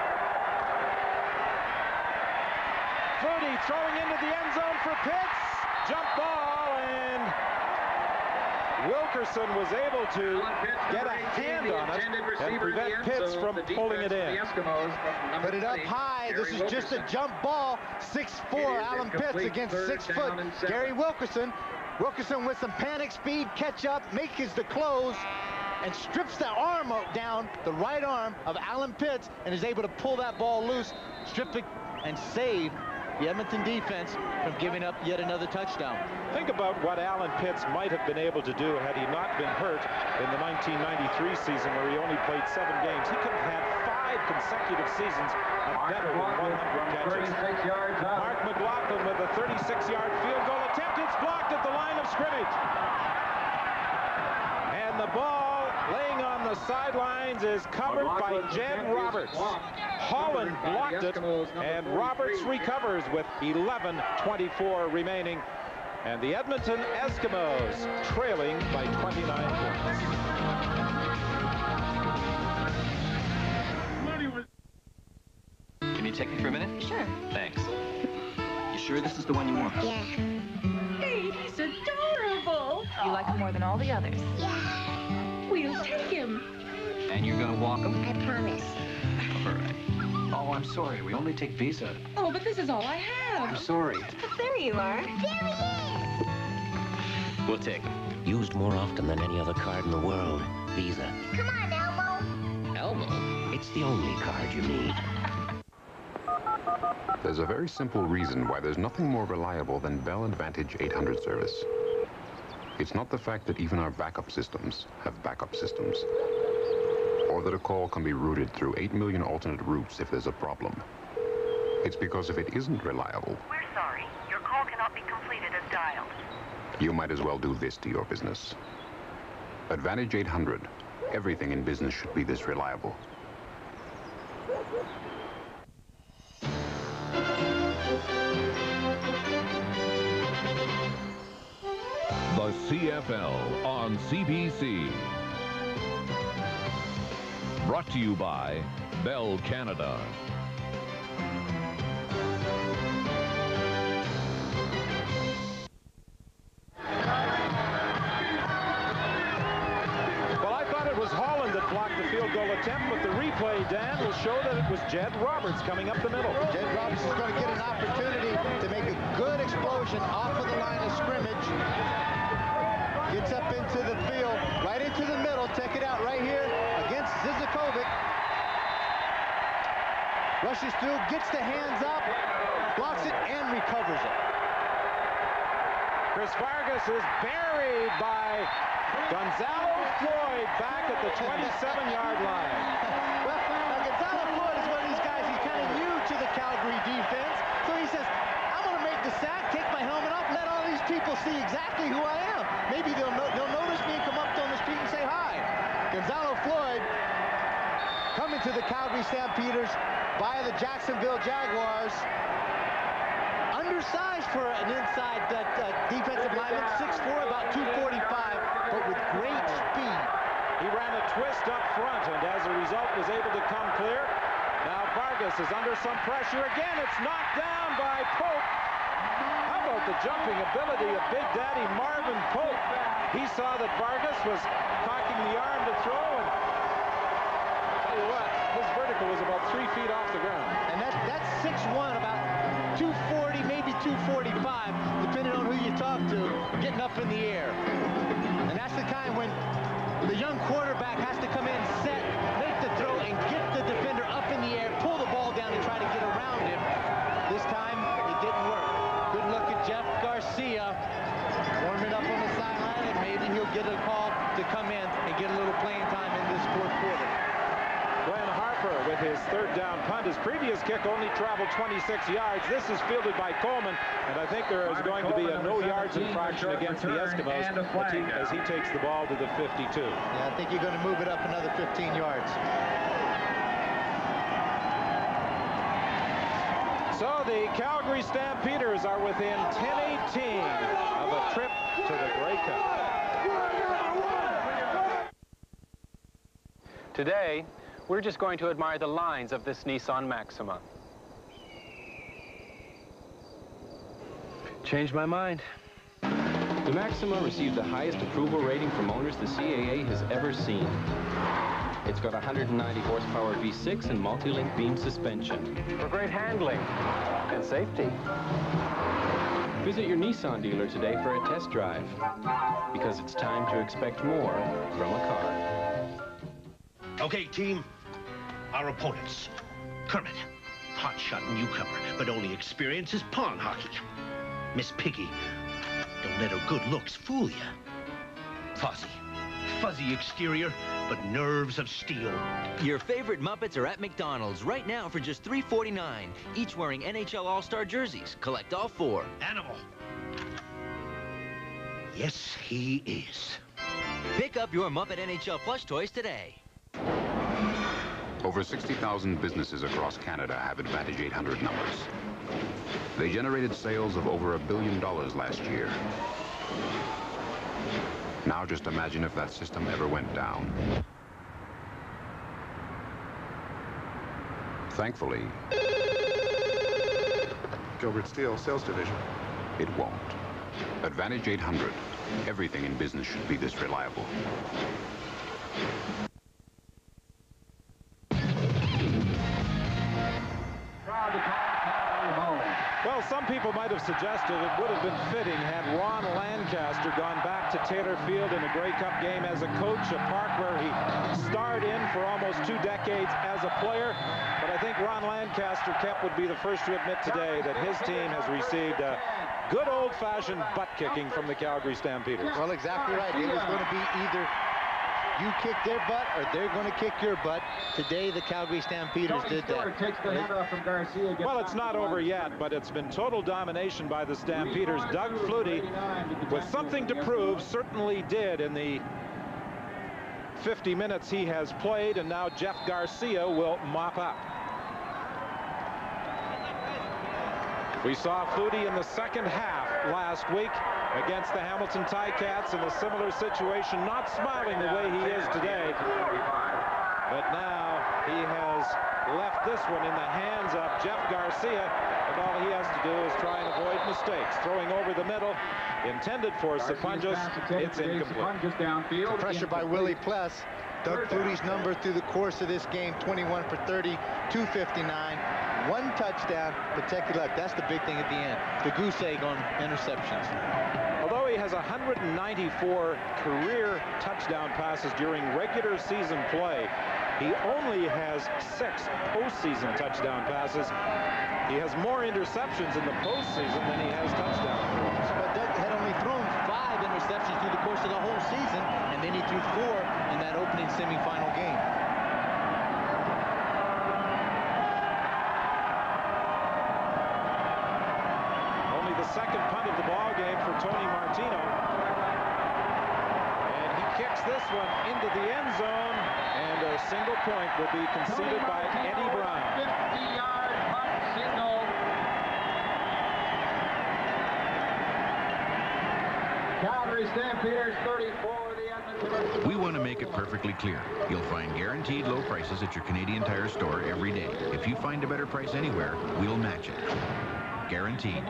Flutie throwing into the end zone for Pitts. Jump ball, and Wilkerson was able to get a hand on it and prevent Pitts from pulling it in. Put it up high. This is just a jump ball. 6'4" Alan Pitts against 6 foot Gary Wilkerson. Wilkerson with some panic speed, catch up, makes the close, and strips the arm down, the right arm of Alan Pitts, and is able to pull that ball loose, strip it, and save the Edmonton defense from giving up yet another touchdown. Think about what Alan Pitts might have been able to do had he not been hurt in the 1993 season, where he only played 7 games. He could have had 5 consecutive seasons of better than 100 catches. Mark McLaughlin with a 36-yard field goal attempt. It's blocked at the line of scrimmage. And the ball laying on the sidelines is covered by Jed Roberts. Holland blocked it, and Roberts recovers with 11:24 remaining. And the Edmonton Eskimos trailing by 29 points. Can you take me for a minute? Sure. Thanks. You sure this is the one you want? Yeah. Hey, he's adorable. You like him more than all the others? Yeah. We'll take him. And you're gonna walk him? I promise. All right. Oh, I'm sorry. We only take Visa. Oh, but this is all I have. I'm sorry. There you are. There he is. We'll take him. Used more often than any other card in the world. Visa. Come on, Elmo. Elmo? It's the only card you need. There's a very simple reason why there's nothing more reliable than Bell Advantage 800 service. It's not the fact that even our backup systems have backup systems, or that a call can be routed through 8 million alternate routes if there's a problem. It's because if it isn't reliable... We're sorry. Your call cannot be completed as dialed. You might as well do this to your business. Advantage 800. Everything in business should be this reliable. The CFL on CBC. Brought to you by Bell Canada. Well, I thought it was Holland that blocked the field goal attempt, but the replay, Dan, will show that it was Jed Roberts coming up the middle. Jed Roberts is going to get an opportunity to make a good explosion off of the line of scrimmage. Gets up into the field, right into the middle. Check it out right here against Zizakovic. Rushes through, gets the hands up, blocks it, and recovers it. Chris Vargas is buried by Gonzalo Floyd back at the 27-yard line. Well, now Gonzalo Floyd is one of these guys, he's kind of new to the Calgary defense. So he says, I'm going to make the sack, take my helmet off, let all these people see exactly who I am. Maybe they'll notice me and come up on the street and say hi. Gonzalo Floyd coming to the Calgary Stampeders by the Jacksonville Jaguars. Undersized for an inside defensive lineman, 6'4", about 245, but with great speed. He ran a twist up front, and as a result was able to come clear. Now Vargas is under some pressure again. It's knocked down by Pope. How about the jumping ability of Big Daddy Marvin Pope? He saw that Vargas was cocking the arm to throw, and tell you what, his vertical was about 3 feet off the ground. And that's 6'1", about 240, maybe 245, depending on who you talk to, getting up in the air. And that's the kind when the young quarterback has to come in, set, make the throw, and get the defender up in the air, pull the ball down, and try to get around him. This time, it didn't work. Good look at Jeff Garcia, warming up on the sideline, and maybe he'll get a call to come in and get a little playing time in this fourth quarter. Glenn Harper with his his third down punt. His previous kick only traveled 26 yards. This is fielded by Coleman, and I think there is going to be a no yards infraction against the Eskimos as he takes the ball to the 52. Yeah, I think you're going to move it up another 15 yards. So the Calgary Stampeders are within 10-18 of a trip to the Grey Cup. Today, we're just going to admire the lines of this Nissan Maxima. Changed my mind. The Maxima received the highest approval rating from owners the CAA has ever seen. It's got 190 horsepower V6 and multi-link beam suspension. For great handling and safety. Visit your Nissan dealer today for a test drive, because it's time to expect more from a car. Okay, team, our opponents. Kermit, hotshot newcomer, but only experience is pond hockey. Miss Piggy, don't let her good looks fool you. Fozzie, fuzzy exterior, but nerves of steel. Your favorite Muppets are at McDonald's right now for just $3.49, each wearing NHL All-Star jerseys. Collect all 4. Animal. Yes, he is. Pick up your Muppet NHL plush toys today. Over 60,000 businesses across Canada have Advantage 800 numbers. They generated sales of over $1 billion last year. Now just imagine if that system ever went down. Thankfully, Gilbert Steel, Sales Division. It won't. Advantage 800. Everything in business should be this reliable. Well, some people might have suggested it would have been fitting had Ron Lancaster gone back to Taylor Field in a Grey Cup game as a coach, a park where he starred in for almost 2 decades as a player. But I think Ron Lancaster, Kep, would be the first to admit today that his team has received a good old-fashioned butt-kicking from the Calgary Stampeders. Well, exactly right. It was going to be either you kick their butt or they're going to kick your butt. Today, the Calgary Stampeders did that. Takes the handoff from Garcia. Well, it's not over yet, but it's been total domination by the Stampeders. Doug Flutie, with something to prove, certainly did in the 50 minutes he has played, and now Jeff Garcia will mop up. We saw Flutie in the second half last week against the Hamilton Ticats in a similar situation, not smiling the way he is today. But now he has left this one in the hands of Jeff Garcia, and all he has to do is try and avoid mistakes. Throwing over the middle, intended for Sapunjas, it's incomplete. Pressure by Willie Pless. Doug Flutie's number through the course of this game, 21 for 30, 259. 1 touchdown, protected left. That's the big thing at the end. The goose egg on interceptions. Although he has 194 career touchdown passes during regular season play, he only has 6 postseason touchdown passes. He has more interceptions in the postseason than he has touchdown throws. But Doug had only thrown 5 interceptions through the course of the whole season, and then he threw 4 in that opening semifinal game. Second punt of the ball game for Tony Martino, and he kicks this one into the end zone, and a single point will be conceded by Eddie Brown. 50-yard punt single. Calgary Stampeders 34, the Edmonton. We want to make it perfectly clear. You'll find guaranteed low prices at your Canadian Tire store every day. If you find a better price anywhere, we'll match it. Guaranteed.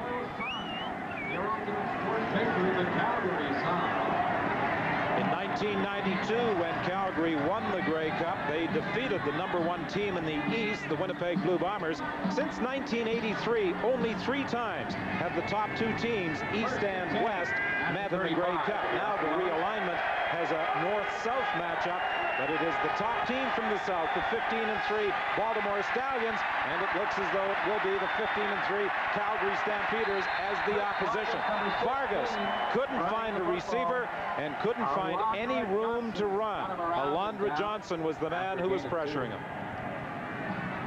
In 1992, when Calgary won the Grey Cup, they defeated the #1 team in the East, the Winnipeg Blue Bombers. Since 1983, only 3 times have the top 2 teams, East and West, met in the Grey Cup. Now the realignment has a North-South matchup, but it is the top team from the South, the 15-3 Baltimore Stallions, and it looks as though it will be the 15-3 Calgary Stampeders as the opposition. Vargas couldn't find a receiver and couldn't find any room to run. Alondra Johnson was the man who was pressuring him.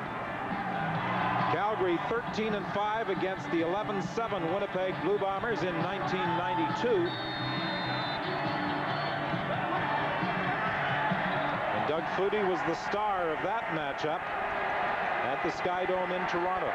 Calgary 13-5 against the 11-7 Winnipeg Blue Bombers in 1992. And Doug Flutie was the star of that matchup at the Sky Dome in Toronto.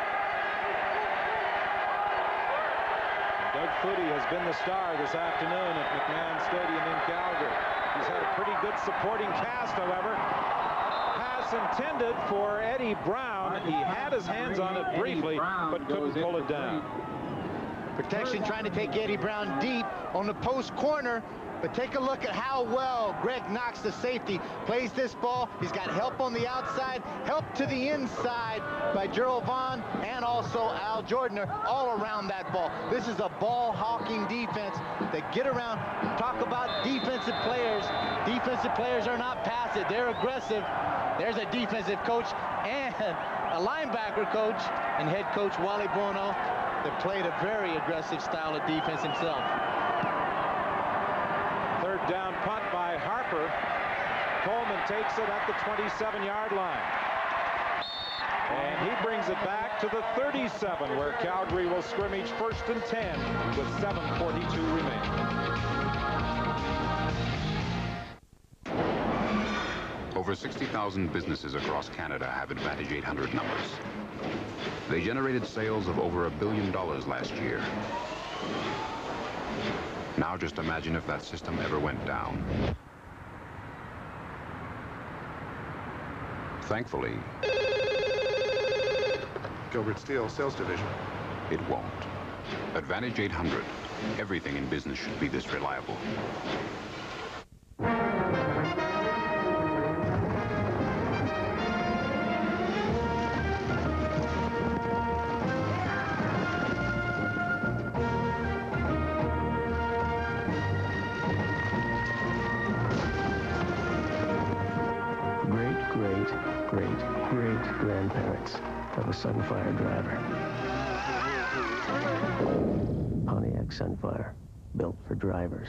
And Doug Flutie has been the star this afternoon at McMahon Stadium in Calgary. He's had a pretty good supporting cast, however. Pass intended for Eddie Brown. He had his hands on it briefly, but couldn't pull it down. Protection trying to take Eddie Brown deep on the post corner. But take a look at how well Greg Knox, the safety, plays this ball. He's got help on the outside, help to the inside by Gerald Vaughn and also Al Jordner all around that ball. This is a ball-hawking defense that get around. Talk about defensive players. Defensive players are not passive. They're aggressive. There's a defensive coach and a linebacker coach and head coach Wally Buono that played a very aggressive style of defense himself. Third down punt by Harper. Coleman takes it at the 27-yard line. And he brings it back to the 37, where Calgary will scrimmage 1st and 10 with 7:42 remaining. Over 60,000 businesses across Canada have Advantage 800 numbers. They generated sales of over $1 billion last year. Now just imagine if that system ever went down. Thankfully, Gilbert Steel, Sales Division. It won't. Advantage 800. Everything in business should be this reliable. Grandparents of a Sunfire driver. Pontiac Sunfire, built for drivers.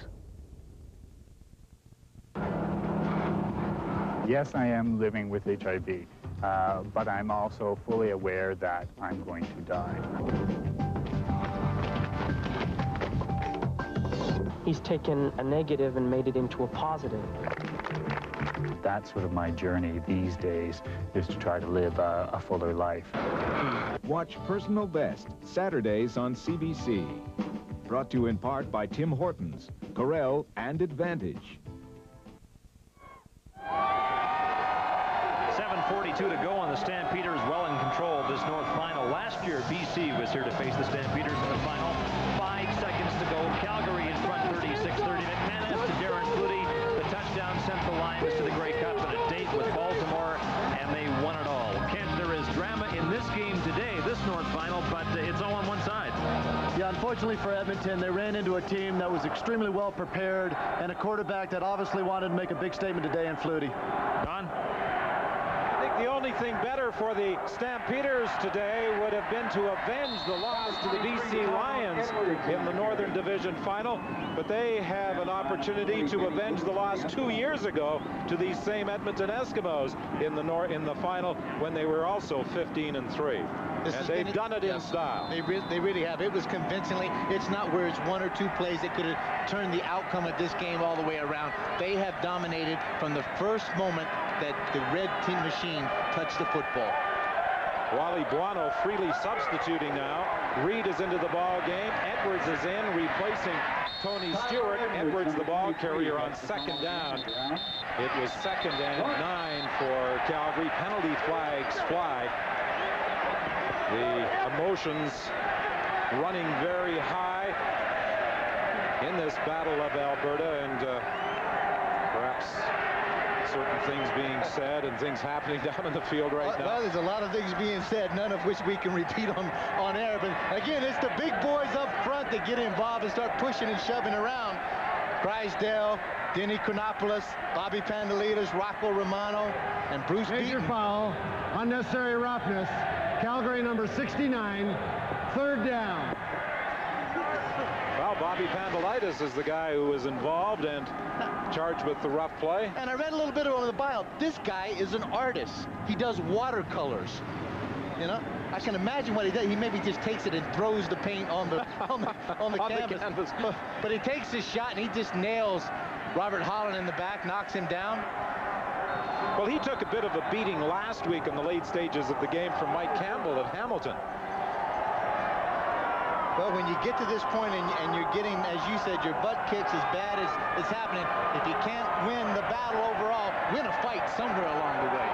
Yes, I am living with HIV, but I'm also fully aware that I'm going to die. He's taken a negative and made it into a positive. That's sort of my journey these days, is to try to live a fuller life. Watch Personal Best, Saturdays on CBC. Brought to you in part by Tim Hortons, Corel, and Advantage. 7:42 to go on the Stampeders, well in control of this North Final. Last year, BC was here to face the Stampeders in the final. 5 seconds to go. Calgary in front, 36-30. McManus to Darren Flutie. The touchdown sent the Lions to the Grey Cup in a date with Baltimore, and they won it all. Kent, there is drama in this game today, this North Final, but it's all on one side. Yeah, unfortunately for Edmonton, they ran into a team that was extremely well prepared and a quarterback that obviously wanted to make a big statement today in Flutie. Don? I think the only thing better for the Stampeders today would have been to avenge the loss to the BC Lions in the Northern Division Final, but they have an opportunity to avenge the loss 2 years ago to these same Edmonton Eskimos in the final when they were also 15-3. And they've done it in style. They really have. It was convincingly. It's not where it's 1 or 2 plays that could have turned the outcome of this game all the way around. They have dominated from the first moment that the red team machine touched the football. Wally Buono freely substituting now. Reed is into the ball game. Edwards is in, replacing Tony Stewart. Edwards, the ball carrier, on 2nd down. It was 2nd and 9 for Calgary. Penalty flags fly. The emotions running very high in this Battle of Alberta, and perhaps certain things being said and things happening down in the field right now. Well, there's a lot of things being said, none of which we can repeat on air. But again, it's the big boys up front that get involved and start pushing and shoving around. Drysdale, Denny Chronopoulos, Bobby Pandelitas, Rocco Romano, and Bruce Major Beaton. Foul, unnecessary roughness. Calgary number 69, 3rd down. Well, Bobby Pandelitas is the guy who was involved and charged with the rough play. And I read a little bit on the bio. This guy is an artist. He does watercolors. You know, I can imagine what he does. He maybe just takes it and throws the paint on the canvas. But he takes his shot and he just nails Robert Holland in the back, knocks him down. Well, he took a bit of a beating last week in the late stages of the game from Mike Campbell at Hamilton. Well, when you get to this point and you're getting, as you said, your butt kicks as bad as it's happening, if you can't win the battle overall, win a fight somewhere along the way.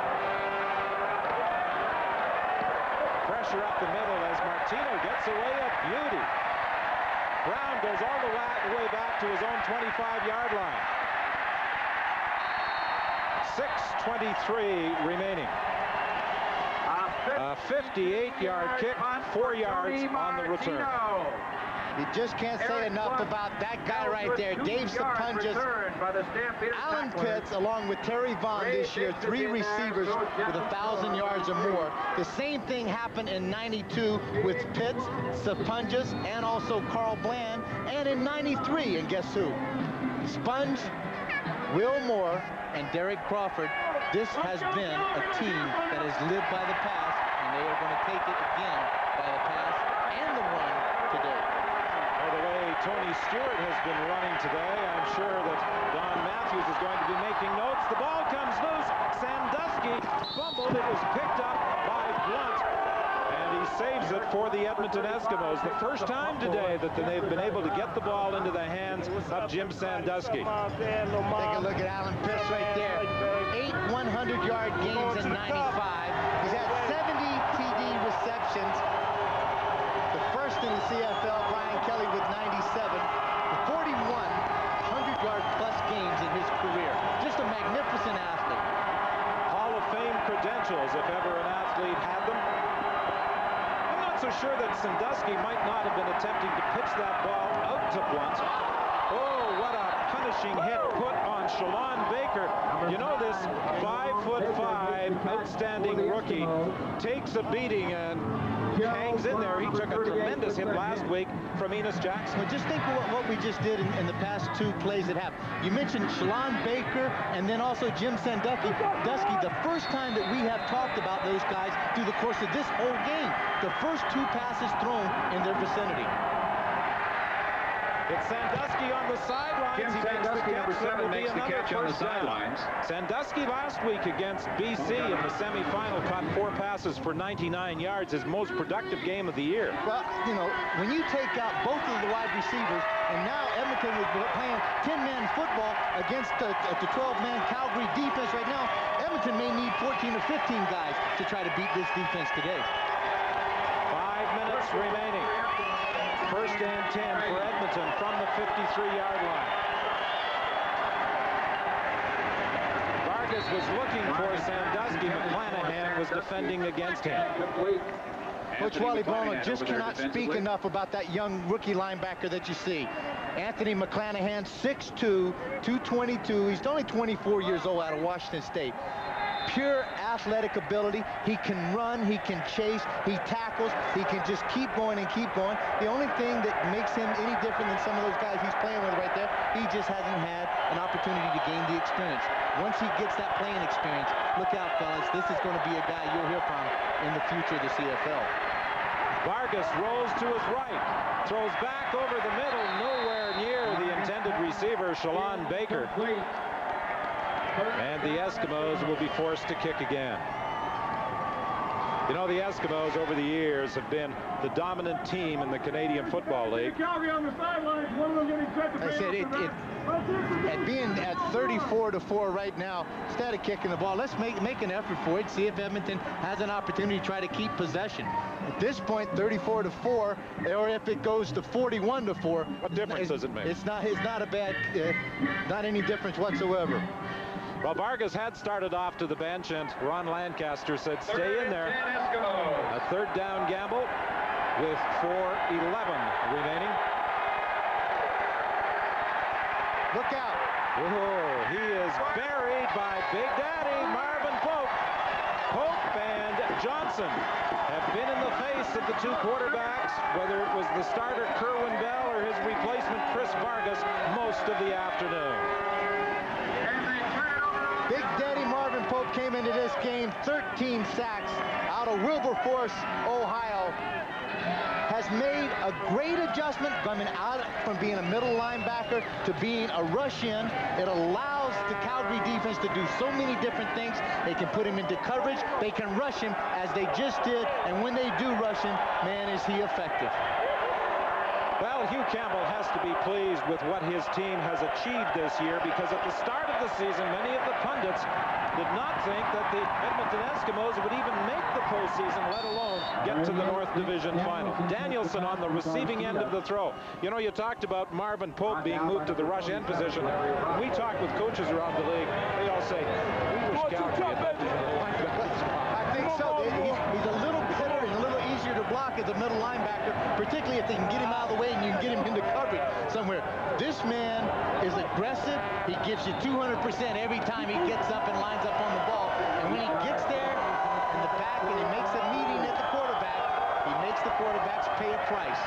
Pressure up the middle as Martino gets away at beauty. Brown goes all the way back to his own 25-yard line. 6:23 remaining. A 58-yard kick, 4 yards on the return. You just can't say enough about that guy right there, Dave Sapunjas. Alan Pitts, along with Terry Vaughn this year, 3 receivers with 1,000 yards or more. The same thing happened in '92 with Pitts, Sapunjas, and also Carl Bland, and in '93, and guess who? Sponge, Will Moore, and Derek Crawford. This has been a team that has lived by the pass, and they are going to take it again by the pass and the run today. By the way, Tony Stewart has been running today. I'm sure that Don Matthews is going to be making notes. The ball comes loose. Sandusky fumbled. It was picked up by Blunt, and he saves it for the Edmonton Eskimos. The first time today that they've been able to get the ball into the hands of Jim Sandusky. Take a look at Alan Pitts right there. 8 100-yard games in '95. He's had 70 TD receptions. The first in the CFL, Brian Kelly with 97. 41 100-yard plus games in his career. Just a magnificent athlete. Hall of Fame credentials, if ever an athlete had them. I'm not so sure that Sandusky might not have been attempting to pitch that ball out to Blunt. Oh, what a punishing hit put on Shalon Baker. You know, this 5'5", outstanding rookie takes a beating and hangs in there. He took a tremendous hit last week from Enos Jackson. Well, just think of what we just did in the past 2 plays that happened. You mentioned Shalon Baker and then also Jim Sandusky. The first time that we have talked about those guys through the course of this whole game. The first 2 passes thrown in their vicinity. It's Sandusky on the sidelines. He makes the catch. Number 7 makes the catch on the sidelines. Sandusky last week against BC in the semifinal caught 4 passes for 99 yards, his most productive game of the year. Well, you know, when you take out both of the wide receivers, and now Edmonton was playing 10-man football against the 12-man Calgary defense right now, Edmonton may need 14 or 15 guys to try to beat this defense today. 5 minutes remaining. First and 10 for Edmonton from the 53-yard line. Vargas was looking for Sandusky. McClanahan was defending against him. Coach Wally Bono just cannot speak enough about that young rookie linebacker that you see. Anthony McClanahan, 6'2", 222. He's only 24 years old, out of Washington State. Pure athletic ability. He can run, he can chase, he tackles, he can just keep going and keep going. The only thing that makes him any different than some of those guys he's playing with right there, he just hasn't had an opportunity to gain the experience. Once he gets that playing experience, look out, fellas. This is going to be a guy you'll hear from in the future of the CFL. Vargas rolls to his right, throws back over the middle, nowhere near the intended receiver, Shalon Baker. And the Eskimos will be forced to kick again. You know, the Eskimos over the years have been the dominant team in the Canadian Football League. I said at being at 34-4 right now, instead of kicking the ball, let's make an effort for it, see if Edmonton has an opportunity to try to keep possession. At this point, 34-4, or if it goes to 41-4, what difference does it make? It's not a bad, not any difference whatsoever. Well, Vargas had started off to the bench, and Ron Lancaster said, stay in there. A 3rd down gamble with 4:11 remaining. Look out. Oh, he is buried by Big Daddy Marvin Pope. Pope and Johnson have been in the face of the 2 quarterbacks, whether it was the starter Kerwin Bell or his replacement Chris Vargas, most of the afternoon. Big Daddy Marvin Pope Pope came into this game 13 sacks out of Wilberforce, Ohio. Has made a great adjustment coming out from being a middle linebacker to being a rush-in. It allows the Calgary defense to do so many different things. They can put him into coverage. They can rush him as they just did. And when they do rush him, man, is he effective. Well, Hugh Campbell has to be pleased with what his team has achieved this year, because at the start of the season, many of the pundits did not think that the Edmonton Eskimos would even make the postseason, let alone get to the North Division final. Danielson on the receiving end of the throw. You know, you talked about Marvin Pope being moved to the rush end position. When we talk with coaches around the league, they all say, we wish Calgary had left him to the linebacker spot. I think so. He's a little better and a little easier to block as a middle linebacker, particularly if they can get him out of the way and you can get him into coverage somewhere. This man is aggressive. He gives you 200% every time he gets up and lines up on the ball. And when he gets there in the back and he makes a meeting at the quarterback, he makes the quarterbacks pay a price.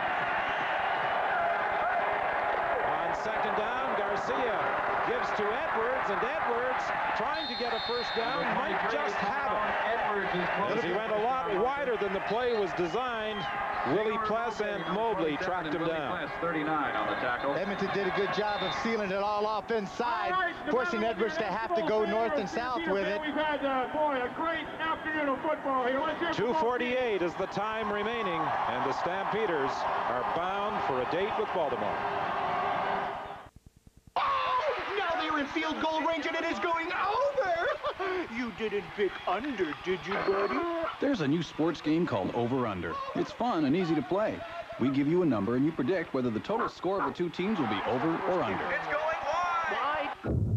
On second down, Garcia gives to Edwards, and Edwards, trying to get a first down, might just have it. As he went a lot wider than the play was designed, Willie Pless and Mobley tracked him down. 39 on the tackle. Edmonton did a good job of sealing it all off inside, forcing Edwards to have to go north and south with it. We've had, boy, a great afternoon of football here. 2:48 is the time remaining, and the Stampeders are bound for a date with Baltimore. Now they're in field goal range and it is going over. You didn't pick under, did you, buddy? There's a new sports game called Over Under. It's fun and easy to play. We give you a number and you predict whether the total score of the two teams will be over or under. It's going wide.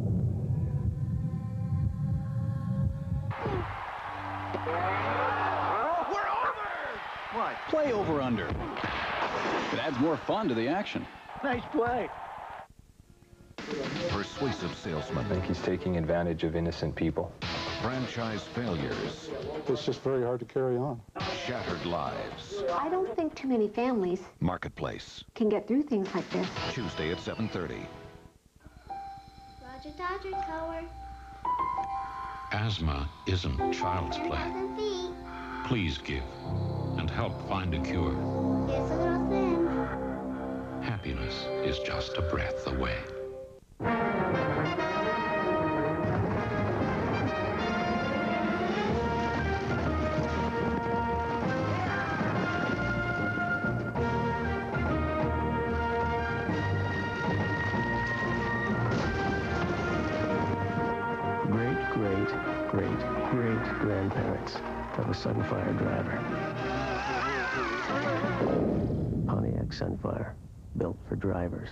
We're over. What? Play Over Under. It adds more fun to the action. Nice play. Persuasive salesman. I think he's taking advantage of innocent people. Franchise failures. It's just very hard to carry on. Shattered lives. I don't think too many families Marketplace. can get through things like this. Tuesday at 7:30. Roger Dodger Tower. Asthma isn't child's play. Please give and help find a cure. It's a little thin. Happiness is just a breath away. Great-great-great-grandparents of a Sunfire driver. Pontiac Sunfire, built for drivers.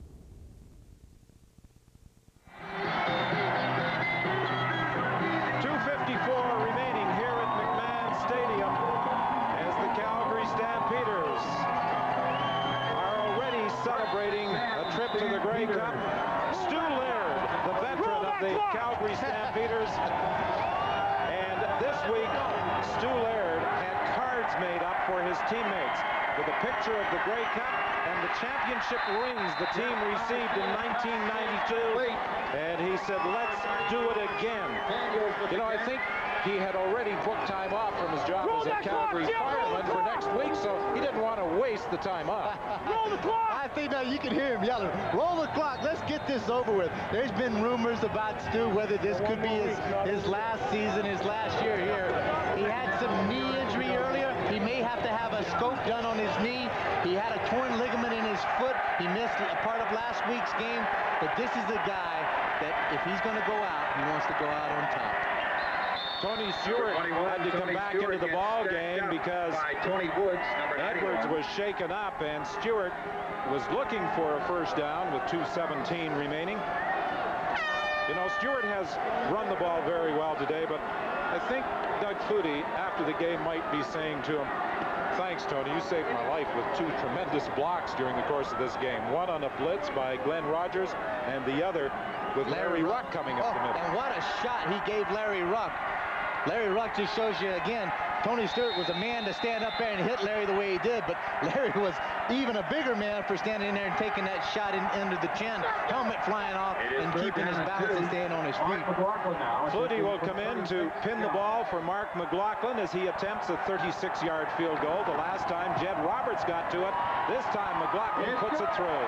Remaining here at McMahon Stadium as the Calgary Stampeders are already celebrating a trip to the Grey Cup. Stu Laird, the veteran of the Calgary Stampeders, and this week Stu Laird had cards made up for his teammates with a picture of the Grey Cup and the championship rings the team received in 1992, and he said, let's do it again. You know, I think he had already booked time off from his job as a Calgary fireman for next week, so he didn't want to waste the time off. Roll the clock! I think now you can hear him yelling, roll the clock, let's get this over with. There's been rumors about Stu, whether this could be his last season, his last year here. He had some knee injury earlier. He may have to have a scope done on his knee. He had a torn ligament in his foot. He missed a part of last week's game, but this is a guy that if he's going to go out, he wants to go out on top. Tony Stewart had to come back into the ball game because Edwards was shaken up, and Stewart was looking for a first down with 2:17 remaining. You know, Stewart has run the ball very well today, but I think Doug Flutie, after the game, might be saying to him, thanks, Tony, you saved my life with two tremendous blocks during the course of this game. One on a blitz by Glenn Rogers, and the other with Larry Ruck coming up the middle. And what a shot he gave Larry Ruck. Larry Ruck just shows you again, Tony Stewart was a man to stand up there and hit Larry the way he did, but Larry was even a bigger man for standing in there and taking that shot under the chin, helmet flying off, and keeping his balance and staying on his feet. Flutie will come in to pin the ball for Mark McLaughlin as he attempts a 36-yard field goal. The last time Jed Roberts got to it. This time McLaughlin puts it through.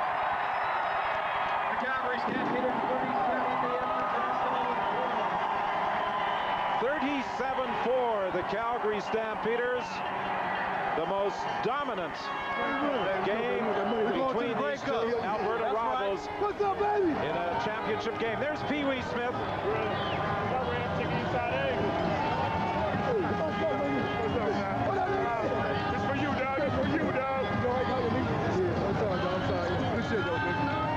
The Calgary Stampeders 37-4, the Calgary Stampeders. The most dominant game between these two Alberta rivals in a championship game. There's Pee Wee Smith. It's for you, dog. It's for you, dog. I'm sorry.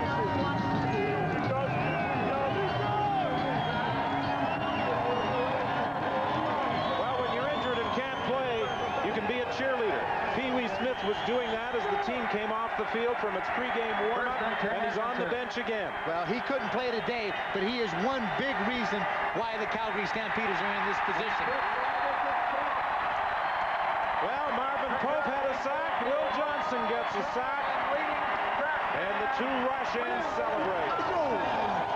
Cheerleader. Pee Wee Smith was doing that as the team came off the field from its pregame warm-up, and he's on the bench again. Well, he couldn't play today, but he is one big reason why the Calgary Stampeders are in this position. Well, Marvin Pope had a sack. Will Johnson gets a sack, and the two Russians celebrate.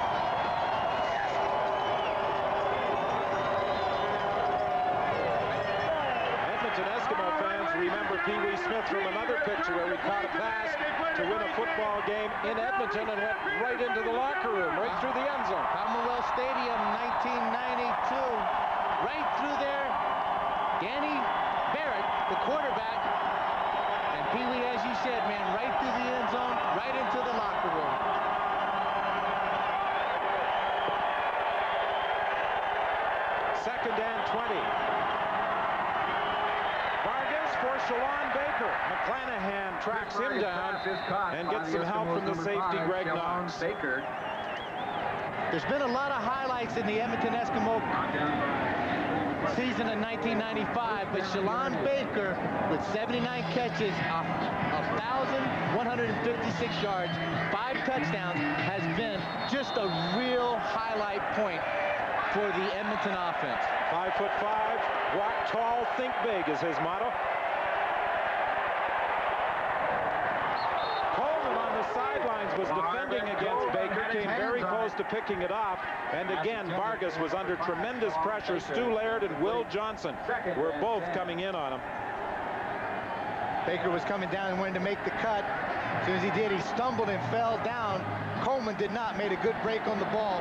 Eskimo fans remember Pee Wee Smith from another picture where he caught a pass to win a football game in Edmonton and went right into the locker room, right through the end zone. Commonwealth Stadium, 1992. Right through there, Danny Barrett, the quarterback, and Pee Wee, as you said, man, right through the end zone, right into the locker room. Second and 20. For Shalon Baker. McClanahan tracks him down and gets some help from the safety, Greg Knox. There's been a lot of highlights in the Edmonton Eskimo season in 1995, but Shalon Baker with 79 catches, 1,156 yards, 5 touchdowns, has been just a real highlight point for the Edmonton offense. 5'5", walk tall, think big is his motto. Sidelines was defending against Baker, came very close to picking it off, and again Vargas was under tremendous pressure. Stu Laird and Will Johnson were both coming in on him. Baker was coming down and wanted to make the cut. As soon as he did, he stumbled and fell down. Coleman did not, made a good break on the ball.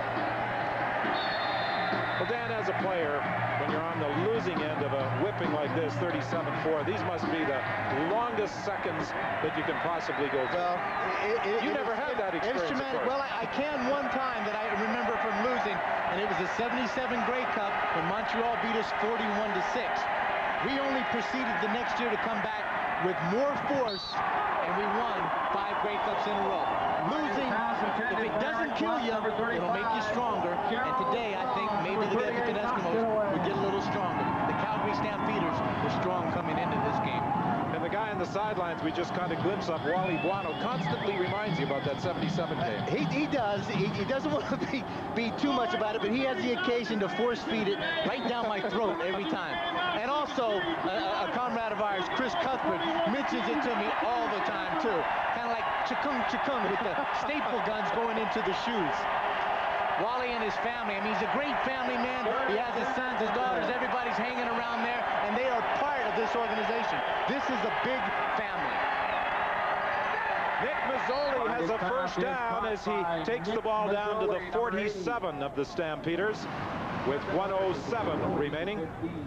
Well, Dan, as a player, when you're on the losing end of a whipping like this, 37-4, these must be the longest seconds that you can possibly go through. Well, you never had that experience. Well, I can one time that I remember from losing, and it was the '77 Grey Cup when Montreal beat us 41-6. We only proceeded the next year to come back with more force, and we won 5 Grey Cups in a row. Losing, if it doesn't kill you, it'll make you stronger. And today, I think maybe the Edmonton Eskimos would get a little stronger. The Calgary Stampeders were strong coming into this game. And the guy on the sidelines we just kind of glimpse of, Wally Buono, constantly reminds you about that '77 game. He does. He doesn't want to be too much about it, but he has the occasion to force feed it right down my throat every time. And also, a comrade of ours, Chris Cuthbert, mentions it to me all the time, too. Kind of like chikung with the staple guns going into the shoes. Wally and his family, I mean, he's a great family man. He has his sons, his daughters, everybody's hanging around there, and they are part of this organization. This is a big family. Nick Mazzoli has a first down as he takes the ball down to the 47 of the Stampeders with 1:07 remaining.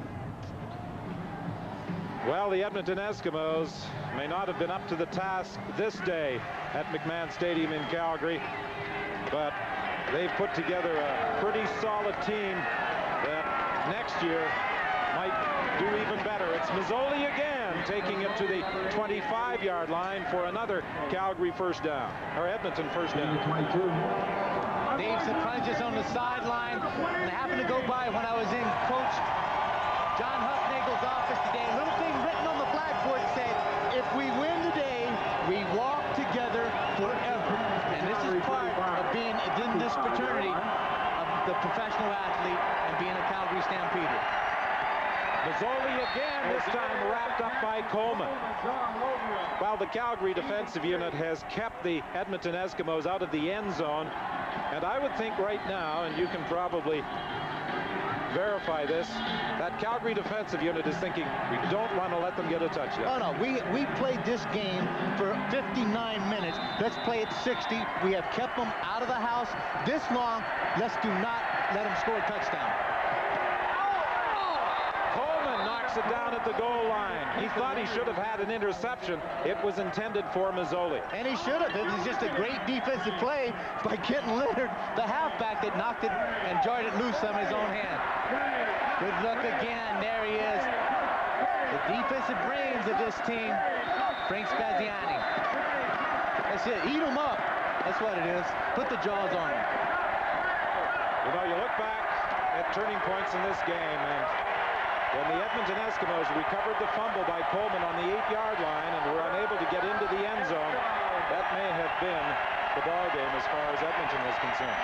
Well, the Edmonton Eskimos may not have been up to the task this day at McMahon Stadium in Calgary, but they've put together a pretty solid team that next year might do even better. It's Mazzoli again, taking it to the 25-yard line for another Calgary first down, or Edmonton first down. Dave Sapunges on the sideline, and I happened to go by when I was in Coach John Huffnagel's office today. A little thing written on the blackboard said, if we win today, we walk together forever. And this is part of being in this fraternity of the professional athlete and being a Calgary Stampeder. Mazzoli again, this time wrapped up by Coleman. While the Calgary defensive unit has kept the Edmonton Eskimos out of the end zone, and I would think right now, and you can probably verify this, that Calgary defensive unit is thinking, we don't want to let them get a touchdown. Oh, no, we played this game for 59 minutes. Let's play it 60. We have kept them out of the house this long. Let's do not let them score a touchdown. Coleman knocks it down at the goal line. He thought he should have had an interception. It was intended for Mazzoli. And he should have. It was just a great defensive play by Kenton Leonard, the halfback that knocked it and jarred it loose on his own hand. Good look again. There he is. The defensive brains of this team, Frank Spaziani. That's it. Eat him up. That's what it is. Put the jaws on him. You know, you look back at turning points in this game, and when the Edmonton Eskimos recovered the fumble by Coleman on the 8-yard line and were unable to get into the end zone, that may have been the ball game as far as Edmonton was concerned.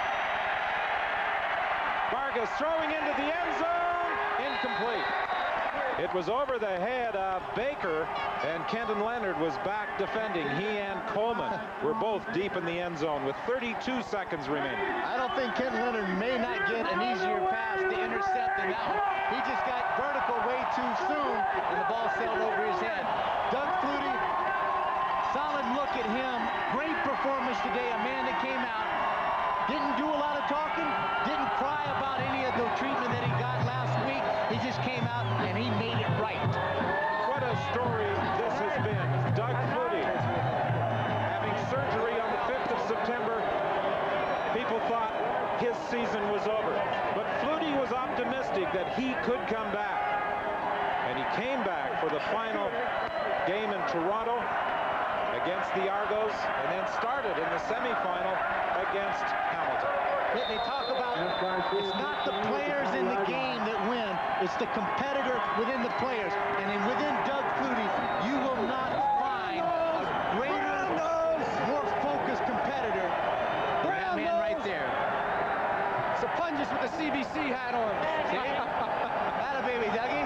Vargas throwing into the end zone, incomplete. It was over the head of Baker, and Kenton Leonard was back defending. He and Coleman were both deep in the end zone with 32 seconds remaining. I don't think Kenton Leonard may not get an easier pass to intercept than that one. He just got vertical way too soon, and the ball sailed over his head. Doug Flutie, solid look at him. Great performance today. A man that came out, didn't do a lot of talking, didn't cry about any of the treatment that he got last week. He just came out and he made it right. What a story this has been. Doug Flutie having surgery on the 5th of September. People thought his season was over. But Flutie was optimistic that he could come back. And he came back for the final game in Toronto against the Argos, and then started in the semifinal against Hamilton. They talk about it's not the players in the game that win, it's the competitor within the players. And then within Doug Flutie, you will not find a greater, more focused competitor than that man right there. Sapungus with the CBC hat on. Atta baby, Dougie.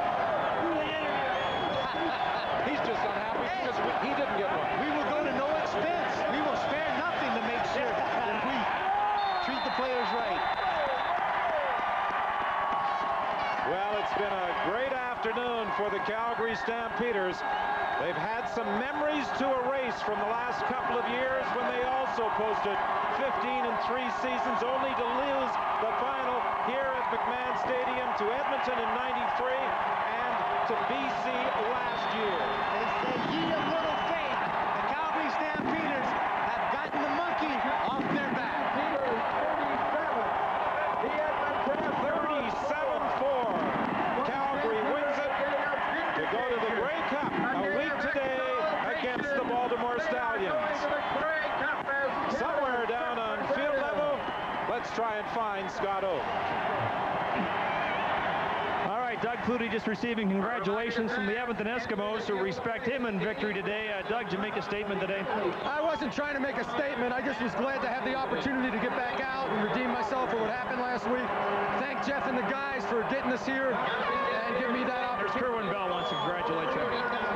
He's just unhappy because he didn't get one. We will go to no expense. We will spare nothing to make sure that we treat the players right. Well, it's been a great afternoon for the Calgary Stampeders. They've had some memories to erase from the last couple of years when they also posted 15-3 seasons, only to lose the final here at McMahon Stadium to Edmonton in '93 and to BC last year. They say ye of little faith. The Calgary Stampeders have gotten the monkey off their back. 37-4. Calgary wins it to go to the Grey Cup a week today against the Baltimore Stallions. Somewhere down on field level, let's try and find Scott O. All right, Doug Flutie just receiving congratulations from the Edmonton Eskimos who respect him in victory today. Doug, did you make a statement today? I wasn't trying to make a statement. I just was glad to have the opportunity to get back out and redeem myself for what happened last week. Thank Jeff and the guys for getting us here and giving me that opportunity. Kerwin Bell wants to congratulate you.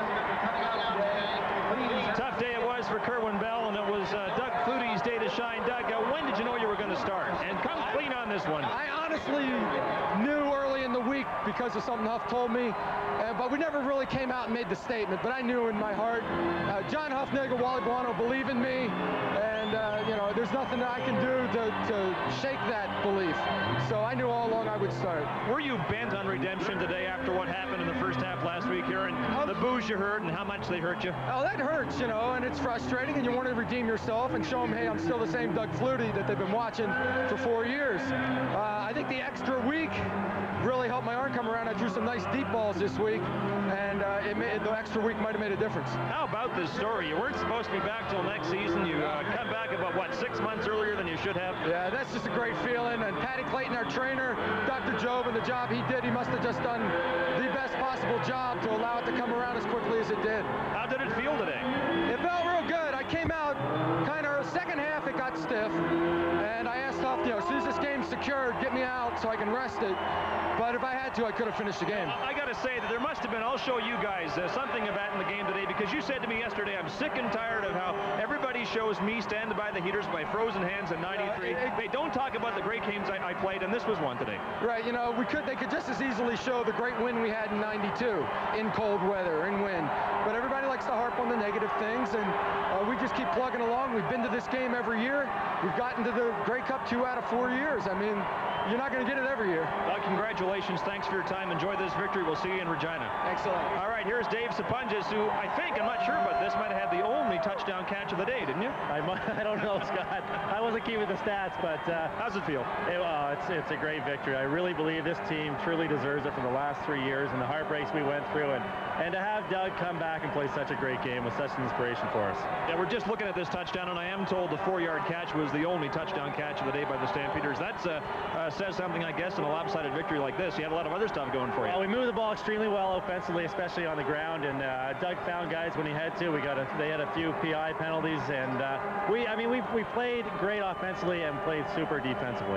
Tough day it was for Kerwin Bell, and it was Doug Flutie's day to shine. Doug, when did you know you were going to start? And come clean on this one. I honestly knew early in the week because of something Huff told me, but we never really came out and made the statement. But I knew in my heart, John Huffnagel, Wally Buono believe in me, and you know, there's nothing that I can do to shake that belief. So I knew all along I would start. Were you bent on redemption today after what happened in the first half last week here, and the boos you heard and how much they hurt you? Oh, that hurts, you know, and it's frustrating, and you want to redeem yourself and show them, hey, I'm still the same Doug Flutie that they've been watching for 4 years. I think the extra week really helped my arm come around. I drew some nice deep balls this week, and the extra week might have made a difference. How about this story? You weren't supposed to be back till next season. You come back about, what, 6 months earlier than you should have? Yeah, that's just a great feeling. And Patty Clayton, our trainer, Dr. Job, and the job he did, he must have just done the best possible job to allow it to come around as quickly as it did. How did it feel today? It felt real good. I came out kind of second half, it got stiff, and I asked Huff, you know, as soon as this game's secured, get me out so I can rest it. But it if I had to, I could have finished the game. I got to say that there must have been, I'll show you guys, something of that in the game today, because you said to me yesterday, I'm sick and tired of how everybody shows me standing by the heaters by frozen hands in 93. They don't talk about the great games I played, and this was one today. Right, you know, they could just as easily show the great win we had in 92 in cold weather, in wind. But everybody likes to harp on the negative things, and we just keep plugging along. We've been to this game every year. We've gotten to the Grey Cup 2 out of 4 years. I mean, you're not going to get it every year. Doug, congratulations. Thanks for your time. Enjoy this victory. We'll see you in Regina. Excellent. All right, here's Dave Sapunjas, who I'm not sure about this, might have had the only touchdown catch of the day, didn't you? I don't know, Scott. I wasn't keeping the stats, but... how's it feel? It's a great victory. I really believe this team truly deserves it for the last 3 years and the heartbreaks we went through. And to have Doug come back and play such a great game was such an inspiration for us. Yeah, we're just looking at this touchdown, and I am told the 4-yard catch was the only touchdown catch of the day by the Stampeders. That says something, I guess, in a lopsided victory like this. You had a lot of other stuff going for you. Well, we moved the ball extremely well offensively, especially on the ground, and Doug found guys when he had to. They had a few PI penalties, and we played great offensively and played super defensively.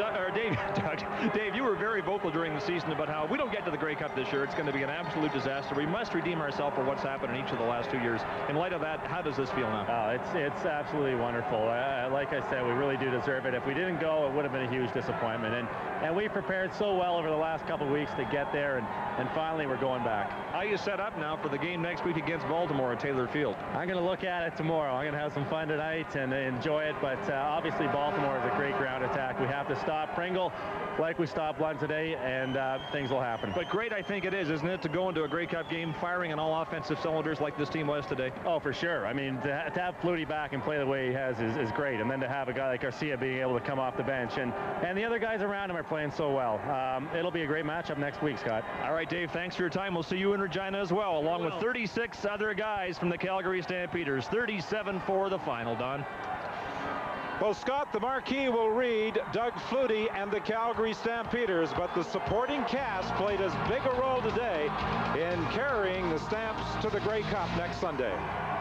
Dave, you were very vocal during the season about how we don't get to the Grey Cup this year. It's going to be an absolute disaster. We must redeem ourselves for what's happened in each of the last 2 years. In light of that, how does this feel now? It's absolutely wonderful. Like I said, we really do deserve it. If we didn't go, it would have been a huge disappointment. And we prepared so well over the last couple of weeks to get there, and finally we're going back. How are you set up now for the game next week against Baltimore at Taylor Field? I'm going to look at it tomorrow. I'm going to have some fun tonight and enjoy it, but obviously Baltimore is a great ground attack. We have to stop Pringle like we stopped Lund today, and things will happen. But great, I think it is, isn't it, to go into a Grey Cup game firing on all offensive cylinders like this team was today? Oh, for sure. I mean, to have Flutie back and play the way he has is great, and then to have a guy like Garcia being able to come off the bench, and the other guys around him are playing so well. It'll be a great matchup next week, Scott. All right, Dave, thanks for your time. We'll see you in Regina as well, along with 36 other guys from the Calgary Stampeders. 37-4 the final, Don. Well, Scott, the marquee will read Doug Flutie and the Calgary Stampeders, but the supporting cast played as big a role today in carrying the Stamps to the Grey Cup next Sunday.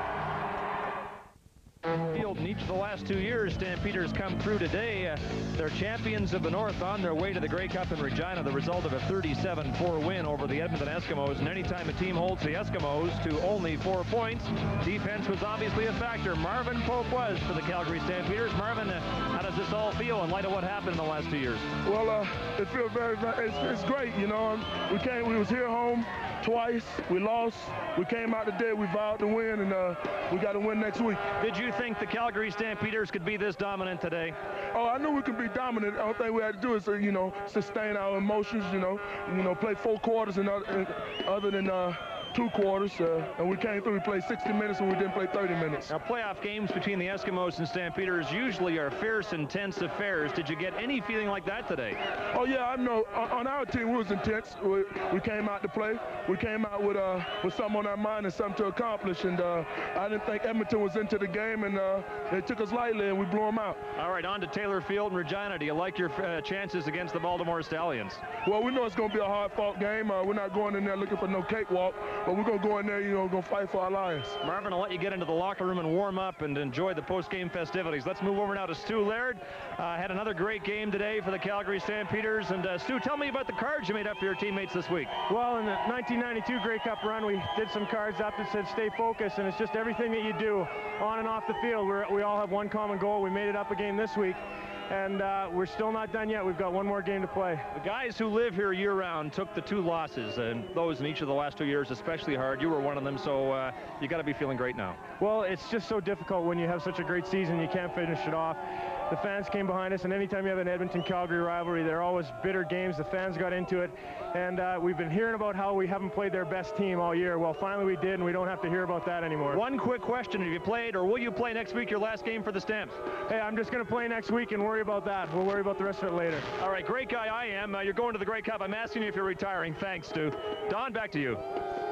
Field in each of the last 2 years, Stampeders come through today. They're champions of the North on their way to the Grey Cup in Regina, the result of a 37-4 win over the Edmonton Eskimos. And anytime a team holds the Eskimos to only 4 points, defense was obviously a factor. Marvin Pope was for the Calgary Stampeders. Marvin, how does this all feel in light of what happened in the last 2 years? Well, it feels it's great, you know. We was here home twice. We lost. We came out today. We vowed to win, and we got to win next week. Did you think the Calgary Stampeders could be this dominant today? Oh, I knew we could be dominant. The only thing we had to do is, sustain our emotions, play 4 quarters and other than 2 quarters, and we came through. We played 60 minutes and we didn't play 30 minutes. Now, playoff games between the Eskimos and Stampeders usually are fierce, intense affairs. Did you get any feeling like that today? Oh, yeah, I know. On our team, it was intense. We came out to play. We came out with something on our mind and something to accomplish, and I didn't think Edmonton was into the game, and they took us lightly, and we blew them out. All right, on to Taylor Field in Regina. Do you like your chances against the Baltimore Stallions? Well, we know it's going to be a hard-fought game. We're not going in there looking for no cakewalk, but we're going to go in there, going to fight for our lives. Marvin, I'll let you get into the locker room and warm up and enjoy the post-game festivities. Let's move over now to Stu Laird. Had another great game today for the Calgary Stampeders. And Stu, tell me about the cards you made up for your teammates this week. Well, in the 1992 Grey Cup run, we did some cards up that said stay focused, and it's just everything that you do on and off the field. We all have one common goal. We made it up again this week. And we're still not done yet. We've got one more game to play. The guys who live here year-round took the 2 losses, and those in each of the last 2 years especially hard. You were one of them, so you got to be feeling great now. Well, it's just so difficult when you have such a great season. You can't finish it off. The fans came behind us, and anytime you have an Edmonton-Calgary rivalry, they're always bitter games. The fans got into it, and we've been hearing about how we haven't played their best team all year. Well, finally we did, and we don't have to hear about that anymore. One quick question. Have you played, or will you play next week, your last game for the Stamps? Hey, I'm just going to play next week and worry about that. We'll worry about the rest of it later. All right, great guy I am. You're going to the Grey Cup. I'm asking you if you're retiring. Thanks, Stu. Don, back to you.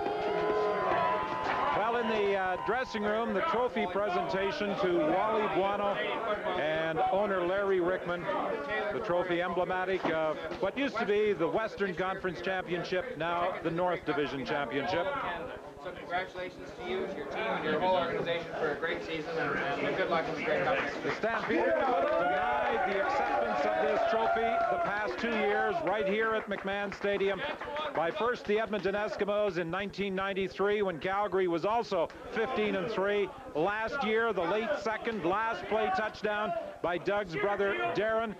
Well, in the dressing room, the trophy presentation to Wally Buono and owner Larry Rickman. The trophy emblematic of what used to be the Western Conference Championship, now the North Division Championship. So congratulations to you, to your team, and your whole organization for a great season, and good luck in the Grey Cup. The Stampeders denied the acceptance of this trophy the past 2 years right here at McMahon Stadium by first the Edmonton Eskimos in 1993 when Calgary was also 15-3. Last year, the late second last play touchdown by Doug's brother Darren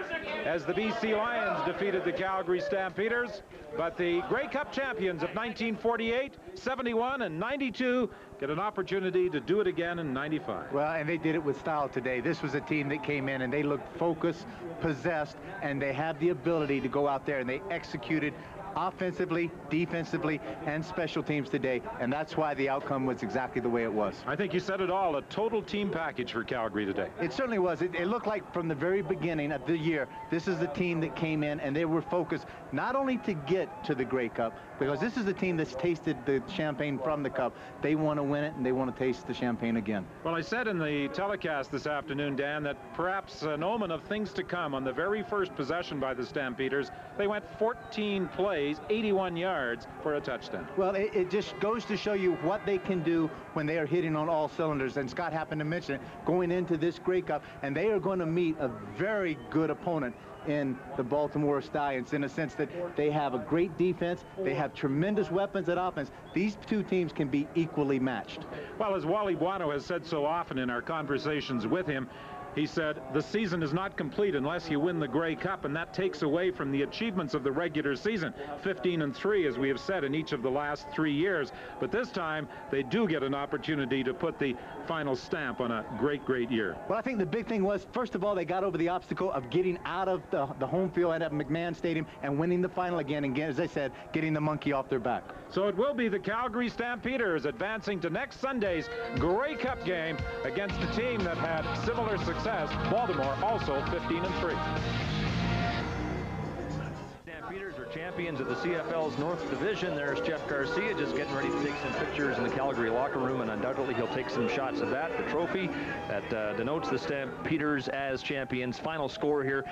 as the BC Lions defeated the Calgary Stampeders. But the Grey Cup champions of 1948, 71, and 92 get an opportunity to do it again in 95. Well, and they did it with style today. This was a team that came in and they looked focused, possessed, and they have the ability to go out there and they executed offensively, defensively, and special teams today, and that's why the outcome was exactly the way it was. I think you said it all, a total team package for Calgary today. It certainly was. It looked like from the very beginning of the year, this is the team that came in and they were focused not only to get to the Grey Cup, because this is the team that's tasted the champagne from the cup. They want to win it and they want to taste the champagne again. Well, I said in the telecast this afternoon, Dan, that perhaps an omen of things to come. On the very first possession by the Stampeders, they went 14 plays, 81 yards for a touchdown. Well, it just goes to show you what they can do when they are hitting on all cylinders. And Scott happened to mention it going into this Grey Cup, and they are going to meet a very good opponent in the Baltimore Stallions, in a sense that they have a great defense, they have tremendous weapons at offense. These two teams can be equally matched. Well, as Wally Buono has said so often in our conversations with him, he said, the season is not complete unless you win the Grey Cup, and that takes away from the achievements of the regular season. 15-3, as we have said, in each of the last 3 years. But this time, they do get an opportunity to put the final stamp on a great, great year. Well, I think the big thing was, first of all, they got over the obstacle of getting out of the home field at McMahon Stadium and winning the final again, and as I said, getting the monkey off their back. So it will be the Calgary Stampeders advancing to next Sunday's Grey Cup game against a team that had similar success. Baltimore also 15-3. Stampeders are champions of the CFL's North Division. There's Jeff Garcia just getting ready to take some pictures in the Calgary locker room, and undoubtedly he'll take some shots of that. The trophy that denotes the Stampeders as champions. Final score here,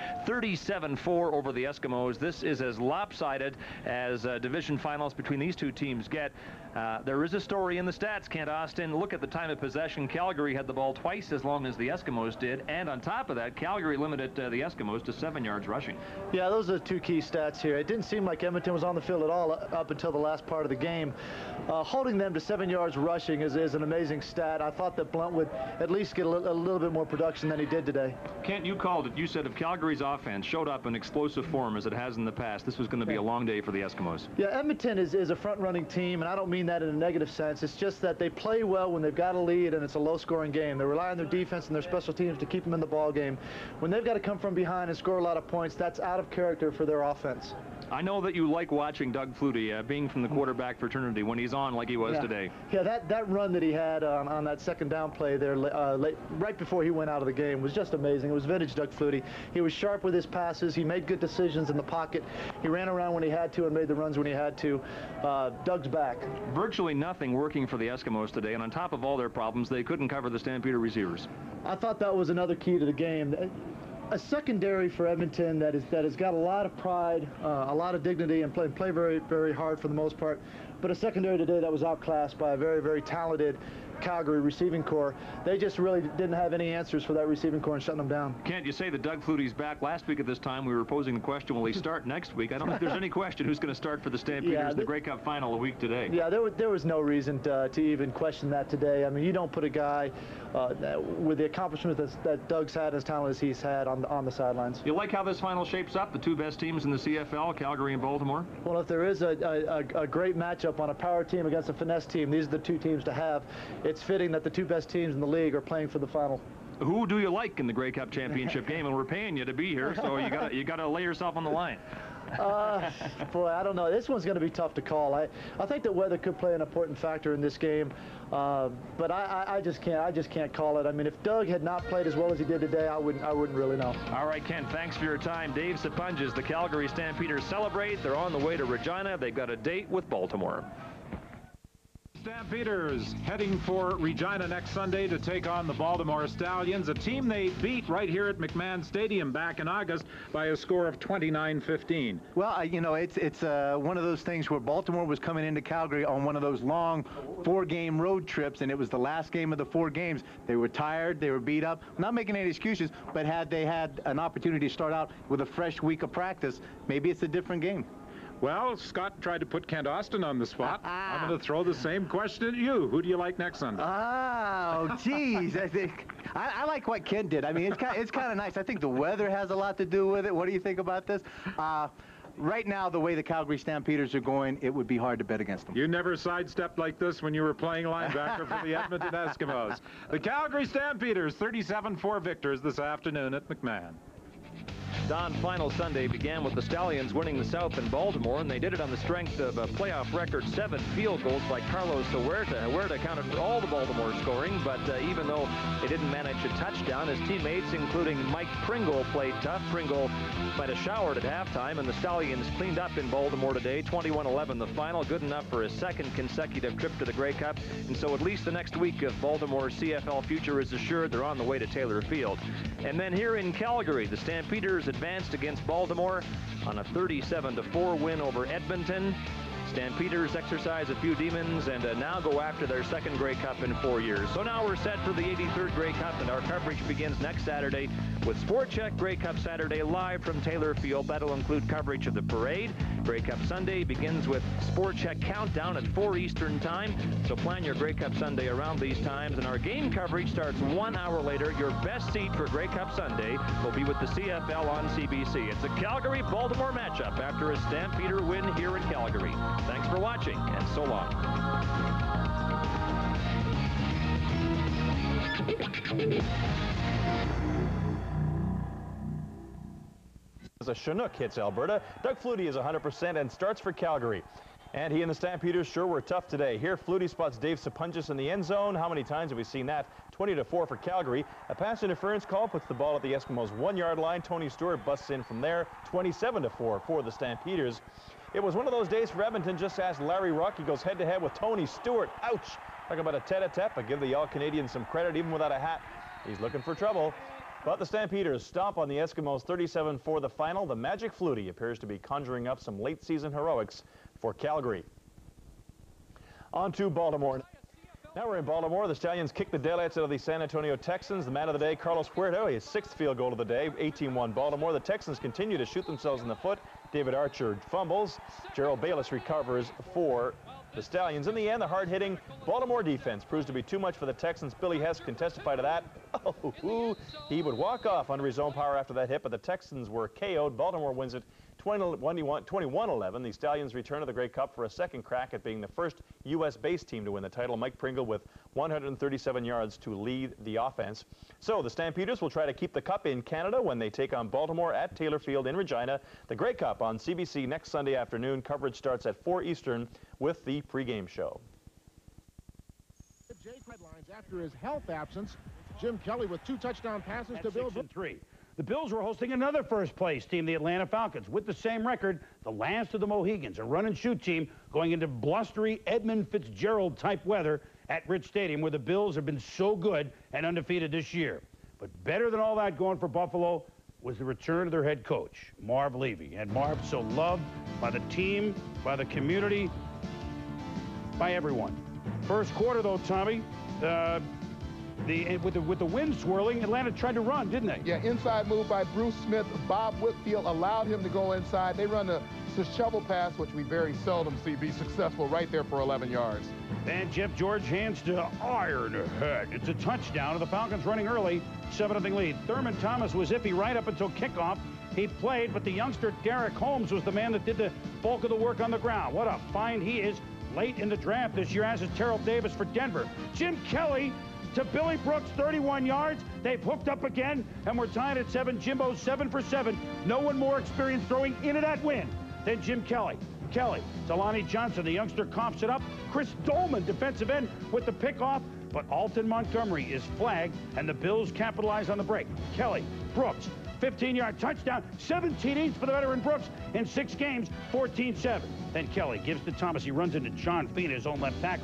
37-4 over the Eskimos. This is as lopsided as division finals between these two teams get. There is a story in the stats, Kent Austin. Look at the time of possession. Calgary had the ball twice as long as the Eskimos did, and on top of that, Calgary limited the Eskimos to 7 yards rushing. Yeah, those are two key stats here. It didn't seem like Edmonton was on the field at all up until the last part of the game. Holding them to 7 yards rushing is an amazing stat. I thought that Blunt would at least get a little bit more production than he did today. Kent, you called it. You said if Calgary's offense showed up in explosive form as it has in the past, this was going to be a long day for the Eskimos. Yeah, Edmonton is a front-running team, and I don't mean that in a negative sense. It's just that they play well when they've got a lead and it's a low-scoring game. They rely on their defense and their special teams to keep them in the ball game. When they've got to come from behind and score a lot of points, that's out of character for their offense. I know that you like watching Doug Flutie, being from the quarterback fraternity, when he's on like he was today. Yeah, that run that he had on that second down play there right before he went out of the game was just amazing. It was vintage Doug Flutie. He was sharp with his passes. He made good decisions in the pocket. He ran around when he had to and made the runs when he had to. Doug's back. Virtually nothing working for the Eskimos today, and on top of all their problems, they couldn't cover the Stampeder receivers. I thought that was another key to the game. A secondary for Edmonton that has got a lot of pride, a lot of dignity, and play very, very hard for the most part. But a secondary today that was outclassed by a very, very talented Calgary receiving corps. They just really didn't have any answers for that receiving corps and shutting them down. Can't you say that Doug Flutie's back? Last week at this time, we were posing the question, will he start next week? I don't think there's any question who's going to start for the Stampeders in the Grey Cup final a week today. Yeah, there was no reason to even question that today. I mean, you don't put a guy with the accomplishments that Doug's had, as talented as he's had, on the sidelines. You like how this final shapes up? The two best teams in the CFL, Calgary and Baltimore? Well, if there is a great matchup on a power team against a finesse team, these are the two teams to have. It's fitting that the two best teams in the league are playing for the final. Who do you like in the Grey Cup championship game? And we're paying you to be here, so you got to lay yourself on the line. Boy, I don't know. This one's going to be tough to call. I think that weather could play an important factor in this game, but I just can't call it. I mean, if Doug had not played as well as he did today, I wouldn't really know. All right, Ken, thanks for your time. Dave Sapunges, the Calgary Stampeders celebrate. They're on the way to Regina. They've got a date with Baltimore. Stampeders heading for Regina next Sunday to take on the Baltimore Stallions, a team they beat right here at McMahon Stadium back in August by a score of 29-15. Well, you know, it's one of those things where Baltimore was coming into Calgary on one of those long 4-game road trips, and it was the last game of the 4 games. They were tired, they were beat up. I'm not making any excuses, but had they had an opportunity to start out with a fresh week of practice, maybe it's a different game. Well, Scott tried to put Kent Austin on the spot. I'm going to throw the same question at you. Who do you like next Sunday? Oh, geez. I like what Kent did. I mean, it's kind of nice. I think the weather has a lot to do with it. What do you think about this? Right now, the way the Calgary Stampeders are going, it would be hard to bet against them. You never sidestepped like this when you were playing linebacker for the Edmonton Eskimos. The Calgary Stampeders, 37-4 victors this afternoon at McMahon. Don, final Sunday began with the Stallions winning the South in Baltimore, and they did it on the strength of a playoff record 7 field goals by Carlos Huerta. Huerta accounted for all the Baltimore scoring, but even though they didn't manage a touchdown, his teammates, including Mike Pringle, played tough. Pringle might have showered at halftime, and the Stallions cleaned up in Baltimore today, 21-11 the final, good enough for a 2nd consecutive trip to the Grey Cup, and so at least the next week of Baltimore's CFL future is assured. They're on the way to Taylor Field. And then here in Calgary, the Stampeders advanced against Baltimore on a 37-4 win over Edmonton. Stampeders exercise a few demons and now go after their 2nd Grey Cup in 4 years. So now we're set for the 83rd Grey Cup, and our coverage begins next Saturday with Sport Check Grey Cup Saturday live from Taylor Field. That'll include coverage of the parade. Grey Cup Sunday begins with Sport Check Countdown at 4 Eastern Time. So plan your Grey Cup Sunday around these times. And our game coverage starts 1 hour later. Your best seat for Grey Cup Sunday will be with the CFL on CBC. It's a Calgary-Baltimore matchup after a Stampeder win here in Calgary. Thanks for watching, and so long. As a Chinook hits Alberta, Doug Flutie is 100% and starts for Calgary. And he and the Stampeders sure were tough today. Here, Flutie spots Dave Sapunjas in the end zone. How many times have we seen that? 20-4 for Calgary. A pass interference call puts the ball at the Eskimos' 1-yard line. Tony Stewart busts in from there. 27-4 for the Stampeders. It was one of those days for Edmonton. Just ask Larry Ruck. He goes head-to-head with Tony Stewart. Ouch! Talk about a tete-a-tete, but give the All-Canadian some credit even without a hat. He's looking for trouble. But the Stampeders stomp on the Eskimos 37-4 the final. The Magic Flutie appears to be conjuring up some late-season heroics for Calgary. On to Baltimore. Now we're in Baltimore. The Stallions kick the daylights out of the San Antonio Texans. The man of the day, Carlos Huerta, his 6th field goal of the day, 18-1 Baltimore. The Texans continue to shoot themselves in the foot. David Archer fumbles. Gerald Bayless recovers for the Stallions. In the end, the hard-hitting Baltimore defense proves to be too much for the Texans. Billy Hess can testify to that. Oh, he would walk off under his own power after that hit, but the Texans were KO'd. Baltimore wins it 21-11. The Stallions return to the Grey Cup for a 2nd crack at being the first U.S.-based team to win the title. Mike Pringle with 137 yards to lead the offense. So the Stampeders will try to keep the cup in Canada when they take on Baltimore at Taylor Field in Regina. The Grey Cup on CBC next Sunday afternoon. Coverage starts at 4 Eastern with the pregame show. Headlines after his health absence. Jim Kelly with 2 touchdown passes to Bill. 6-3. The Bills were hosting another first-place team, the Atlanta Falcons, with the same record, the last of the Mohegans, a run-and-shoot team going into blustery Edmund Fitzgerald-type weather at Rich Stadium, where the Bills have been so good and undefeated this year. But better than all that going for Buffalo was the return of their head coach, Marv Levy. And Marv so loved by the team, by the community, by everyone. First quarter, though, Tommy, with the wind swirling, Atlanta tried to run, didn't they? Yeah, inside move by Bruce Smith. Bob Whitfield allowed him to go inside. They run the shovel pass, which we very seldom see be successful, right there for 11 yards. And Jeff George hands to Ironhead. It's a touchdown, and the Falcons running early, 7-0 lead. Thurman Thomas was iffy right up until kickoff. He played, but the youngster Derek Holmes was the man that did the bulk of the work on the ground. What a find he is late in the draft this year, as is Terrell Davis for Denver. Jim Kelly to Billy Brooks, 31 yards. They've hooked up again, and we're tied at 7. Jimbo's 7 for 7. No one more experienced throwing into that win than Jim Kelly. Kelly, Delani Johnson, the youngster, comps it up. Chris Dolman, defensive end, with the pickoff. But Alton Montgomery is flagged, and the Bills capitalize on the break. Kelly, Brooks, 15-yard touchdown, 7 TDs for the veteran Brooks in 6 games, 14-7. Then Kelly gives to Thomas. He runs into John Fina, his own left tackle.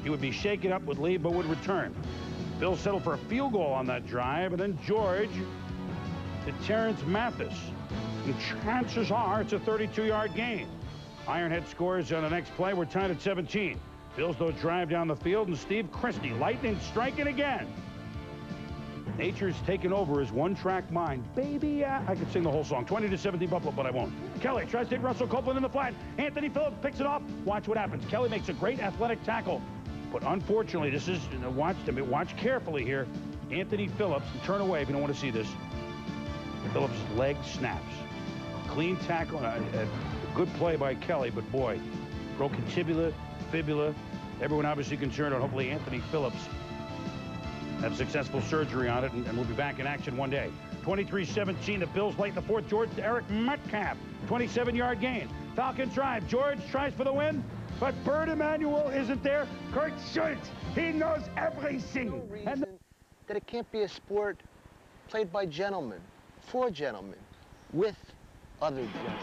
He would be shaken up, would leave, but would return. Bills settled for a field goal on that drive, and then George to Terrence Mathis. And chances are it's a 32-yard gain. Ironhead scores on the next play. We're tied at 17. Bills, though, drive down the field, and Steve Christie, lightning striking again. Nature's taken over his one-track mind. Baby, I could sing the whole song. 20-17 Buffalo, but I won't. Kelly tries to hit Russell Copeland in the flat. Anthony Phillips picks it off. Watch what happens. Kelly makes a great athletic tackle. But unfortunately, this is, watch carefully here. Anthony Phillips, and turn away if you don't want to see this. Phillips' leg snaps. Clean tackle, a good play by Kelly, but boy, broken tibia, fibula. Everyone obviously concerned on hopefully Anthony Phillips have successful surgery on it, and we'll be back in action one day. 23-17, the Bills late in the fourth. George to Eric Metcalf, 27-yard gain. Falcons drive. George tries for the win, but Bert Emanuel isn't there. Kurt Schultz, he knows everything. No reason that it can't be a sport played by gentlemen, for gentlemen, with other gentlemen.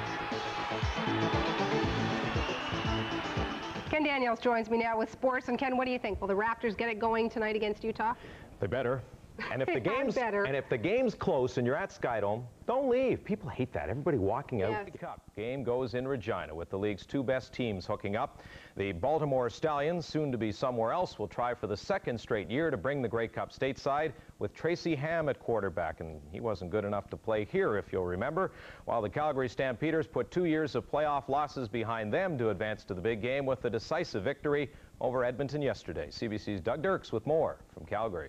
Ken Daniels joins me now with sports. And Ken, what do you think? Will the Raptors get it going tonight against Utah? They better. And if the game's close and you're at Skydome, don't leave. People hate that. Everybody walking out. The Cup game goes in Regina with the league's two best teams hooking up. The Baltimore Stallions, soon to be somewhere else, will try for the second straight year to bring the Grey Cup stateside with Tracy Ham at quarterback, and he wasn't good enough to play here, if you'll remember, while the Calgary Stampeders put 2 years of playoff losses behind them to advance to the big game with a decisive victory over Edmonton yesterday. CBC's Doug Dirks with more from Calgary.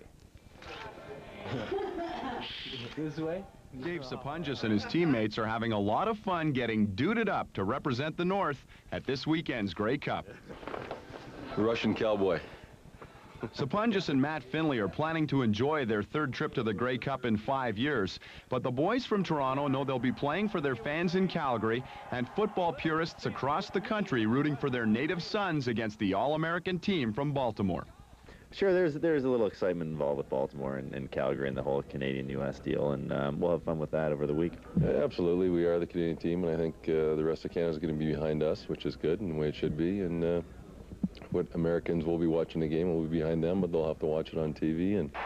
This way. Dave Sapunjas and his teammates are having a lot of fun getting duded up to represent the North at this weekend's Grey Cup. Russian cowboy. Sapunjas and Matt Finley are planning to enjoy their third trip to the Grey Cup in 5 years, but the boys from Toronto know they'll be playing for their fans in Calgary and football purists across the country rooting for their native sons against the All-American team from Baltimore. Sure, there's a little excitement involved with Baltimore and Calgary and the whole Canadian-U.S. deal, and we'll have fun with that over the week. Yeah, absolutely. We are the Canadian team, and I think the rest of Canada is going to be behind us, which is good and the way it should be. And what Americans will be watching the game will be behind them, but they'll have to watch it on TV. And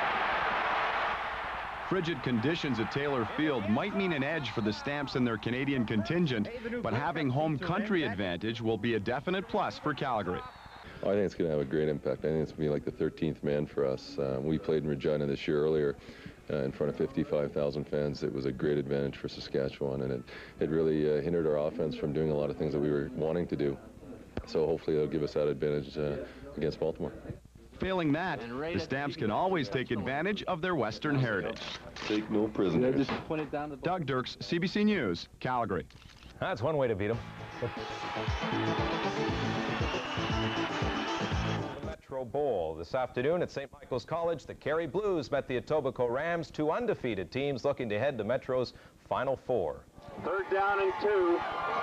frigid conditions at Taylor Field might mean an edge for the Stamps and their Canadian contingent, but having home country advantage will be a definite plus for Calgary. I think it's going to have a great impact. I think it's going to be like the 13th man for us. We played in Regina this year earlier in front of 55,000 fans. It was a great advantage for Saskatchewan, and it really hindered our offense from doing a lot of things that we were wanting to do. So hopefully it'll give us that advantage against Baltimore. Failing that, the Stamps can always take advantage of their Western heritage. Take no prisoners. Doug Dirks, CBC News, Calgary. That's one way to beat them. Metro Bowl this afternoon at St. Michael's College. The Kerry Blues met the Etobicoke Rams, two undefeated teams looking to head to Metro's Final Four. 3rd down and 2.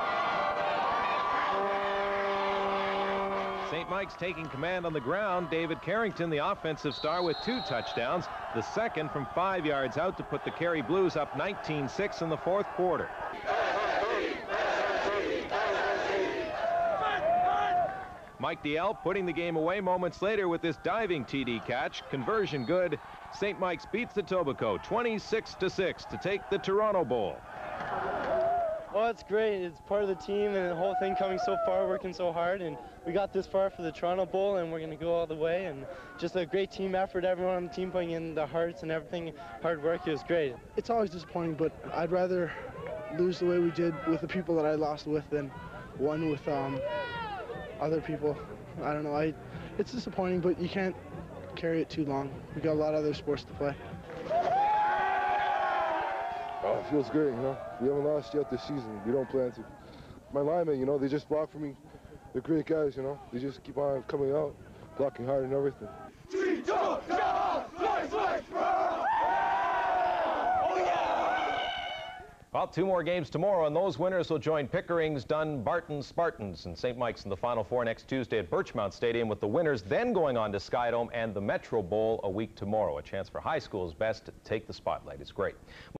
St. Mike's taking command on the ground. David Carrington, the offensive star, with 2 touchdowns, the second from 5 yards out to put the Kerry Blues up 19-6 in the fourth quarter. Mike DeL putting the game away moments later with this diving TD catch. Conversion good. St. Mike's beats the Etobicoke 26-6 to take the Toronto Bowl. Well, it's great. It's part of the team and the whole thing coming so far, working so hard, and we got this far for the Toronto Bowl, and we're going to go all the way, and just a great team effort. Everyone on the team putting in the hearts and everything, hard work. It was great. It's always disappointing, but I'd rather lose the way we did with the people that I lost with than won with other people. I don't know. It's disappointing, but you can't carry it too long. We got a lot of other sports to play. Oh, it feels great, you know. We haven't lost yet this season. We don't plan to. My linemen, you know, they just block for me. They're great guys, you know. They just keep on coming out, blocking hard and everything. Well, 2 more games tomorrow, and those winners will join Pickering's Dunbarton Spartans and St. Mike's in the Final Four next Tuesday at Birchmount Stadium, with the winners then going on to Skydome and the Metro Bowl a week tomorrow. A chance for high school's best to take the spotlight. It's great.